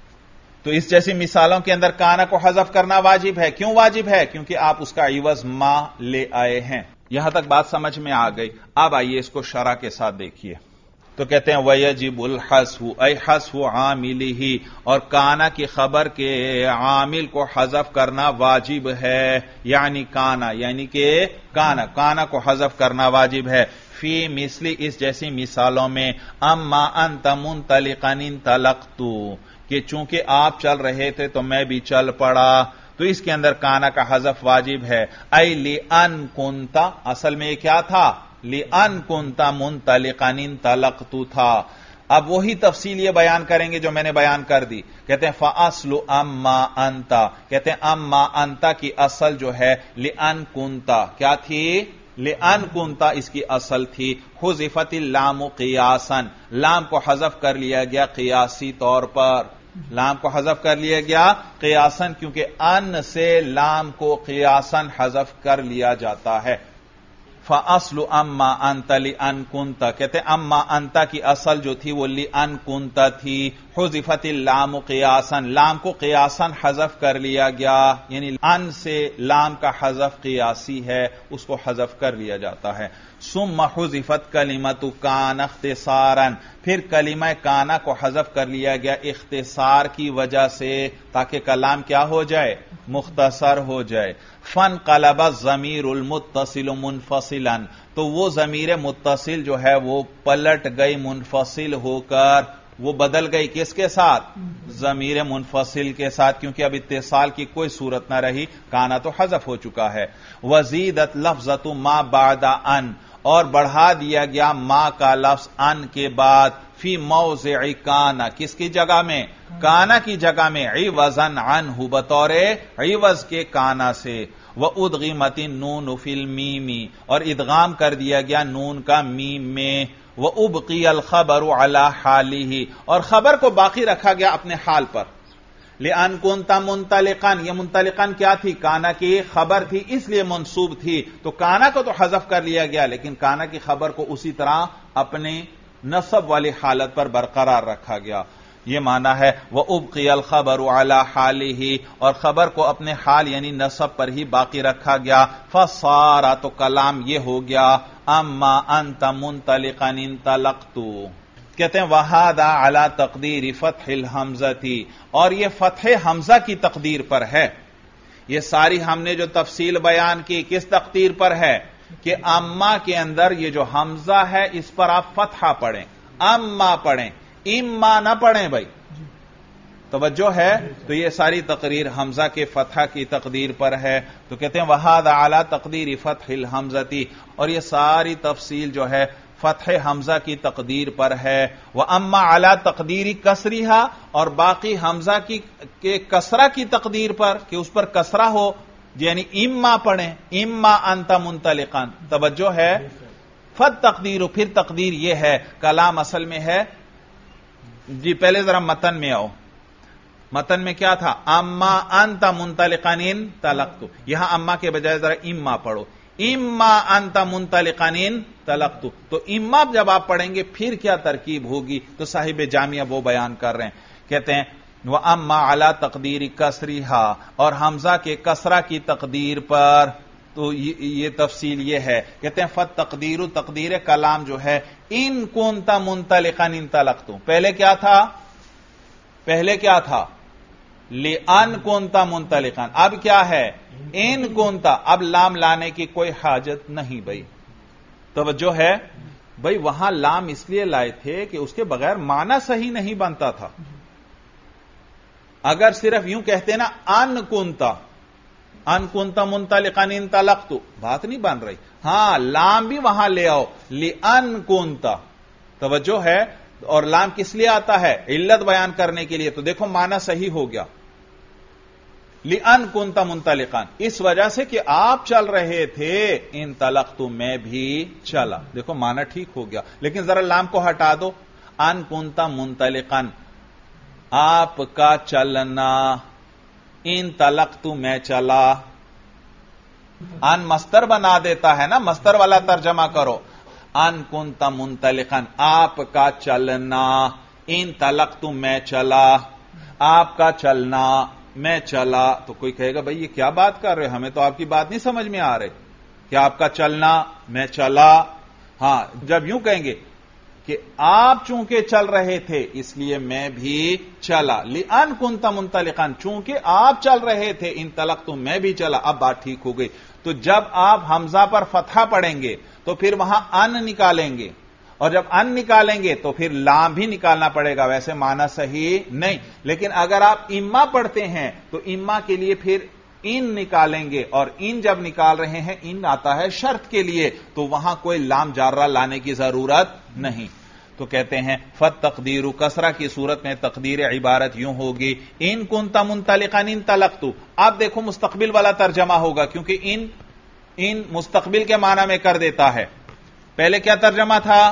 تو اس جیسی مثالوں کے اندر کانا کو حذف کرنا واجب ہے. کیوں واجب ہے؟ کیونکہ آپ اس کا عوض ما لے آئے ہیں. یہاں تک بات سمجھ میں آ گئی. اب آئیے اس کو شرح کے ساتھ دیکھیے. تو کہتے ہیں وَيَجِبُ الْحَذْفُ، اَيْ حَذْفُ عَامِلِهِ، اور کانا کی خبر کے عامل کو حذف کرنا واجب ہے. یعنی کانا، یعنی کہ کانا کانا کو حذف کرنا واجب ہے. فی مثلی، اس جیسی مثالوں میں اما انت منطلقا انطلقت، کہ چونکہ آپ چل رہے تھے تو میں بھی چل پڑا. تو اس کے اندر کانا کا حذف واجب ہے. اَيْ لِأَن كُنْتَ، اصل میں یہ کیا تھا؟ لِأَن كُنْتَ مُنْطَلِقًا انطلقت تھا. اب وہی تفصیل یہ بیان کریں گے جو میں نے بیان کر دی. کہتے ہیں فَأَصْلُ أَمَّا أَنْتَ، کہتے ہیں اما انتا کی اصل جو ہے لِأَن كُنْتَ، کیا تھی؟ لِأَن كُنْتَ اس کی اصل تھی. حُذِفَتِ اللَّامُ قِيَاسًا، لام کو حذف کر لیا گیا قیاسی طور پر. لام کو حذف کر لیا گیا قیاسن، کیونکہ ان سے لام کو قیاسن حذف کر لیا جاتا ہے. فَأَصْلُ أَمَّا أَنْتَ لِأَن كُنْتَ، کہتے ہیں اما انتا کی اصل جو تھی وہ لِأَن كُنْتَ تھی. حُذِفَتِ اللَّامُ قِيَاسًا، لام کو قیاسن حذف کر لیا گیا. یعنی ان سے لام کا حذف قیاسی ہے، اس کو حذف کر لیا جاتا ہے. ثُمَّ حُذِفَتْ كَلِمَةُ كَانَ اخْتِصَارًا، پھر کلمہ کانا کو حذف کر لیا گیا اختصار کی وجہ سے، تاکہ کلام کیا ہو جائے؟ مختصر ہو جائے. فَانْقَلَبَ الضَّمِيرُ الْمُتَّصِلُ مُنْفَصِلًا، تو وہ ضمیر متصل جو ہے وہ پلٹ گئی منفصل ہو کر. وہ بدل گئی کس کے ساتھ؟ ضمیر منفصل کے ساتھ، کیونکہ اب اتصال کی کوئی صورت نہ رہی، کانا تو حذف ہو چکا ہے. وَزِيدَتْ لَفْظَةُ مَا بَعْدَ أَن، اور بڑھا دیا گیا ما کا لفظ ان کے بعد. فی موضع کانا، کس کی جگہ میں؟ کانا کی جگہ میں. عوضاً عنہ، بطور عوض کے کانا سے. وَأُدْغِمَتِ النُّونُ فِي الْمِيمِ، اور ادغام کر دیا گیا نون کا میم میں. وَأُبْقِيَ الْخَبَرُ عَلَى حَالِهِ، اور خبر کو باقی رکھا گیا اپنے حال پر. لِأَن كُنْتَ مُنْطَلِقًا، یہ منطلقاً کیا تھی؟ کانا کی خبر تھی، اس لیے منصوب تھی. تو کانا کو تو حذف کر لیا گیا، لیکن کانا کی خبر کو اسی طرح اپنے نصب والی حالت پر برقرار رکھا گیا. یہ معنی ہے وَأُبْقِيَ الْخَبَرُ عَلَى حَالِهِ، اور خبر کو اپنے حال یعنی نصب پر ہی باقی رکھا گیا. فَصَارَ، تو کلام یہ ہو گیا اما انت منطلقا انطلقت. کہتے ہیں وَهَذَا عَلَى تَقْدِيرِ فَتْحِ الْحَمْزَةِ، اور یہ فتح حمزہ کی تقدیر پر ہے. یہ ساری ہم نے جو تفصیل بیان کی کس تقدیر پر ہے؟ کہ اما کے اندر یہ جو حمزہ ہے اس پر آپ فتحہ پڑھیں، اما پڑھیں، اما نہ پڑھیں بھائی. توجہ ہے؟ تو یہ ساری تقریر حمزہ کے فتحہ کی تقدیر پر ہے. تو کہتے ہیں وَهَذَا عَلَى تَقْدِيرِ فَتْحِ الْحَمْزَةِ، اور یہ ساری تفصیل جو ہے فتح حمزہ کی تقدیر پر ہے. وَأَمَّا عَلَى تَقْدِيرِ كَسْرِهَا، اور باقی حمزہ کی کے کسرہ کی تقدیر پر کہ اس پر کسرہ ہو، یعنی اما پڑھیں اما انت منطلقا. توجہ ہے؟ فَالتَّقْدِيرُ، پھر تقدیر یہ ہے، کلام اصل میں ہے. جی پہلے ذرا متن میں آؤ. متن میں کیا تھا؟ اما انت منطلقا ان طلقت. یہاں اما کے بجائے ذرا اما پڑھو. اما انت منطلقا ان طلقت. تو اما جب آپ پڑھیں گے پھر کیا ترکیب ہوگی؟ تو صاحب جامعہ وہ بیان کر رہے ہیں، کہتے ہیں وَأَمَّا عَلَى تَقْدِيرِ كَسْرِهَا، اور حمزہ کے کسرہ کی تقدیر پر. تو یہ تفصیل یہ ہے، کہتے ہیں فَالتَّقْدِيرُ، تقدیر کلام جو ہے ان كُنْتَ مُنْطَلِقًا انطلقت. پہلے کیا تھا؟ پہلے کیا تھا؟ لِأَن كُنْتَ مُنْطَلِقًا. اب کیا ہے؟ ان كُنْتَ. اب لام لانے کی کوئی حاجت نہیں بھائی. توجہ ہے بھائی؟ وہاں لام اس لیے لائے تھے کہ اس کے بغیر معنی صحیح نہیں بنتا تھا. اگر صرف یوں کہتے نا ان کنتا ان کنتا منطلقا انطلقت، بات نہیں بن رہی. ہاں لام بھی وہاں لے آؤ، لِأَن کنتا. توجہ ہے؟ اور لام کس لیے آتا ہے؟ علت بیان کرنے کے لیے. تو دیکھو معنی صحیح ہو گیا، لِأَن کنتا منطلقا، اس وجہ سے کہ آپ چل رہے تھے. انطلقت، میں بھی چلا. دیکھو معنی ٹھیک ہو گیا. لیکن ذرا لام کو ہٹا دو. ان کنتا منطلقا، آپ کا چلنا. انطلقت، میں چلا. ان مصدر بنا دیتا ہے نا، مصدر والا ترجمہ کرو. ان کنت منطلقا، آپ کا چلنا. انطلقت، میں چلا. آپ کا چلنا، میں چلا. تو کوئی کہے گا بھائی یہ کیا بات کر رہے، ہمیں تو آپ کی بات نہیں سمجھ میں آ رہی کہ آپ کا چلنا، میں چلا. ہاں جب یوں کہیں گے کہ آپ چونکہ چل رہے تھے اس لیے میں بھی چلا. لِأَن كُنْتَ مُنْطَلِقًا، چونکہ آپ چل رہے تھے. انطلقت، میں بھی چلا. اب بات ٹھیک ہو گئی. تو جب آپ حمزہ پر فتحہ پڑھیں گے تو پھر وہاں ان نکالیں گے، اور جب ان نکالیں گے تو پھر لام بھی نکالنا پڑے گا. ویسے معنی صحیح نہیں، لیکن اگر آپ اما پڑھتے ہیں تو اما کے لیے پھر ان نکالیں گے، اور ان جب نکال رہے ہیں ان آتا ہے شرط کے لیے، تو وہاں کوئی لام جارہ لانے کی ضرورت نہیں. تو کہتے ہیں فَالتَّقْدِيرُ، کسرہ کی صورت میں تقدیر عبارت یوں ہوگی ان كُنْتَ مُنْطَلِقًا انطلقت. اب دیکھو مستقبل والا ترجمہ ہوگا، کیونکہ ان ان مستقبل کے معنی میں کر دیتا ہے. پہلے کیا ترجمہ تھا؟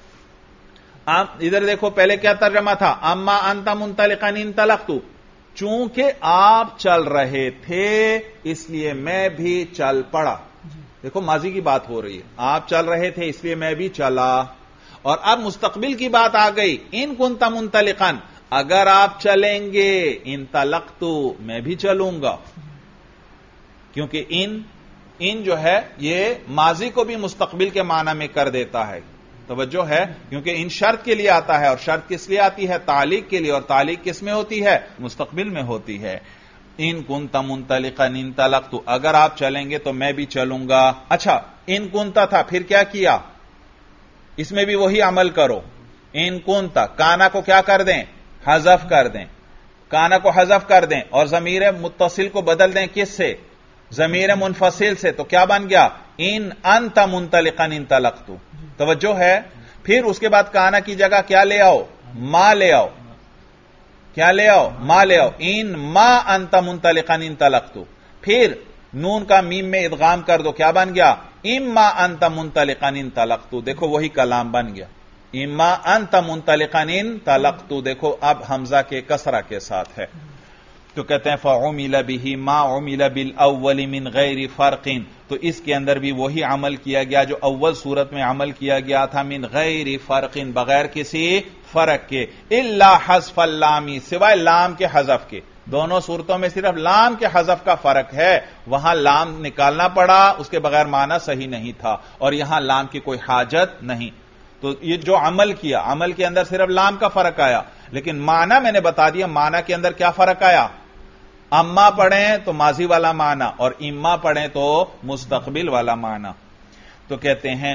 ادھر دیکھو پہلے کیا ترجمہ تھا؟ اما انت منطلقا انطلقت، چونکہ آپ چل رہے تھے اس لیے میں بھی چل پڑا. دیکھو ماضی کی بات ہو رہی ہے، آپ چل رہے تھے اس لیے میں بھی چلا. اور اب مستقبل کی بات آ گئی، ان کنت منطلقا، اگر آپ چلیں گے. انطلقت، میں بھی چلوں گا. کیونکہ ان ان جو ہے یہ ماضی کو بھی مستقبل کے معنی میں کر دیتا ہے. توجہ ہے؟ کیونکہ ان شرط کے لیے آتا ہے، اور شرط کس لیے آتی ہے؟ تعلیق کے لیے. اور تعلیق کس میں ہوتی ہے؟ مستقبل میں ہوتی ہے. ان کنت منطلقا انطلقت، اگر آپ چلیں گے تو میں بھی چلوں گا. اچھا ان کنت تھا، پھر کیا کیا؟ اس میں بھی وہی عمل کرو. ان کنت، کانا کو کیا کر دیں؟ حذف کر دیں. کانا کو حذف کر دیں اور ضمیر متصل کو بدل دیں کس سے؟ ضمیر منفصل سے. تو کیا بن گیا؟ ان انت منطلقا انطلقت. توجہ ہے؟ پھر اس کے بعد کانا کی جگہ کیا لے آؤ؟ ما لے آؤ. کیا لے آؤ؟ ما لے آؤ. ان ما انت منطلقا انطلقت. پھر نون کا میم میں ادغام کر دو، کیا بن گیا؟ اما انت منطلقا انطلقت. دیکھو وہی کلام بن گیا، اما انت منطلقا انطلقت. دیکھو اب حمزہ کے کسرہ کے ساتھ ہے. تو کہتے ہیں فَعُمِلَ بِهِ مَا عُمِلَ بِالْأَوَّلِ مِنْ غَيْرِ فَرْقٍ. تو اس کے اندر بھی وہی عمل کیا گیا جو اول صورت میں عمل کیا گیا تھا، من غیر فرق، بغیر کسی فرق کے. الا حذف اللام، سوائے لام کے حذف کے. دونوں صورتوں میں صرف لام کے حذف کا فرق ہے. وہاں لام نکالنا پڑا، اس کے بغیر معنی صحیح نہیں تھا، اور یہاں لام کی کوئی حاجت نہیں. تو یہ جو عمل کیا، عمل کے اندر صرف لام کا فرق آیا، لیکن معنی میں نے بتا دیا معنی کے اندر کیا فرق آیا. اما پڑھیں تو ماضی والا معنی، اور اما پڑھیں تو مستقبل والا معنی. تو کہتے ہیں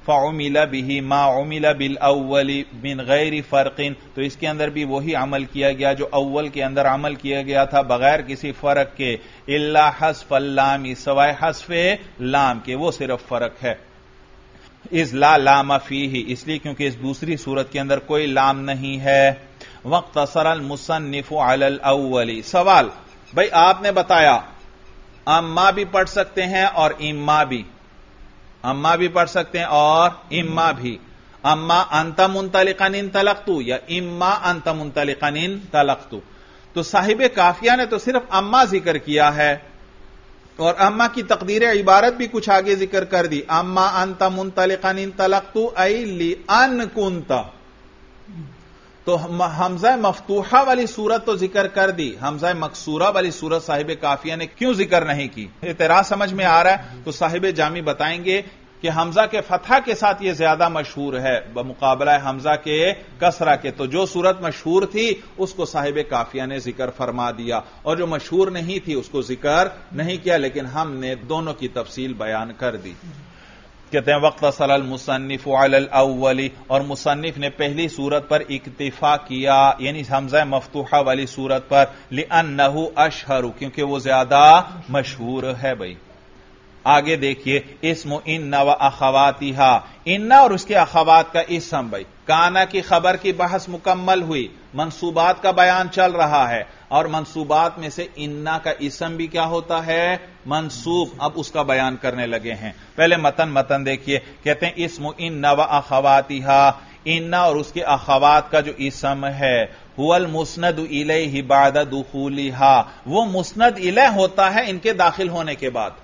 فعمل به ما عمل بالاول من غیر فرق، تو اس کے اندر بھی وہی عمل کیا گیا جو اول کے اندر عمل کیا گیا تھا بغیر کسی فرق کے، الا حذف اللام، سوائے حذف لام کے، وہ صرف فرق ہے۔ اذ لا لام فیہ، اس لیے کیونکہ اس دوسری صورت کے اندر کوئی لام نہیں ہے۔ واقتصر المصنف علی الاول، سوال بھائی آپ نے بتایا اما بھی پڑھ سکتے ہیں اور اما بھی، اما بھی پڑھ سکتے ہیں اور اما بھی، اما انت منطلقا انطلقت یا اما انت منطلقا انطلقت، تو صاحب کافیہ نے تو صرف اما ذکر کیا ہے اور اما کی تقدیر عبارت بھی کچھ آگے ذکر کر دی، اما انت منطلقا انطلقت ای لان کنت، تو حمزہ مفتوحہ والی صورت تو ذکر کر دی، حمزہ مکسورہ والی صورت صاحب کافیہ نے کیوں ذکر نہیں کی؟ اعتراض سمجھ میں آ رہا ہے تو صاحب جامی بتائیں گے کہ حمزہ کے فتحہ کے ساتھ یہ زیادہ مشہور ہے بمقابلہ حمزہ کے کسرہ کے، تو جو صورت مشہور تھی اس کو صاحب کافیہ نے ذکر فرما دیا اور جو مشہور نہیں تھی اس کو ذکر نہیں کیا، لیکن ہم نے دونوں کی تفصیل بیان کر دی۔ کہتے ہیں واقتصر المصنف علی الاول، اور مصنف نے پہلی صورت پر اکتفا کیا یعنی حمزہ مفتوحہ والی صورت پر، لأنہ اشہر، کیونکہ وہ زیادہ مشہور ہے۔ بھائی آگے دیکھیے، اسم ان و اخواتہا، ان اور اس کے اخوات کا اسم، بھائی کانا کی خبر کی بحث مکمل ہوئی، منصوبات کا بیان چل رہا ہے، اور منصوبات میں سے انا کا اسم بھی کیا ہوتا ہے؟ منصوب، اب اس کا بیان کرنے لگے ہیں۔ پہلے متن متن دیکھیے، کہتے ہیں اسم ان و اخواتہا، انا اور اس کے اخوات کا جو اسم ہے، هو المسند الیہ بعد دخولہا، وہ مسند الیہ ہوتا ہے ان کے داخل ہونے کے بعد۔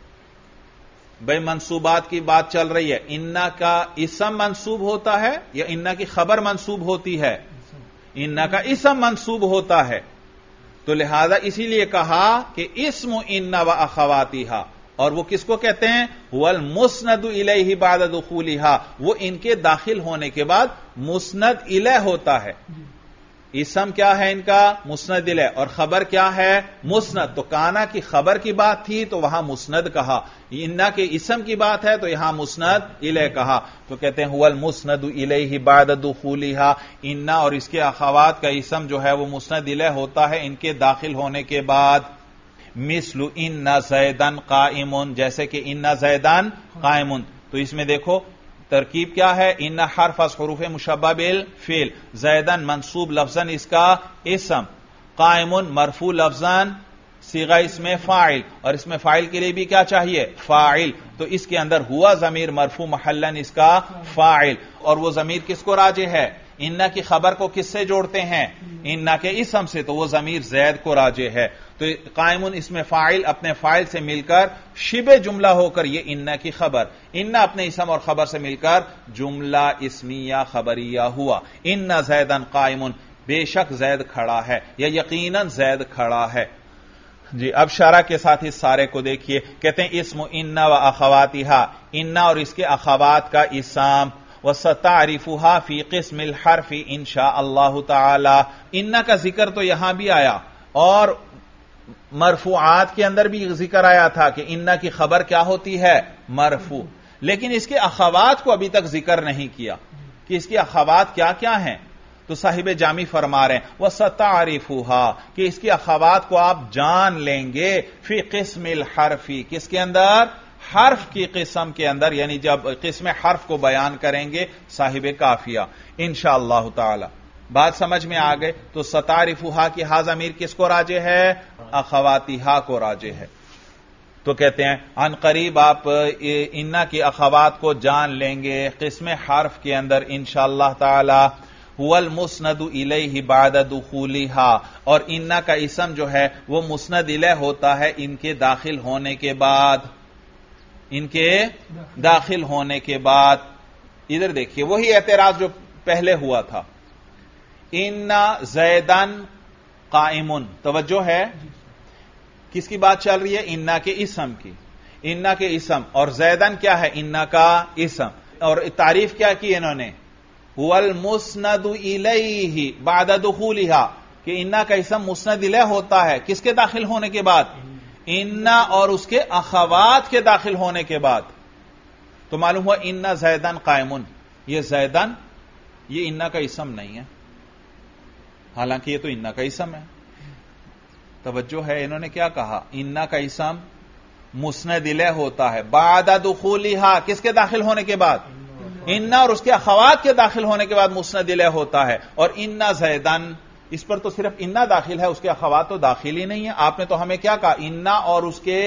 بھئی منصوبات کی بات چل رہی ہے، انا کا اسم منصوب ہوتا ہے یا انا کی خبر منصوب ہوتی ہے؟ انا کا اسم منصوب ہوتا ہے، تو لہذا اسی لیے کہا کہ اسم انا و اخواتہا، اور وہ کس کو کہتے ہیں؟ هو المسند الیہ بعد دخولہا، وہ ان کے داخل ہونے کے بعد مسند الیہ ہوتا ہے۔ اسم کیا ہے ان کا؟ مسند الیہ، اور خبر کیا ہے؟ مسند، تو کانا کی خبر کی بات تھی تو وہاں مسند کہا، انا کے اسم کی بات ہے تو یہاں مسند الیہ کہا، تو کہتے ہیں هو المسند الیہ بعد دخولہا، انا اور اس کے اخوات کا اسم جو ہے وہ مسند الیہ ہوتا ہے ان کے داخل ہونے کے بعد۔ مثل ان زیدن قائم، جیسے کہ ان زیدن قائم، تو اس میں دیکھو ترکیب کیا ہے؟ ان حرف از حروف مشبہ بالفعل، زیدن منصوب لفظاً اس کا اسم، قائم مرفوع لفظاً صیغہ اسم فاعل، اور اس میں فاعل کے لیے بھی کیا چاہیے؟ فاعل، تو اس کے اندر ہوا ضمیر مرفوع محلاً اس کا فاعل، اور وہ ضمیر کس کو راجع ہے؟ انا کی خبر کو کس سے جوڑتے ہیں؟ انا کے اسم سے، تو وہ ضمیر زید کو راجع ہے، تو قائم اس میں فاعل اپنے فاعل سے مل کر شبہ جملہ ہو کر یہ انا کی خبر، انا اپنے اسم اور خبر سے مل کر جملہ اسمیہ خبریہ ہوا۔ ان زیدن قائم، بے شک زید کھڑا ہے یا یقیناً زید کھڑا ہے۔ جی اب شرح کے ساتھ اس سارے کو دیکھیے، کہتے ہیں اسم انا و اخواتہا، انا اور اس کے اخوات کا اسم، وَسَتَعْرِفُهَا فِي قِسْمِ الْحَرْفِ انشاء اللہ تعالی، انا کا ذکر تو یہاں بھی آیا اور مرفوعات کے اندر بھی ذکر آیا تھا کہ انا کی خبر کیا ہوتی ہے؟ مرفوع، لیکن اس کے اخوات کو ابھی تک ذکر نہیں کیا کہ اس کے اخوات کیا کیا ہیں، تو صاحب جامی فرما رہے ہیں وَسَتَعْرِفُهَا، کہ اس کے اخوات کو آپ جان لیں گے، فی قسم الحرف، کس کے اندر؟ حرف کی قسم کے اندر، یعنی جب قسم حرف کو بیان کریں گے صاحب کافیہ انشاءاللہ تعالی۔ بات سمجھ میں آ گئے؟ تو ستعرفوہا کی ہا ضمیر کس کو راجع ہے؟ اخواتہا کو راجع ہے۔ تو کہتے ہیں عن قریب آپ انا کی اخوات کو جان لیں گے قسم حرف کے اندر انشاءاللہ تعالی۔ هو المسند الیہ بعد دخولہا، اور انا کا اسم جو ہے وہ مسند الیہ ہوتا ہے ان کے داخل ہونے کے بعد، ان کے داخل ہونے کے بعد۔ ادھر دیکھیے وہی اعتراض جو پہلے ہوا تھا، ان زیدن قائم، توجہ ہے کس کی بات چل رہی ہے؟ انا کے اسم کی، انا کے اسم، اور زیدن کیا ہے؟ انا کا اسم، اور تعریف کیا کی انہوں نے؟ هو المسند الیہ بعد دخولہا، کہ انا کا اسم مسند الیہ ہوتا ہے کس کے داخل ہونے کے بعد؟ انا اور اس کے اخوات کے داخل ہونے کے بعد۔ تو معلوم ہوا انا زیدن قائمن، یہ زیدن یہ انا کا اسم نہیں ہے، حالانکہ یہ تو انا کا اسم ہے۔ توجہ ہے، انہوں نے کیا کہا؟ انا کا اسم مسند الیہ ہوتا ہے بعد دخولہا، کس کے داخل ہونے کے بعد؟ انا اور اس کے اخوات کے داخل ہونے کے بعد مسند الیہ ہوتا ہے۔ اور انا زیدن، اس پر تو صرف انا داخل ہے، اس کے اخوات تو داخل ہی نہیں ہے۔ آپ نے تو ہمیں کیا کہا؟ انا اور اس کے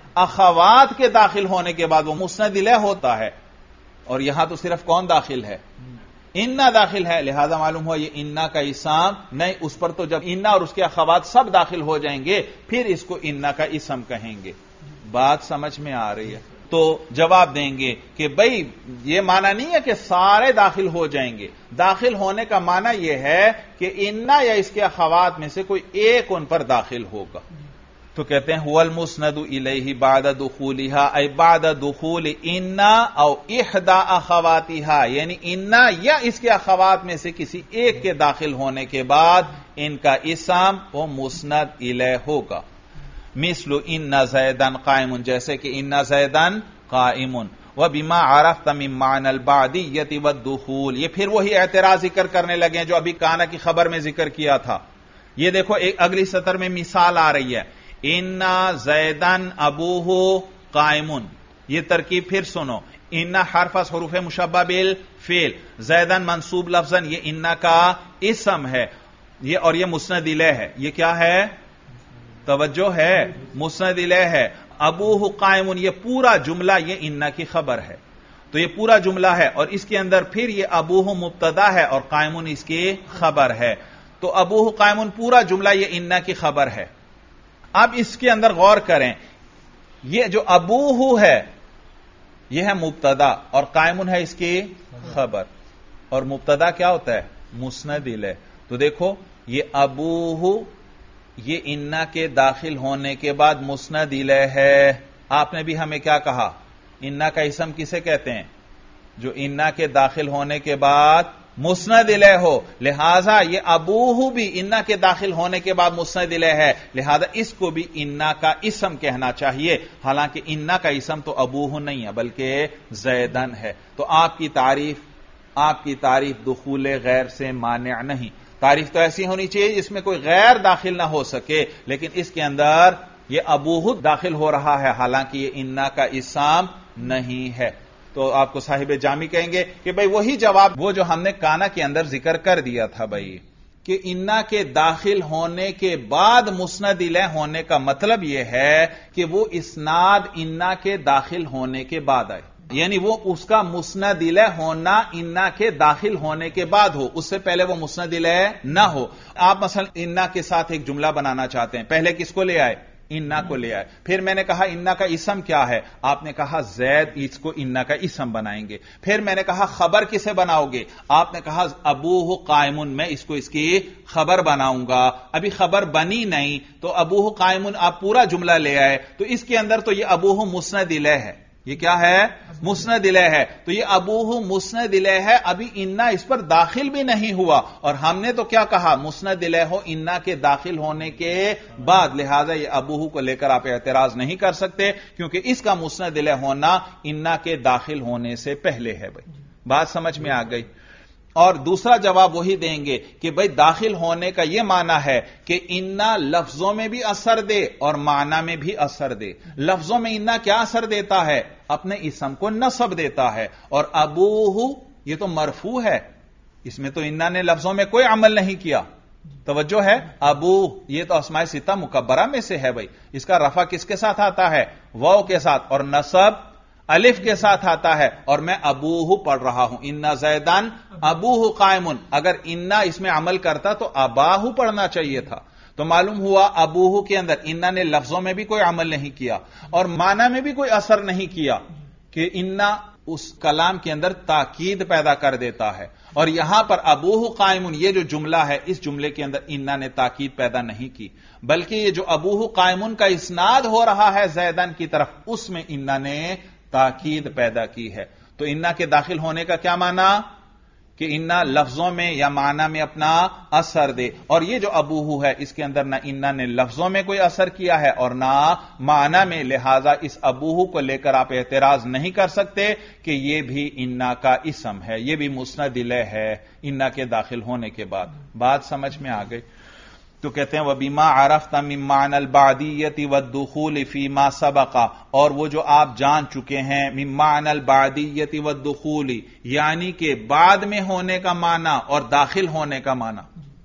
اخوات کے داخل ہونے کے بعد وہ مسند الیہ ہوتا ہے، اور یہاں تو صرف کون داخل ہے؟ انا داخل ہے، لہذا معلوم ہوا یہ انا کا اسم نہیں، اس پر تو جب انا اور اس کے اخوات سب داخل ہو جائیں گے پھر اس کو انا کا اسم کہیں گے۔ بات سمجھ میں آ رہی ہے؟ تو جواب دیں گے کہ بھئی یہ معنی نہیں ہے کہ سارے داخل ہو جائیں گے، داخل ہونے کا معنی یہ ہے کہ انا یا اس کے اخوات میں سے کوئی ایک ان پر داخل ہوگا۔ تو کہتے ہیں هو المسند الیہ بعد دخولہا، ای بعد دخول انا او احدى اخواتہا، یعنی انا یا اس کے اخوات میں سے کسی ایک کے داخل ہونے کے بعد ان کا اسم وہ مسند الیہ ہوگا۔ مثل ان زیدن قائم، جیسے کہ ان زیدن قائم، وبما عرفت من معنى البعدیۃ والدخول، یہ پھر وہی اعتراض ذکر کرنے لگے جو ابھی کانا کی خبر میں ذکر کیا تھا۔ یہ دیکھو ایک اگلی سطر میں مثال آ رہی ہے، ان زیدن ابوہ قائم، یہ ترکیب پھر سنو، ان حرف از حروف مشبہ بالفعل، زیدن منصوب لفظاً، یہ ان کا اسم ہے، یہ اور یہ مسند الیہ ہے، یہ کیا ہے؟ توجہ ہے، مسند الیہ ہے۔ ابوہ قائم، یہ پورا جملہ یہ ان کی خبر ہے، تو یہ پورا جملہ ہے، اور اس کے اندر پھر یہ ابوہ مبتدا ہے اور قائم اس کی خبر ہے، تو ابوہ قائم پورا جملہ یہ ان کی خبر ہے۔ اب اس کے اندر غور کریں، یہ جو ابوہ ہے یہ ہے مبتدا اور قائم ہے اس کی خبر، اور مبتدا کیا ہوتا ہے؟ مسند الیہ۔ تو دیکھو یہ ابوہ یہ انا کے داخل ہونے کے بعد مسند الیہ ہے۔ آپ نے بھی ہمیں کیا کہا؟ انا کا اسم کسے کہتے ہیں؟ جو انا کے داخل ہونے کے بعد مسند الیہ ہو، لہذا یہ ابوہ بھی انا کے داخل ہونے کے بعد مسند الیہ ہے، لہذا اس کو بھی انا کا اسم کہنا چاہیے، حالانکہ انا کا اسم تو ابوہ نہیں ہے بلکہ زیدن ہے۔ تو آپ کی تعریف آپ کی تعریف دخول غیر سے مانع نہیں، تعریف تو ایسی ہونی چاہیے جس میں کوئی غیر داخل نہ ہو سکے، لیکن اس کے اندر یہ ابوہ داخل ہو رہا ہے، حالانکہ یہ انا کا اسم نہیں ہے۔ تو آپ کو صاحب جامی کہیں گے کہ بھئی وہی جواب وہ جو ہم نے کانا کے اندر ذکر کر دیا تھا بھئی، کہ انا کے داخل ہونے کے بعد مسند الیہ ہونے کا مطلب یہ ہے کہ وہ اسناد انا کے داخل ہونے کے بعد آئے، یعنی وہ اس کا مسند الیہ ہونا انا کے داخل ہونے کے بعد ہو، اس سے پہلے وہ مسند الیہ نہ ہو۔ آپ مثلا انا کے ساتھ ایک جملہ بنانا چاہتے ہیں، پہلے کس کو لے آئے؟ انا کو لے آئے، پھر میں نے کہا انا کا اسم کیا ہے؟ آپ نے کہا زید، اس کو انا کا اسم بنائیں گے۔ پھر میں نے کہا خبر کسے بناؤ گے؟ آپ نے کہا ابوہ قائم، میں اس کو اس کی خبر بناؤں گا۔ ابھی خبر بنی نہیں تو ابوہ قائم آپ پورا جملہ لے آئے، تو اس کے اندر تو یہ ابوہ مسند الیہ ہے، یہ کیا ہے؟ مسند الیہ ہے، تو یہ ابوہ مسند الیہ ہے، ابھی انا اس پر داخل بھی نہیں ہوا، اور ہم نے تو کیا کہا؟ مسند الیہ ہو انا کے داخل ہونے کے بعد، لہذا یہ ابوہ کو لے کر آپ اعتراض نہیں کر سکتے، کیونکہ اس کا مسند الیہ ہونا انا کے داخل ہونے سے پہلے ہے۔ بھائی بات سمجھ میں آ گئی؟ اور دوسرا جواب وہی دیں گے کہ بھئی داخل ہونے کا یہ معنی ہے کہ انا لفظوں میں بھی اثر دے اور معنی میں بھی اثر دے۔ لفظوں میں انا کیا اثر دیتا ہے؟ اپنے اسم کو نصب دیتا ہے، اور ابوہ یہ تو مرفوع ہے، اس میں تو انا نے لفظوں میں کوئی عمل نہیں کیا۔ توجہ ہے، ابو یہ تو اسماء ستہ مکبرہ میں سے ہے بھائی، اس کا رفع کس کے ساتھ آتا ہے؟ واو کے ساتھ، اور نصب الف کے ساتھ آتا ہے، اور میں ابوہ پڑھ رہا ہوں، ان زیدن ابوہ قائم، اگر انا اس میں عمل کرتا تو اباہ پڑھنا چاہیے تھا۔ تو معلوم ہوا ابوہ کے اندر انا نے لفظوں میں بھی کوئی عمل نہیں کیا اور معنی میں بھی کوئی اثر نہیں کیا، کہ انا اس کلام کے اندر تاکید پیدا کر دیتا ہے، اور یہاں پر ابوہ قائم یہ جو جملہ ہے، اس جملے کے اندر انا نے تاکید پیدا نہیں کی، بلکہ یہ جو ابوہ قائم کا اسناد ہو رہا ہے زیدن کی طرف، اس میں انا نے تاکید پیدا کی ہے۔ تو انا کے داخل ہونے کا کیا معنی؟ کہ انا لفظوں میں یا معنی میں اپنا اثر دے. اور یہ جو ابوہو ہے اس کے اندر نہ انا نے لفظوں میں کوئی اثر کیا ہے اور نہ معنی میں، لہذا اس ابوہو کو لے کر آپ اعتراض نہیں کر سکتے کہ یہ بھی انا کا اسم ہے، یہ بھی مسند الیہ ہے انا کے داخل ہونے کے بعد. بات سمجھ میں آ گئی؟ تو کہتے ہیں وَبِمَا عَرَفْتَ مِن مَّعْنَى الْبَعْدِيَّةِ وَالدُّخُولِ فِي مَا سَبَقَ، اور وہ جو آپ جان چکے ہیں مِن مَّعْنَى الْبَعْدِيَّةِ وَالدُّخُولِ، یعنی کہ بعد میں ہونے کا معنی اور داخل ہونے کا معنی.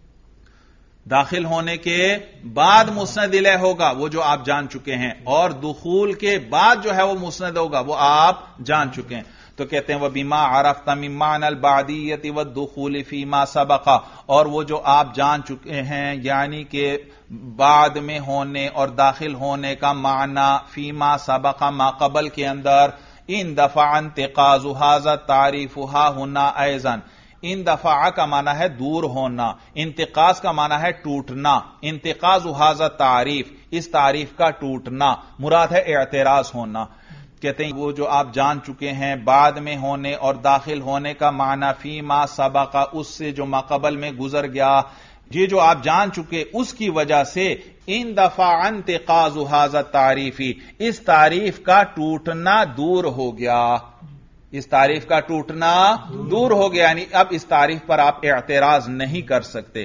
داخل ہونے کے بعد مسند الیہ ہوگا وہ جو آپ جان چکے ہیں، اور دخول کے بعد جو ہے وہ مسند ہوگا وہ آپ جان چکے ہیں. تو کہتے ہیں وَبِمَا عَرَفْتَ مِن مَّعْنَى الْبَعْدِيَّةِ وَالدُّخُولِ فِي مَا سَبَقَ، اور وہ جو آپ جان چکے ہیں یعنی کہ بعد میں ہونے اور داخل ہونے کا معنی فی ما سبق ما قبل کے اندر. ان دفع انتقاض هذا التعریف ها هنا ايضا، ان دفع کا معنی ہے دور ہونا، انتقاض کا معنی ہے ٹوٹنا. انتقاض هذا التعریف، اس تعریف کا ٹوٹنا، مراد ہے اعتراض ہونا. کہتے ہیں وہ جو آپ جان چکے ہیں بعد میں ہونے اور داخل ہونے کا معنی فی ما سبق، اس سے جو ما قبل میں گزر گیا، یہ جو آپ جان چکے اس کی وجہ سے ان دفع انتقاض هذا التعریف، اس تعریف کا ٹوٹنا دور ہو گیا. اس تعریف کا ٹوٹنا دور ہو گیا، یعنی اب اس تعریف پر آپ اعتراض نہیں کر سکتے.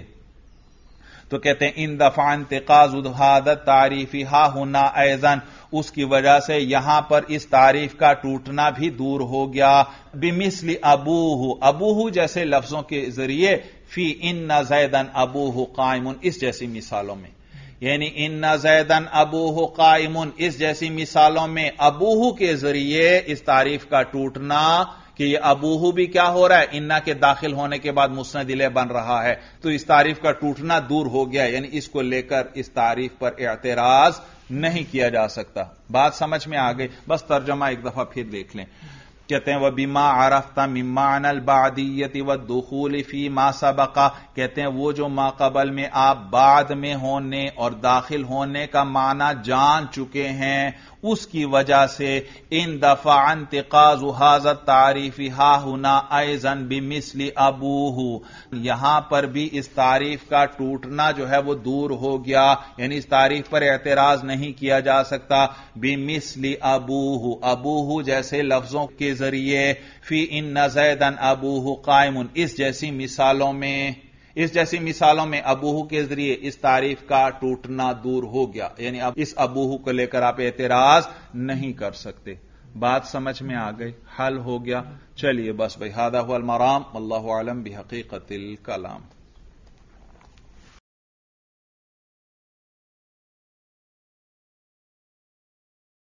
تو کہتے ہیں ان دفع انتقاض هذا التعریف ها هنا ايضا، اس کی وجہ سے یہاں پر اس تعریف کا ٹوٹنا بھی دور ہو گیا. بمثل ابوہ، ابوہ جیسے لفظوں کے ذریعے، فی ان زیدن ابوہ قائم، اس جیسی مثالوں میں، یعنی ان زیدن ابوہ قائم، اس جیسی مثالوں میں ابوہ کے ذریعے اس تعریف کا ٹوٹنا کہ یہ ابوہ بھی کیا ہو رہا ہے، انا کے داخل ہونے کے بعد مسند الیہ بن رہا ہے، تو اس تعریف کا ٹوٹنا دور ہو گیا، یعنی اس کو لے کر اس تعریف پر اعتراض نہیں کیا جا سکتا. بات سمجھ میں آ گئی؟ بس ترجمہ ایک دفعہ پھر دیکھ لیں. کہتے ہیں وَبِمَا عَرَفْتَ مِن مَّعْنَى الْبَعْدِيَّةِ وَالدُّخُولِ فِي مَا سَبَقَ، کہتے ہیں وہ جو ما قبل میں آپ بعد میں ہونے اور داخل ہونے کا معنی جان چکے ہیں، اس کی وجہ سے ان دفع انتقاض هذا التعریف ها هنا ايضا بمثل ابوہ، یہاں پر بھی اس تعریف کا ٹوٹنا جو ہے وہ دور ہو گیا، یعنی اس تعریف پر اعتراض نہیں کیا جا سکتا. بمثل ابوہ، ابوہ جیسے لفظوں کے ذریعے، فی ان زیدن ابوہ قائم، اس جیسی مثالوں میں، اس جیسی مثالوں میں ابوہ کے ذریعے اس تعریف کا ٹوٹنا دور ہو گیا، یعنی اب اس ابوہ کو لے کر آپ اعتراض نہیں کر سکتے. بات سمجھ میں آ گئی؟ حل ہو گیا؟ چلیے بس بھائی، ھذا ھو المرام، واللہ اعلم بحقیقت الکلام.